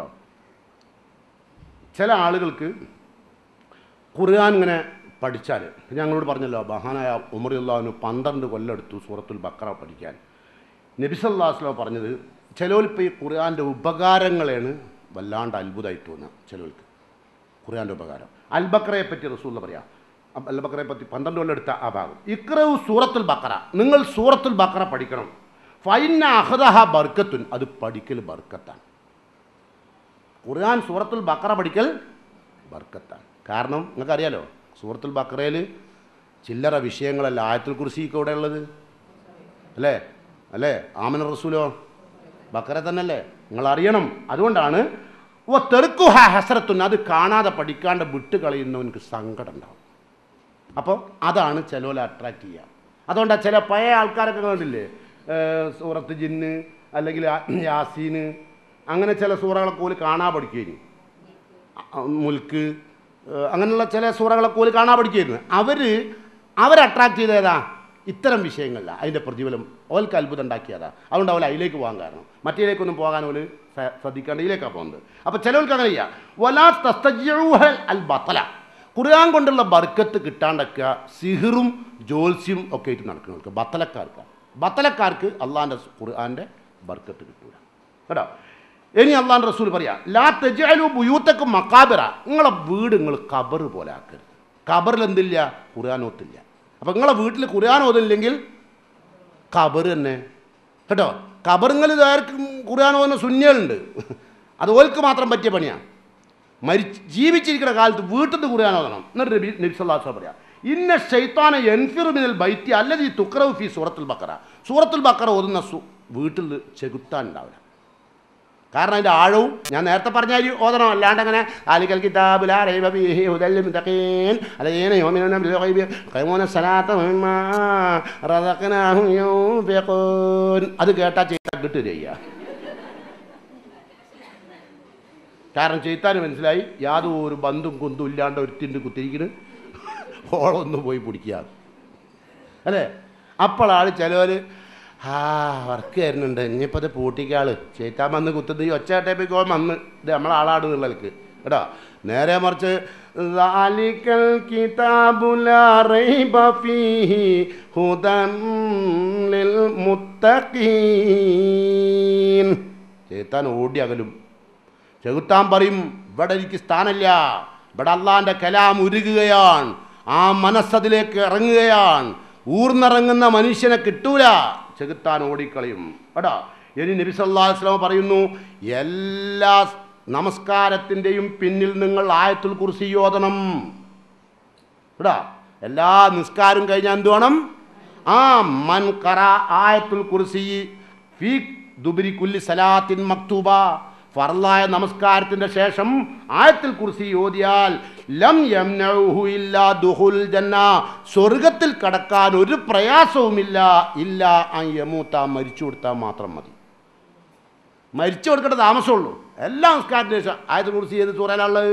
ചില ആളുകൾക്ക് ഖുർആൻ ഇങ്ങനെ പഠിച്ചാൽ, ഞങ്ങളോട് പറഞ്ഞല്ലോ, മഹാനായ ഉമർ റളിയല്ലാഹു അൻഹു 12 കൊല്ലം എടുത്തു സൂറത്തുൽ ബഖറ പഠിക്കാൻ. നബി സല്ലല്ലാഹു അലൈഹി വസല്ലം പറഞ്ഞത്, ചിലവരിപ്പോൾ ഈ ഖുർആൻ്റെ ഉപകാരങ്ങളാണ് വല്ലാണ്ട് അത്ഭുതമായിട്ട് തോന്നുക. ചിലവർക്ക് ഖുർആൻ്റെ ഉപകാരം അൽ ബക്കറയെ പറ്റി റസൂൽ പറയാം. അൽ ബക്കറയെ പറ്റി 12 കൊല്ലം എടുത്ത ആ ഭാഗം. ഇഖ്റഉ സൂറത്തുൽ ബക്കറ, നിങ്ങൾ സൂറത്തുൽ ബക്കറ പഠിക്കണം. ഫൈന അഖദഹ ബർക്കത്തുൻ, അത് പഠിക്കൽ ബർക്കത്താണ്. ഖുർആൻ സൂറത്തുൽ ബക്കറ പഠിക്കൽ ബർക്കത്താണ്. കാരണം നിങ്ങൾക്കറിയാലോ സൂറത്തുൽ ബക്കറയിൽ ചില്ലറ വിഷയങ്ങളല്ല. ആയത്തുൽ കുർസിയൊക്കെ ഇവിടെ ഉള്ളത് അല്ലേ? അല്ലേ? ആമന റസൂലോ ബക്കറ തന്നെയല്ലേ? നിങ്ങളറിയണം. അതുകൊണ്ടാണ് തെറുക്കുഹ ഹസ്രത്തുൻ, അത് കാണാതെ പഠിക്കാണ്ട് വിട്ട് കളയുന്നവനക്ക് സങ്കടം ഉണ്ടാവും. അപ്പോൾ അതാണ് ചിലവരെ അട്രാക്റ്റ് ചെയ്യുക. അതുകൊണ്ടാണ് ചില പഴയ ആൾക്കാരൊക്കെ കണ്ടില്ലേ, സൂറത്ത് ജിന്ന് അല്ലെങ്കിൽ യാസീന്, അങ്ങനെ ചില സൂറകളൊക്കെ പോലും കാണാൻ പഠിക്കുകയായിരുന്നു. മുൽക്ക്, അങ്ങനെയുള്ള ചില സൂറകളൊക്കെ പോലും കാണാൻ പഠിക്കുകയായിരുന്നു. അവർ അട്രാക്റ്റ് ചെയ്തേതാ ഇത്തരം വിഷയങ്ങളില്ല. അതിൻ്റെ പ്രതിഫലം ഓൽക്ക് അത്ഭുതം ഉണ്ടാക്കിയതാ. അതുകൊണ്ട് അവൾ അതിലേക്ക് പോകാൻ കാരണം. മറ്റേലേക്കൊന്നും പോകാൻ ഓല് ശ്രദ്ധിക്കാണ്ട് ഇതിലേക്കാണ് പോകുന്നത്. അപ്പോൾ ചിലവർക്ക് അങ്ങനെ ചെയ്യാം. വലാ തസ്തജിഉഹൽ അൽ ബത്തല, ഖുർആൻ കൊണ്ടുള്ള ബർക്കത്ത് കിട്ടാണ്ടൊക്കെ സിഹിറും ജോൽസ്യം ഒക്കെ ആയിട്ട് നടക്കുന്നവർക്ക് ബത്തലക്കാർക്ക് അള്ളാഹിൻ്റെ ഖുർആൻ്റെ ബർക്കത്ത് കിട്ടൂല കേട്ടോ. ഇനി അള്ളാഹിൻ്റെ റസൂൽ പറയാം, ലാ തജ്അലു ബുയൂതക്കും മഖാബിറ, നിങ്ങളെ വീട് നിങ്ങൾ ഖബർ പോലെ ആക്കരുത്. ഖബറിൽ എന്തില്ല? ഖുർആൻ ഓത്തില്ല. അപ്പോൾ നിങ്ങളെ വീട്ടിൽ ഖുർആൻ ഓതില്ലെങ്കിൽ ഖബർ തന്നെ കേട്ടോ. ഖബറുങ്ങളിൽ ഖുർആൻ ഓതുന്ന സുന്നികളുണ്ട്, അത് ഓൽക്ക് മാത്രം പറ്റിയ പണിയാണ്. ജീവിച്ചിരിക്കുന്ന കാലത്ത് വീട്ടിൽ നിന്ന് ഖുർആൻ ഓതണം. എന്നിട്ട് നബി സല്ലല്ലാഹു അലൈഹി വസല്ലം പറയാം, ഇന്ന ശൈത്താന യൻഫിറു മിനൽ ബൈത്തി അല്ലദീ തുഖറഉ ഫീ സൂറത്തുൽ ബഖറ, സൂറത്തുൽ ബഖറ ഓതുന്ന വീട്ടിൽ ചെകുത്താൻ ഉണ്ടാവില്ല. കാരണം അതിൻ്റെ ആഴവും ഞാൻ നേരത്തെ പറഞ്ഞ ഓതണം. അല്ലാണ്ട് അങ്ങനെ ആലിക്കൽ കിതാബ് ലാ റൈബ ഫീഹി ഹുദൽ ലിൽ മുത്തഖീൻ അല്ലദീന യുമിനൂന ബിൽ ഗൈബി യഖീമൂന സ്വലാത്ത വമിമ്മാ റസഖ്നാഹും യുൻഫിഖൂൻ, അത് കേട്ടാൽ ചെയ്താൽ കിട്ടുക ചെയ്യുക. കാരണം ചെയ്താന് മനസ്സിലായി യാതൊരു ബന്ധും കുന്തും ഇല്ലാണ്ട് ഒരുത്തിൻ്റെ കുത്തിരിക്കുന്നു, ഓളൊന്ന് പോയി പിടിക്കുക അല്ലേ. അപ്പോഴാണ് ചിലവർ വർക്ക് വരുന്നുണ്ട്, ഇനിയിപ്പോൾ അത് പൂട്ടിക്കാൾ ചേത്താൻ വന്ന് കുത്തുന്നത് ഈ ഒച്ചയാട്ടേപ്പിക്കോ വന്ന് ഇത് നമ്മളാളാട് എന്നുള്ളവർക്ക് കേട്ടോ. നേരെ മറിച്ച് ചേത്താൻ ഓടി അകലും. ചെകുത്താൻ പറയും, ഇവിടെ എനിക്ക് സ്ഥാനമില്ല, ഇവിടെ അള്ളാൻ്റെ കലാം ഉരുകുകയാണ്, ആ മനസ്സതിലേക്ക് ഇറങ്ങുകയാണ്, ഊർന്നിറങ്ങുന്ന മനുഷ്യനെ കിട്ടൂല, ചെകുത്താൻ ഓടിക്കളയും കേട്ടോ. ഇനി നബി സല്ലല്ലാഹു അലൈഹി വസല്ലം പറയുന്നു, എല്ലാ നമസ്കാരത്തിൻ്റെയും പിന്നിൽ നിങ്ങൾ ആയത്തുൽ കുർസി ഓതണം കേട്ടോ. എല്ലാ നിസ്കാരം കഴിഞ്ഞാൽ എന്ത് വേണം? മൻ ഖറ ആയത്തുൽ കുർസി ഫീ ദുബരി കുല്ലി സലാത്തിൻ മക്തൂബ, ഫർളായ നമസ്കാരത്തിൻ്റെ ശേഷം ആയത്തുൽ കുർസി ഓതിയാൽ ലം യംനഉഹു ഇല്ലാ ദുഖുൽ ജന്ന, സ്വർഗത്തിൽ കടക്കാൻ ഒരു പ്രയാസവുമില്ല, ഇല്ല അൻ യമൂത, മരിച്ചു കൊടുത്താൽ മാത്രം മതി. മരിച്ചു കൊടുക്കേണ്ട താമസമുള്ളൂ. എല്ലാ നമസ്കാരത്തിൻ്റെ ശേഷം ആയത്തുൽ കുർസി ഏത് സൂറയിലുള്ളത്?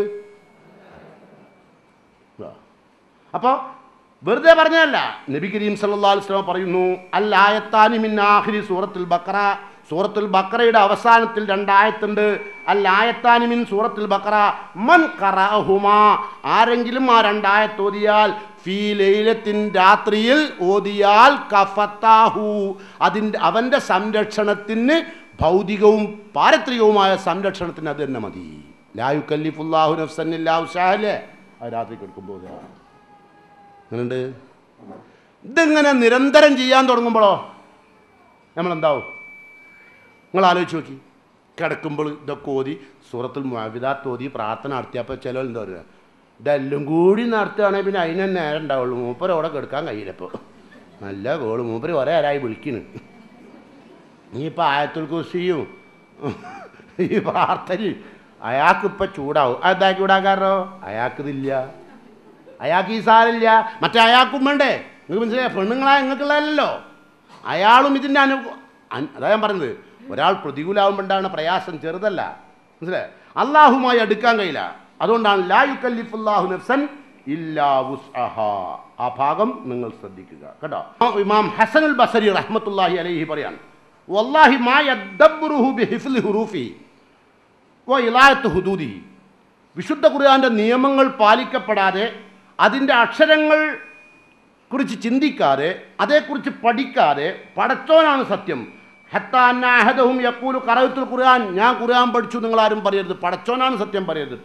അപ്പോൾ വെറുതെ പറഞ്ഞതല്ല. നബി കരീം സല്ലല്ലാഹു അലൈഹി വസല്ലം പറയുന്നു, അൽ ആയത്താനി മിൻ ആഖിരി സൂറത്തുൽ ബഖറ, സൂറത്തുൽ ബഖറയുടെ അവസാനത്തിൽ 2 ആയത്തുണ്ട്. അൽ ആയത്താനി മിൻ സൂറത്തുൽ ബഖറ മൻ ഖറഅഹുമാ, ആരെങ്കിലും ആ 2 ആയത്ത് ഓതിയാൽ ഫീ ലൈലത്തിൻ, രാത്രിയിൽ ഓതിയാൽ കഫത്താഹു, അവൻ്റെ സംരക്ഷണത്തിന്, ഭൗതികവും പാരത്രികവുമായ സംരക്ഷണത്തിന് അത് തന്നെ മതി. ലാ യുകല്ലിഫുല്ലാഹു നഫ്സൻ ഇല്ലാ വസ്അഹാ, അത് രാത്രി കിടക്കുമ്പോൾ അങ്ങനെയുണ്ട്. ഇതിങ്ങനെ നിരന്തരം ചെയ്യാൻ തുടങ്ങുമ്പോഴോ നമ്മളെന്താവും? നിങ്ങൾ ആലോചിച്ച് നോക്കി. കിടക്കുമ്പോൾ ഇതൊക്കെ ഓതി സൂറത്തുൽ മുഅവ്വിദാത്ത് ഓതി പ്രാർത്ഥന നടത്തിയപ്പോൾ ചിലവർ എന്താ പറയുക, ഇതെല്ലാം കൂടി നടത്തുകയാണെങ്കിൽ പിന്നെ അതിന് തന്നെ നേരം ഉണ്ടാവുള്ളൂ, മൂപ്പര് അവിടെ കിടക്കാൻ കഴിയില്ലപ്പോൾ. നല്ല കോള്, മൂപ്പര് കുറേ ആരായി വിളിക്കുന്നു. ഇനിയിപ്പോൾ ആയത്തുൽ കുർസിയും ഈ പ്രാർത്ഥനയും അയാൾക്കിപ്പോൾ ചൂടാവും. അതെന്താ ചൂടാക്കാറോ? അയാൾക്കിതില്ല, അയാൾക്ക് ഈ സാരമില്ല, മറ്റേ അയാൾക്കും വേണ്ടേ. നിങ്ങൾക്ക് മനസ്സിലായ പെണ്ണുങ്ങളായ നിങ്ങൾക്കുള്ളതല്ലോ. അയാളും ഇതിൻ്റെ അതാ ഞാൻ പറഞ്ഞത്, ഒരാൾ പ്രതികൂലാവുമ്പോണ്ടാണ് പ്രയാസം, ചെറുതല്ല. മനസ്സിലായി? അള്ളാഹുമായി അടുക്കാൻ കഴിയില്ല. അതുകൊണ്ടാണ് ലാ യുകല്ലിഫുല്ലാഹു നഫ്സൻ ഇല്ലാ വുസ്അഹാ. ആ ഭാഗം നിങ്ങൾ ശ്രദ്ധിക്കുക കേട്ടോ. ഇമാം ഹസനുൽ ബസരി റഹ്മത്തുള്ളാഹി അലൈഹി പറയാൻ, വല്ലാഹി മാ യദ്ദബ്ബറുഹു ബിഹിഫ്ളി ഹുറൂഫി വ ഇലായത്ത് ഹുദൂദി, വിശുദ്ധ ഖുർആന്റെ നിയമങ്ങൾ പാലിക്കപ്പെടാതെ, അതിൻ്റെ അക്ഷരങ്ങൾ കുറിച്ച് ചിന്തിക്കാതെ, അതേക്കുറിച്ച് പഠിക്കാതെ പടച്ചോനാണ് സത്യം. ഹത്താ അന്ന അഹദഹും യഖൂലു ഖറഅത്തുൽ ഖുർആൻ, ഞാൻ ഖുർആൻ പഠിച്ചു, നിങ്ങളാരും പറയരുത്, പടച്ചോനാണ് സത്യം പറയരുത് കേട്ടോ.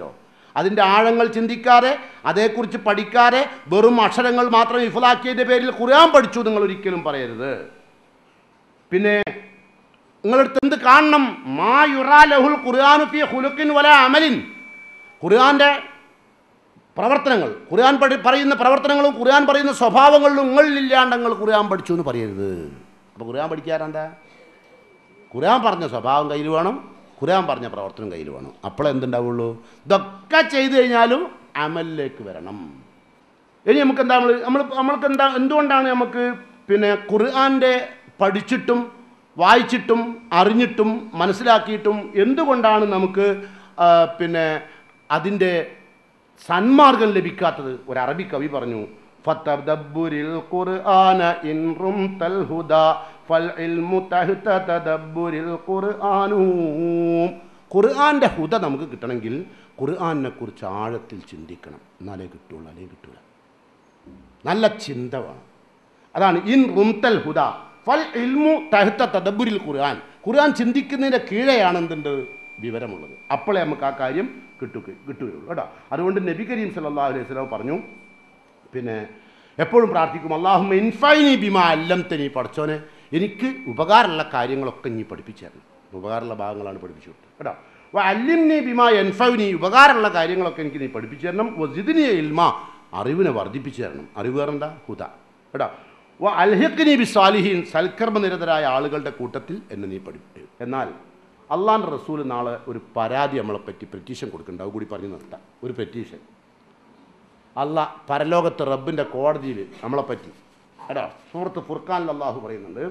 അതിൻ്റെ ആഴങ്ങൾ ചിന്തിക്കാതെ അതേക്കുറിച്ച് പഠിക്കാതെ വെറും അക്ഷരങ്ങൾ മാത്രം ഹിഫ്ളാക്കിയതിൻ്റെ പേരിൽ ഖുർആൻ പഠിച്ചു നിങ്ങൾ ഒരിക്കലും പറയരുത്. പിന്നെ നിങ്ങളടുത്ത് എന്ത് കാണണം? മാ യുറാ ലഹുൽ ഖുർആനു ഫീ ഖുലുഖിൻ വലാ അമലിൻ. ഖുർആൻ്റെ പ്രവർത്തനങ്ങൾ, ഖുർആൻ പറയുന്ന പ്രവർത്തനങ്ങളും ഖുർആൻ പറയുന്ന സ്വഭാവങ്ങളിലും നിങ്ങളില്ലാണ്ട് നിങ്ങൾ ഖുർആൻ പഠിച്ചു എന്ന് പറയരുത്. അപ്പോൾ ഖുർആൻ പഠിക്കാറെന്താ? ഖുർആൻ പറഞ്ഞ സ്വഭാവം കയ്യിൽ വേണം, ഖുർആൻ പറഞ്ഞ പ്രവർത്തനം കയ്യിൽ വേണം. അപ്പോഴേ എന്തുണ്ടാവുള്ളൂ? ഇതൊക്കെ ചെയ്തു കഴിഞ്ഞാലും അമലിലേക്ക് വരണം. ഇനി നമുക്ക് എന്താ നമ്മൾക്ക് എന്തുകൊണ്ടാണ് നമുക്ക് പിന്നെ ഖുർആൻ്റെ പഠിച്ചിട്ടും വായിച്ചിട്ടും അറിഞ്ഞിട്ടും മനസ്സിലാക്കിയിട്ടും എന്തുകൊണ്ടാണ് നമുക്ക് പിന്നെ അതിൻ്റെ സന്മാർഗം ലഭിക്കാത്തത്? ഒരു അറബി കവി പറഞ്ഞു, ഫതദബ്ബുരിൽ ഖുർആന ഇൻ റുംതൽ ഹുദാ ഫൽ ഇൽമു തഹ്ത തദബ്ബുരിൽ ഖുർആനു. ഖുർആൻ്റെ ഹുദ നമുക്ക് കിട്ടണമെങ്കിൽ ഖുർആനെ കുറിച്ച് ആഴത്തിൽ ചിന്തിക്കണം, എന്നാലേ കിട്ടുള്ളൂ, അല്ലെങ്കിൽ കിട്ടൂല. നല്ല ചിന്ത വേണം. അതാണ് ഇൻ റുംതൽ ഹുദ ഫൽ ഇൽമു തഹ്ത തദബ്ബുരിൽ ഖുർആൻ. ഖുർആൻ ചിന്തിക്കുന്നതിൻ്റെ കീഴെയാണ് എന്തുണ്ട്? വിവരമുള്ളത്. അപ്പോഴേ നമുക്ക് ആ കാര്യം കിട്ടുകയുള്ളൂ കേട്ടോ. അതുകൊണ്ട് നബി കരീം സല്ലല്ലാഹു അലൈഹി വസല്ലം പറഞ്ഞു, പിന്നെ എപ്പോഴും പ്രാർത്ഥിക്കും, അല്ലാഹുമ്മ ഇൻഫഅനി ബിമാ അല്ലംതനി. പഠിച്ചോനെ എനിക്ക് ഉപകാരമുള്ള കാര്യങ്ങളൊക്കെ നീ പഠിപ്പിച്ചു തരണം. ഉപകാരമുള്ള ഭാഗങ്ങളാണ് പഠിപ്പിച്ചു കൊടുത്തത് കേട്ടോ. അല്ലിംനി ബിമാ യൻഫഉനി, ഉപകാരമുള്ള കാര്യങ്ങളൊക്കെ എനിക്ക് നീ പഠിപ്പിച്ചു തരണം. വസിദ്നി ഇൽമ, അറിവിനെ വർദ്ധിപ്പിച്ചു തരണം. അറിവ് എന്താ? ഹുദ കേട്ടോ. അൽഹിഖ്നി ബിസ്സാലിഹീൻ, സൽക്കർമ്മനിരതരായ ആളുകളുടെ കൂട്ടത്തിൽ എന്നെ നീ പഠിപ്പിച്ചു. എന്നാൽ അള്ളാഹുവിൻ്റെ റസൂൽ നാളെ ഒരു പരാതി നമ്മളെപ്പറ്റി പെറ്റീഷൻ കൊടുക്കുന്നുണ്ട്. അത് കൂടി പറഞ്ഞു നിർത്താം. ഒരു പെറ്റീഷൻ പരലോകത്ത് റബ്ബിൻ്റെ കോടതിയിൽ നമ്മളെപ്പറ്റി കേട്ടോ. സൂറത്ത് ഫുർഖാനിൽ അള്ളാഹു പറയുന്നുണ്ട്,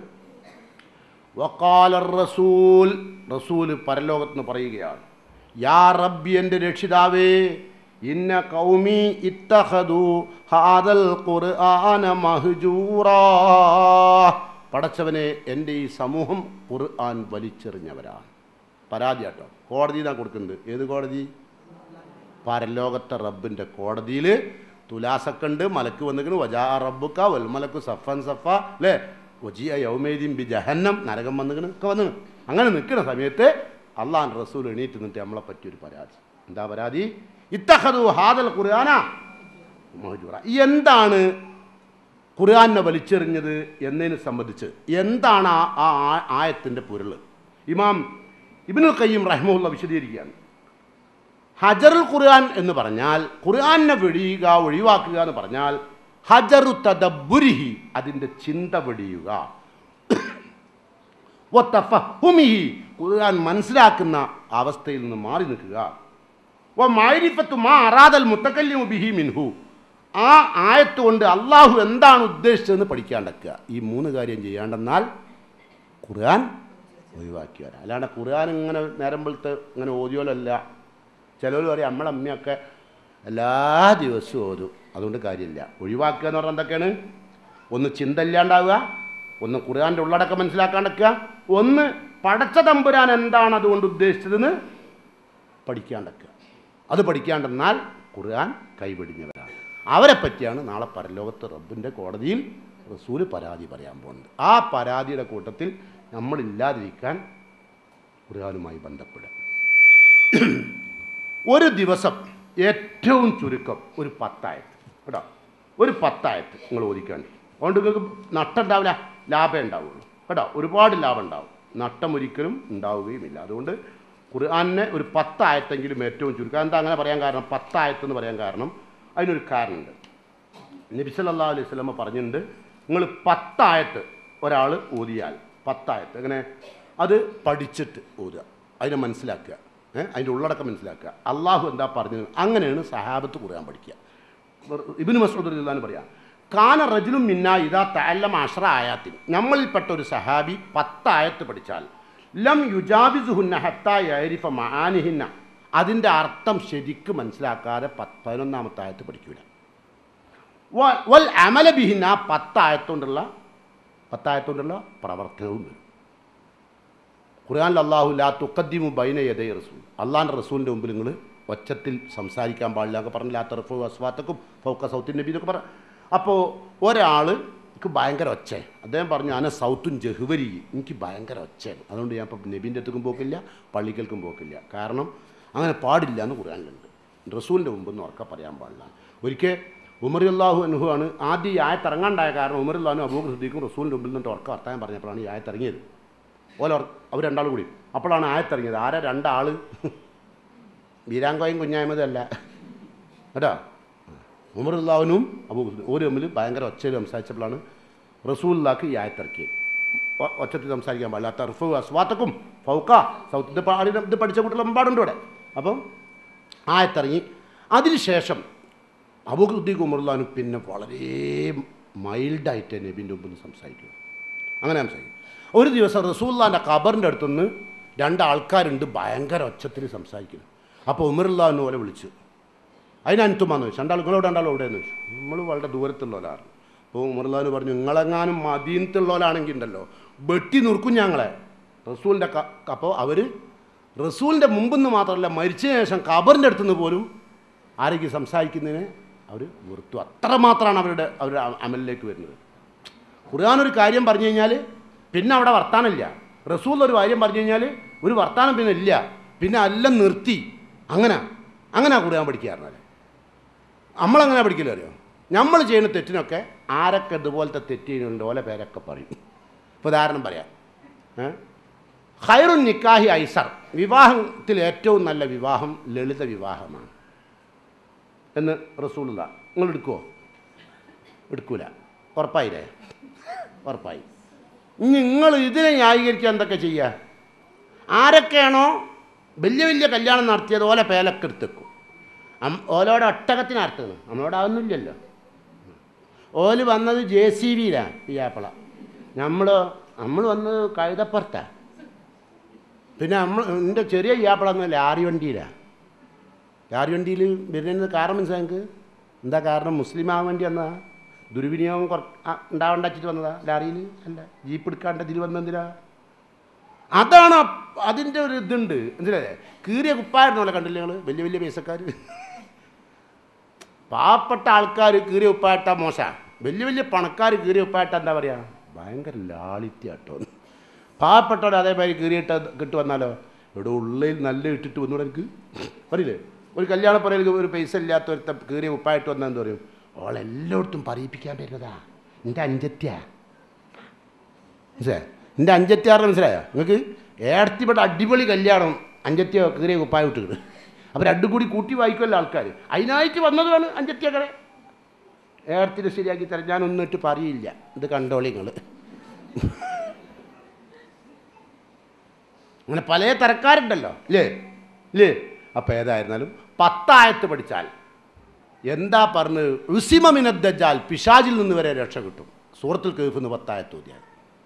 വഖാല റസൂൽ, റസൂൽ പരലോകത്ത് നിന്ന് പറയുകയാണ്, യാ റബ്ബി, എൻ്റെ രക്ഷിതാവേ, ഇന്ന ഖൗമി ഇത്തഖദു ഹാദൽ ഖുർആന മഹ്ജൂറാ. പടച്ചവനെ, എൻ്റെ ഈ സമൂഹം ഖുർആൻ വലിച്ചെറിഞ്ഞവരാണ്. പരാതി കേട്ടോ. കോടതി ഇതാ കൊടുക്കുന്നത്. ഏത് കോടതി? പരലോകത്തെ റബ്ബിൻ്റെ കോടതിയിൽ തുലാസക്കുണ്ട്. മലക്ക് വന്നിരിക്കുന്നു, വജാ റബ്ബുക വൽ മലക്കു സഫൻ സഫ അല്ലേ, വജിയ യൗമൈദിൻ ബി ജഹന്നം, നരകം വന്നിരിക്കുന്നു ഒക്കെ വന്നു. അങ്ങനെ നിൽക്കുന്ന സമയത്ത് അള്ളാഹുവിൻ്റെ റസൂൽ എണീറ്റ് നിന്നിട്ട് നമ്മളെ പറ്റിയൊരു പരാതി. എന്താ പരാതി? ഇത്തഖദു ഹാദൽ ഖുർആന മഹ്ജൂറ. എന്താണ് ഖുർആനെ വലിച്ചെറിഞ്ഞത് എന്നതിനെ സംബന്ധിച്ച് എന്താണ് ആ ആയത്തിൻ്റെ പൊരുൾ? ഇമാം ഇബ്നുൽ ഖയ്യിം റഹിമഹുല്ലാഹ് വിശദീകരിക്കുകയാണ്. ഹജറുൽ ഖുർആൻ എന്ന് പറഞ്ഞാൽ, ഖുർആനെ വെടിയുക, ഒഴിവാക്കുക എന്ന് പറഞ്ഞാൽ ഹജറു തദബ്ബുരിഹി, അതിൻ്റെ ചിന്ത വെടിയുക, വതഫഹുമിഹി, ഖുർആൻ മനസ്സിലാക്കുന്ന അവസ്ഥയിൽ നിന്ന് മാറി നിൽക്കുക, വമഅരിഫത്തു മാ അറാദൽ മുതകല്ലിമു ബിഹി മിൻഹു, ആ ആയത്ത് കൊണ്ട് അള്ളാഹു എന്താണ് ഉദ്ദേശിച്ചതെന്ന് പഠിക്കാണ്ടിരിക്കുക. ഈ മൂന്ന് കാര്യം ചെയ്യാണ്ടെന്നാൽ ഖുർആൻ ഒഴിവാക്കി വരാം. അല്ലാണ്ട് ഖുർആൻ ഇങ്ങനെ നേരമ്പോഴത്തെ ഇങ്ങനെ ഓതിയോലല്ല. ചിലവർ പറയും നമ്മളെ അമ്മയൊക്കെ എല്ലാ ദിവസവും ഓതും, അതുകൊണ്ട് കാര്യമില്ല. ഒഴിവാക്കുക എന്ന് പറഞ്ഞാൽ എന്തൊക്കെയാണ്? ഒന്ന് ചിന്ത ഇല്ലാണ്ടാവുക, ഒന്ന് ഖുർആൻ്റെ ഉള്ളടക്കം മനസ്സിലാക്കാണ്ടിരിക്കുക, ഒന്ന് പടച്ച തമ്പുരാൻ എന്താണ് അതുകൊണ്ട് ഉദ്ദേശിച്ചതെന്ന് പഠിക്കാണ്ടിരിക്കുക. അത് പഠിക്കാണ്ടെന്നാൽ ഖുർആൻ കൈവെടിഞ്ഞവരാണ്. അവരെ പറ്റിയാണ് നാളെ പരലോകത്ത് റബ്ബിൻ്റെ കോടതിയിൽ റസൂൽ പരാതി പറയാൻ പോകുന്നത്. ആ പരാതിയുടെ കൂട്ടത്തിൽ നമ്മളില്ലാതിരിക്കാൻ ഖുർആനുമായി ബന്ധപ്പെടുക. ഒരു ദിവസം ഏറ്റവും ചുരുക്കം ഒരു 10 ആയത്ത് കേട്ടോ. ഒരു 10 ആയത്ത് നിങ്ങൾ ഓദിക്കാണ്ടി. അതുകൊണ്ട് നിങ്ങൾക്ക് നഷ്ടം ഉണ്ടാവില്ല, ലാഭം ഉണ്ടാവുള്ളൂ കേട്ടോ. ഒരുപാട് ലാഭം ഉണ്ടാവും, നഷ്ടം ഒരിക്കലും ഉണ്ടാവുകയുമില്ല. അതുകൊണ്ട് ഖുർആനെ ഒരു 10 ആയത്തെങ്കിലും ഏറ്റവും ചുരുക്കം. എന്താ അങ്ങനെ പറയാൻ കാരണം? 10 ആയത്തെന്ന് പറയാൻ കാരണം അതിനൊരു കാരണമുണ്ട്. നബി സല്ലല്ലാഹു അലൈഹി വസല്ലം പറഞ്ഞിട്ടുണ്ട്, നിങ്ങൾ 10 ആയത്ത് ഒരാൾ ഓതിയാൽ, 10 ആയത്ത് അങ്ങനെ അത് പഠിച്ചിട്ട് ഓതുക, അതിനെ മനസ്സിലാക്കുക, അതിൻ്റെ ഉള്ളടക്കം മനസ്സിലാക്കുക, അള്ളാഹു എന്താ പറഞ്ഞത്, അങ്ങനെയാണ് സഹാബത്ത് ഖുർആൻ പഠിക്കുക. ഇബ്നു മസ്ഊദ് റളിയല്ലാഹു അൻഹു പറയാം, കാന റജുലും മിന്നാ ഇദാ തഅല്ലമ 10 ആയാത്തിൻ, നമ്മളിൽപ്പെട്ട ഒരു സഹാബി 10 ആയത്ത് പഠിച്ചാൽ ലം യുജാവിസുഹുന്ന ഹത്താ യഅരിഫ മആനിഹിന്ന, അതിൻ്റെ അർത്ഥം ശരിക്കും മനസ്സിലാക്കാതെ 11ാമത്തെ ആയത്ത് പഠിക്കൂല. വൽ അമല ബിഹിന്ന, 10 ആയത്തുകൊണ്ടുള്ള പ്രവർത്തനവും വരും. ഖുർആനിൽ അല്ലാഹു ലാ തുഖദ്ദിമു ബൈന യദൈ റസൂൽ, അള്ളാഹിൻ്റെ റസൂലിൻ്റെ മുമ്പിൽ നിങ്ങൾ ഒച്ചത്തിൽ സംസാരിക്കാൻ പാടില്ല എന്നൊക്കെ പറഞ്ഞു. ലാ തർഫഉ അസ്വാതക്കും ഫൗക സൗത്തിൻ നബി എന്നൊക്കെ പറഞ്ഞു. അപ്പോൾ ഒരാൾക്ക് ഭയങ്കര ഒച്ച, അദ്ദേഹം പറഞ്ഞു അന സൗത്തുൻ ജഹ്വരി, എനിക്ക് ഭയങ്കര ഒച്ചയാണ്, അതുകൊണ്ട് ഞാൻ ഇപ്പം നബീൻ്റെ അടുത്തേക്കും പോക്കില്ല, പള്ളിക്കൽക്കും പോക്കില്ല, കാരണം അങ്ങനെ പാടില്ല എന്ന് ഖുർആനിലുണ്ട്. റസൂലിൻ്റെ മുമ്പെന്ന് ഉറക്കെ പറയാൻ പാടില്ല. ഒരിക്കൽ ഉമർ അള്ളാഹു അൻഹു ആണ് ആദ്യം ഈ ആയത്തിറങ്ങാണ്ടായ കാരണം. ഉമർ അള്ളാഹു അബൂബക്കർ സിദ്ദീഖും റസൂലിൻ്റെ മുമ്പിൽ നിന്നിട്ട് ഉറക്കം വർത്താനം പറഞ്ഞപ്പോഴാണ് ഈ ആയത്തിറങ്ങിയത്. അവർ രണ്ടാളും കൂടി അപ്പോഴാണ് ആയത്തിറങ്ങിയത്. ആരാ രണ്ടാൾ? വീരാങ്കോയും കുഞ്ഞായ്മതും അല്ല കേട്ടോ. ഉമർ അള്ളാഹുനും അബൂബക്കർ ഒരു തമ്മിൽ ഭയങ്കര ഒച്ചയിൽ സംസാരിച്ചപ്പോഴാണ് റസൂലുള്ളാഹിക്ക് ഈ ആയത്തിറക്കിയത്. ഒച്ചത്തിൽ സംസാരിക്കാൻ പാടില്ല. തർഫു അസ്വാത്തക്കും ഫൗക്ക സൗത്ത് ഇത് പഠിച്ച കുട്ടികൾ എമ്പാടുണ്ട് ഇവിടെ. അപ്പം ആയത്തിറങ്ങി. അതിനുശേഷം അബൂബക്കർ സിദ്ദീഖ് ഉമർ അള്ളാഹു പിന്നെ വളരെ മൈൽഡായിട്ട് നബിൻ്റെ മുമ്പിൽ നിന്ന് സംസാരിക്കുക. അങ്ങനെ സംസാരിക്കും. ഒരു ദിവസം റസൂലുള്ളാഹിൻ്റെ ഖബറിൻ്റെ അടുത്തുനിന്ന് രണ്ടാൾക്കാരുണ്ട് ഭയങ്കര ഒച്ചത്തിൽ സംസാരിക്കുന്നു. അപ്പോൾ ഉമർ അള്ളാഹു പോലെ വിളിച്ചു. അതിനനുത്തുമാന്ന് ചോദിച്ചു. രണ്ടാളുകളോട് രണ്ടാളും എവിടെയെന്ന് ചോദിച്ചു. നമ്മൾ വളരെ ദൂരത്തുള്ളവരാണ്. അപ്പോൾ ഉമർ അള്ളാഹു പറഞ്ഞു, നിങ്ങളെങ്ങാനും മദീനത്തുള്ളവരാണെങ്കിൽ ഉണ്ടല്ലോ വെട്ടി നിർക്കും ഞങ്ങളെ. റസൂലിൻ്റെ അപ്പോൾ അവർ റസൂലിൻ്റെ മുമ്പെന്ന് മാത്രമല്ല മരിച്ചതിന് ശേഷം ഖബറിൻ്റെ അടുത്തുനിന്ന് പോലും ആരെങ്കിലും സംസാരിക്കുന്നതിന് അവർ വെറുത്തു. അത്രമാത്രമാണ് അവരുടെ അമലിലേക്ക് വരുന്നത്. ഖുർആൻ ഒരു കാര്യം പറഞ്ഞു കഴിഞ്ഞാൽ പിന്നെ അവിടെ വർത്താനമില്ല. റസൂൽ ഒരു കാര്യം പറഞ്ഞു കഴിഞ്ഞാൽ ഒരു വർത്താനം പിന്നെ ഇല്ല, പിന്നെ എല്ലാം നിർത്തി. അങ്ങനെ ഖുർആൻ പഠിക്കാറുണ്ട്. നമ്മളങ്ങനെ പഠിക്കില്ല. അറിയോ, നമ്മൾ ചെയ്യുന്ന തെറ്റിനൊക്കെ ആരൊക്കെ ഇതുപോലത്തെ തെറ്റ് ചെയ്യുന്നുണ്ട് ഓലെ പേരൊക്കെ പറയും. ഇപ്പോൾ ഉദാഹരണം പറയാം. ഖൈറുൻ നിക്കാഹി ഐസർ, വിവാഹത്തിൽ ഏറ്റവും നല്ല വിവാഹം ലളിത വിവാഹമാണ് എന്ന് റസൂലുള്ള. നിങ്ങൾ എടുക്കുമോ? എടുക്കൂല. ഉറപ്പായില്ലേ? ഉറപ്പായി. നിങ്ങൾ ഇതിനെ ന്യായീകരിക്കാൻ എന്തൊക്കെ ചെയ്യുക? ആരൊക്കെയാണോ വലിയ വലിയ കല്യാണം നടത്തിയത് ഓലെ പേലൊക്കെ എടുത്തേക്കും. ഓലോടെ ഒട്ടകത്തിന് അർത്ഥമാണ്. നമ്മളോട് അതൊന്നുമില്ലല്ലോ. ഓല് വന്നത് JCBയിലാണ് പിയാപ്പള. നമ്മൾ വന്നത് കഴുതപ്പുറത്താണ്. പിന്നെ എൻ്റെ ചെറിയ പിയാപ്പള എന്ന് ലാറി വണ്ടിയിലാണ്. ലാറി വണ്ടിയിൽ വരുന്നത് കാരണം മനസ്സിലായി നിങ്ങൾക്ക്? എന്താ കാരണം? മുസ്ലിം ആവാൻ വേണ്ടി വന്നതാ? ദുർവിനിയോഗം ഉണ്ടാവേണ്ട വെച്ചിട്ട് വന്നതാ? ലാറിയിൽ അല്ല, ജീപ്പ് എടുക്കാണ്ട് ഇതിൽ വന്നെന്തിനാ? അതാണ് അതിൻ്റെ ഒരു ഇതുണ്ട്. മനസ്സിലായേ? കീറിയ കുപ്പായിരുന്നോലെ കണ്ടില്ല നിങ്ങൾ? വലിയ വലിയ പൈസക്കാർ. പാവപ്പെട്ട ആൾക്കാർ കീറിയ ഉപ്പായിട്ടാ മോശമാണ്. വലിയ വലിയ പണക്കാർ കീറിയ ഉപ്പായിട്ടാ എന്താ പറയുക, ഭയങ്കര ലാളിത്യാട്ടോ. പാവപ്പെട്ടവർ അതേമാതിരി കീറിയിട്ട് കിട്ടുവന്നാലോ, ഇവിടെ ഉള്ളിൽ നല്ല ഇട്ടിട്ട് വന്നൂടെ എനിക്ക് പറയില്ലേ? ഒരു കല്യാണ പറയൽ ഒരു പൈസ ഇല്ലാത്ത ഒരു കീറിയ ഉപ്പായിട്ട് വന്നാൽ എന്താ പറയും? ഓളെല്ലായിടത്തും പറയിപ്പിക്കാൻ പറ്റുന്നതാ എൻ്റെ അഞ്ചത്യാ. മനസ്സിലായോ? എൻ്റെ അഞ്ചത്തിയാറിന് മനസ്സിലായോ നിങ്ങൾക്ക്? ഏടത്തിപ്പെട്ട അടിപൊളി കല്യാണം അഞ്ചത്തിയോ കീറിയ കുപ്പായ വിട്ടിട്ട് അപ്പോൾ രണ്ടും കൂടി കൂട്ടി വായിക്കുമല്ലോ ആൾക്കാർ. അതിനായിട്ട് വന്നതാണ് അഞ്ചത്തിയക്കടെ. ഏടത്തിന് ശരിയാക്കി തരാം, ഞാനൊന്നിട്ട് പറയില്ല, ഇത് കണ്ടോളി നിങ്ങൾ. അങ്ങനെ പല തരക്കാരുണ്ടല്ലോ ഇല്ലേ? അപ്പോൾ ഏതായിരുന്നാലും 10 ആയത്ത് പഠിച്ചാൽ എന്താ പറഞ്ഞത്? ഉസിമമിനദ് ദജ്ജാൽ, പിശാചിൽ നിന്ന് വരെ രക്ഷ കിട്ടും. സൂറത്തുൽ കഹ്ഫ് 10 ആയത്ത് ഓതിയാൽ.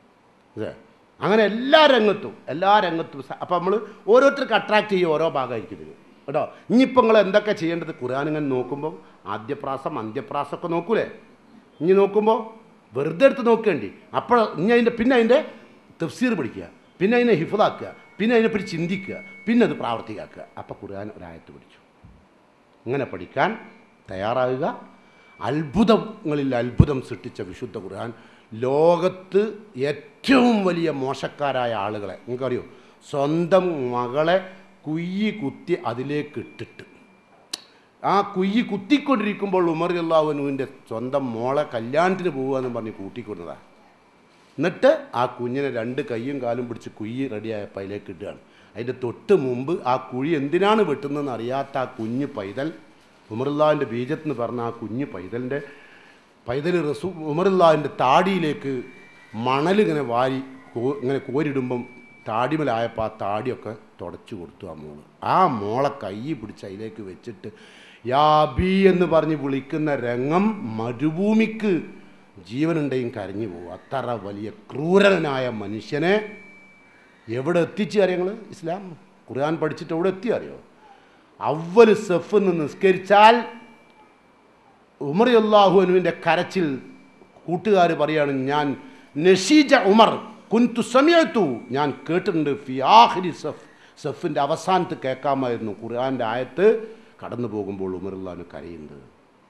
അങ്ങനെ എല്ലാ രംഗത്തും. അപ്പോൾ നമ്മൾ ഓരോരുത്തർക്ക് അട്രാക്റ്റ് ചെയ്യും ഓരോ ഭാഗമായിരിക്കും കേട്ടോ. ഇനിയിപ്പോൾ നിങ്ങൾ എന്തൊക്കെ ചെയ്യേണ്ടത്? ഖുർആൻ ഇങ്ങനെ നോക്കുമ്പോൾ ആദ്യപ്രാസം അന്ത്യപ്രാസമൊക്കെ നോക്കൂലേ? ഇനി നോക്കുമ്പോൾ വെറുതെ എടുത്ത് നോക്കേണ്ടി. അപ്പോൾ ഇനി പിന്നെ അതിൻ്റെ തഫ്സീർ പഠിക്കുക, പിന്നെ അതിനെ ഹിഫ്ളാക്കുക, പിന്നെ അതിനെപ്പറ്റി ചിന്തിക്കുക, പിന്നെ അത് പ്രാവർത്തികമാക്കുക. അപ്പോൾ ഖുർആൻ ഒരായത്ത് പഠിച്ചു. ഇങ്ങനെ പഠിക്കാൻ തയ്യാറാകുക. അത്ഭുതങ്ങളിൽ അത്ഭുതം സൃഷ്ടിച്ച വിശുദ്ധ ഖുർആൻ ലോകത്ത് ഏറ്റവും വലിയ മോശക്കാരായ ആളുകളെ നിങ്ങൾക്കറിയോ? സ്വന്തം മകളെ കുയ്യി കുത്തി അതിലേക്ക് ഇട്ടിട്ട് ആ കുയ്യി കുത്തിക്കൊണ്ടിരിക്കുമ്പോൾ ഉമർ റളിയല്ലാഹു അൻഹുവിൻ്റെ സ്വന്തം മോളെ കല്യാണത്തിന് പോകുകയെന്ന് പറഞ്ഞ് കൂട്ടിക്കൊണ്ടതാണ്. എന്നിട്ട് ആ കുഞ്ഞിനെ 2 കൈയും കാലും പിടിച്ച് കുയ്യി റെഡിയായപ്പോൾ അതിലേക്ക് ഇടുകയാണ്. അതിൻ്റെ തൊട്ട് മുമ്പ് ആ കുഴി എന്തിനാണ് വെട്ടുന്നതെന്ന് അറിയാത്ത ആ കുഞ്ഞ് പൈതൽ, ഉമർ റളിയല്ലാഹുവിൻ്റെ ബീജത്തെന്ന് പറഞ്ഞ ആ കുഞ്ഞ് പൈതൽ ഉമർ റളിയല്ലാഹുവിൻ്റെ താടിയിലേക്ക് മണലിങ്ങനെ വാരി ഇങ്ങനെ കോരിടുമ്പം താടിമലായപ്പോൾ ആ താടിയൊക്കെ തുടച്ചു കൊടുത്തു ആ മോളെ കൈ പിടിച്ച് അതിലേക്ക് വെച്ചിട്ട് യാ ബി എന്ന് പറഞ്ഞ് വിളിക്കുന്ന രംഗം മരുഭൂമിക്ക് ജീവനുണ്ടെങ്കിൽ കരഞ്ഞു പോകും. അത്ര വലിയ ക്രൂരനായ മനുഷ്യനെ എവിടെ എത്തിച്ച് അറിയങ്ങൾ? ഇസ്ലാം ഖുർആൻ പഠിച്ചിട്ട് എവിടെ എത്തി അറിയോ? അവ്വൽ സഫ് നിന്ന് നിസ്കരിച്ചാൽ ഉമർ റളിയല്ലാഹു അൻഹുവിൻ്റെ കരച്ചിൽ കൂട്ടുകാർ പറയാണ്, ഞാൻ നഷീജ ഉമർ കുന്തു സമയത്തു, ഞാൻ കേട്ടിട്ടുണ്ട് ഫി ആഖിരി സഫിൻ്റെ അവസാനത്ത് കേൾക്കാമായിരുന്നു ഖുർആൻ്റെ ആയത്ത് കടന്നു പോകുമ്പോൾ ഉമർ റളിയല്ലാഹു കരയുന്നത്.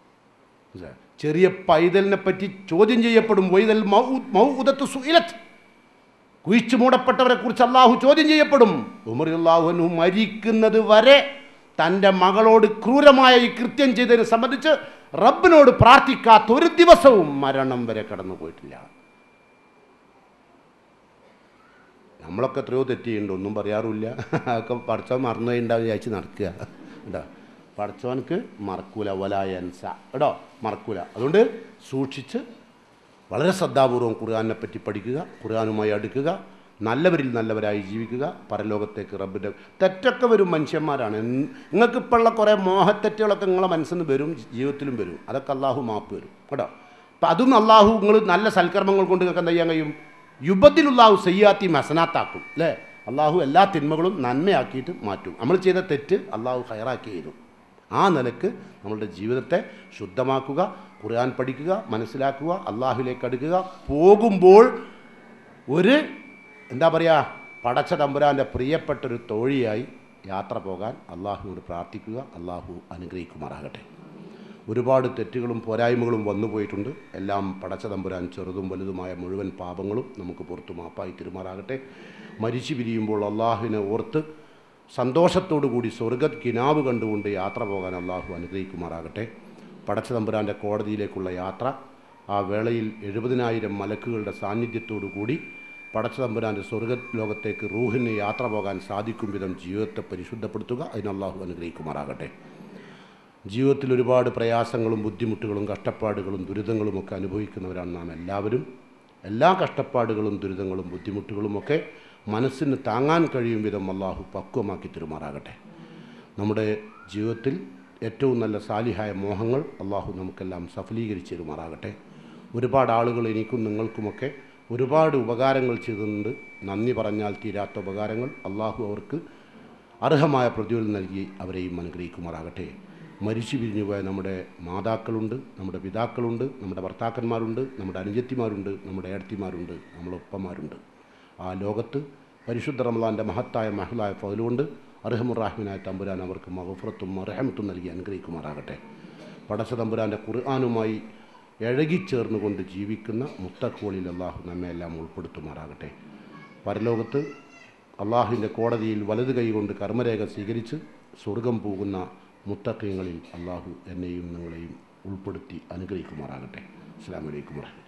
ചെറിയ പൈതലിനെ പറ്റി ചോദ്യം ചെയ്യപ്പെടും. വൈദൽ മൗഉദത്തു സുഇലത്, കുഴിച്ചു മൂടപ്പെട്ടവരെ കുറിച്ച് അള്ളാഹു ചോദ്യം ചെയ്യപ്പെടും. ഉമർ റളിയല്ലാഹു അൻഹു മരിക്കുന്നത് വരെ തൻ്റെ മകളോട് ക്രൂരമായ ഈ കൃത്യം ചെയ്തതിനെ സംബന്ധിച്ച് റബ്ബിനോട് പ്രാർത്ഥിക്കാത്ത ഒരു ദിവസവും മരണം വരെ കടന്നു പോയിട്ടില്ല. നമ്മളൊക്കെ എത്രയോ തെറ്റ് ചെയ്യുന്നുണ്ട്, ഒന്നും പറയാറുമില്ല. അതൊക്കെ പഠിച്ചവൻ മറന്നുണ്ടാവും വിചാരിച്ച് നടക്കുക കേട്ടോ. പഠിച്ചവനക്ക് മറക്കൂല, വലായൻസ കേട്ടോ, മറക്കൂല. അതുകൊണ്ട് സൂക്ഷിച്ച് വളരെ ശ്രദ്ധാപൂർവം ഖുർആനെ പറ്റി പഠിക്കുക, ഖുർആനുമായി അടുക്കുക, നല്ലവരിൽ നല്ലവരായി ജീവിക്കുക. പരലോകത്തേക്ക് റബ്ബിൻ്റെ തെറ്റൊക്കെ വരും, മനുഷ്യന്മാരാണ്. നിങ്ങൾക്കിപ്പോഴുള്ള കുറേ മോഹത്തെറ്റുകളൊക്കെ നിങ്ങളെ മനസ്സിൽ നിന്ന് വരും, ജീവിതത്തിലും വരും. അതൊക്കെ അള്ളാഹു മാപ്പ് വരും കേട്ടോ. അപ്പം അതും അള്ളാഹു നിങ്ങൾ നല്ല സൽക്കർമ്മങ്ങൾ കൊണ്ട് നിങ്ങൾക്ക് എന്താ ചെയ്യാൻ കഴിയും? യുബത്തിലുള്ളാഹു സയ്യാത്തി ഹസനാത്താക്കും അല്ലേ? അള്ളാഹു എല്ലാ തിന്മകളും നന്മയാക്കിയിട്ട് മാറ്റും. നമ്മൾ ചെയ്ത തെറ്റ് അള്ളാഹു ഹൈറാക്കി ചെയ്തു. ആ നിലക്ക് നമ്മളുടെ ജീവിതത്തെ ശുദ്ധമാക്കുക, ഖുർആൻ പഠിക്കുക, മനസ്സിലാക്കുക, അള്ളാഹുവിലേക്ക് അടുക്കുക. പോകുമ്പോൾ ഒരു എന്താ പറയുക, പടച്ച തമ്പുരാൻ്റെ പ്രിയപ്പെട്ടൊരു തോഴിയായി യാത്ര പോകാൻ അള്ളാഹുവിനോട് പ്രാർത്ഥിക്കുക. അള്ളാഹു അനുഗ്രഹിക്കുമാറാകട്ടെ. ഒരുപാട് തെറ്റുകളും പോരായ്മകളും വന്നു പോയിട്ടുണ്ട്. എല്ലാം പടച്ച തമ്പുരാൻ ചെറുതും വലുതുമായ മുഴുവൻ പാപങ്ങളും നമുക്ക് പുറത്തു മാപ്പായി തിരുമാറാകട്ടെ. മരിച്ചു പിരിയുമ്പോൾ അള്ളാഹുവിനെ ഓർത്ത് സന്തോഷത്തോടു കൂടി സ്വർഗ്ഗ കിനാവ് കണ്ടുകൊണ്ട് യാത്ര പോകാൻ അള്ളാഹു അനുഗ്രഹിക്കുമാറാകട്ടെ. പടച്ച തമ്പുരാൻ്റെ കോടതിയിലേക്കുള്ള യാത്ര, ആ വേളയിൽ 70,000 മലക്കുകളുടെ സാന്നിധ്യത്തോടു കൂടി പടച്ച തമ്പുരാൻ്റെ സ്വർഗ്ഗ ലോകത്തേക്ക് റൂഹിന് യാത്ര പോകാൻ സാധിക്കും വിധം ജീവിതത്തെ പരിശുദ്ധപ്പെടുത്തുക. അതിന് അള്ളാഹു അനുഗ്രഹിക്കുമാറാകട്ടെ. ജീവിതത്തിൽ ഒരുപാട് പ്രയാസങ്ങളും ബുദ്ധിമുട്ടുകളും കഷ്ടപ്പാടുകളും ദുരിതങ്ങളുമൊക്കെ അനുഭവിക്കുന്നവരാണ് നാം എല്ലാവരും. എല്ലാ കഷ്ടപ്പാടുകളും ദുരിതങ്ങളും ബുദ്ധിമുട്ടുകളുമൊക്കെ മനസ്സിന് താങ്ങാൻ കഴിയും വിധം അള്ളാഹു പക്വമാക്കി തരുമാറാകട്ടെ. നമ്മുടെ ജീവിതത്തിൽ ഏറ്റവും നല്ല സാലിഹായ മോഹങ്ങൾ അള്ളാഹു നമുക്കെല്ലാം സഫലീകരിച്ച് തരുമാറാകട്ടെ. ഒരുപാട് ആളുകൾ എനിക്കും നിങ്ങൾക്കുമൊക്കെ ഒരുപാട് ഉപകാരങ്ങൾ ചെയ്തിട്ടുണ്ട്. നന്ദി പറഞ്ഞാൽ തീരാത്ത ഉപകാരങ്ങൾ. അള്ളാഹു അവർക്ക് അർഹമായ പ്രതിഫലം നൽകി അവരെയും അനുഗ്രഹിക്കുമാറാകട്ടെ. മരിച്ചു പിരിഞ്ഞുപോയ നമ്മുടെ മാതാക്കളുണ്ട്, നമ്മുടെ പിതാക്കളുണ്ട്, നമ്മുടെ ഭർത്താക്കന്മാരുണ്ട്, നമ്മുടെ അനുജത്തിമാരുണ്ട്, നമ്മുടെ ഏടത്തിമാരുണ്ട്, നമ്മുടെ ഉപ്പമാരുണ്ട്. ആ ലോകത്ത് പരിശുദ്ധ റമളാൻ്റെ മഹത്തായ മഹലായ ഫضലുകൊണ്ട് അർഹമുറാഹിമിനായ തമ്പുരാൻ അവർക്ക് മഗ്ഫിറത്തും റഹ്മത്തും നൽകി അനുഗ്രഹിക്കുമാറാകട്ടെ. പടച്ച തമ്പുരാൻ്റെ ഖുർആനുമായി ഇഴകിച്ചേർന്നുകൊണ്ട് ജീവിക്കുന്ന മുത്തഖ്വകളിൽ അള്ളാഹു നമ്മെ എല്ലാം ഉൾപ്പെടുത്തുമാറാകട്ടെ. പരലോകത്ത് അള്ളാഹുവിൻ്റെ കോടതിയിൽ വലത് കൈകൊണ്ട് കർമ്മരേഖ സ്വീകരിച്ച് സ്വർഗം പോകുന്ന മുത്തഖീങ്ങളിൽ അള്ളാഹു എന്നെയും നിങ്ങളെയും ഉൾപ്പെടുത്തി അനുഗ്രഹിക്കുമാറാകട്ടെ. അസ്സലാമു അലൈക്കും.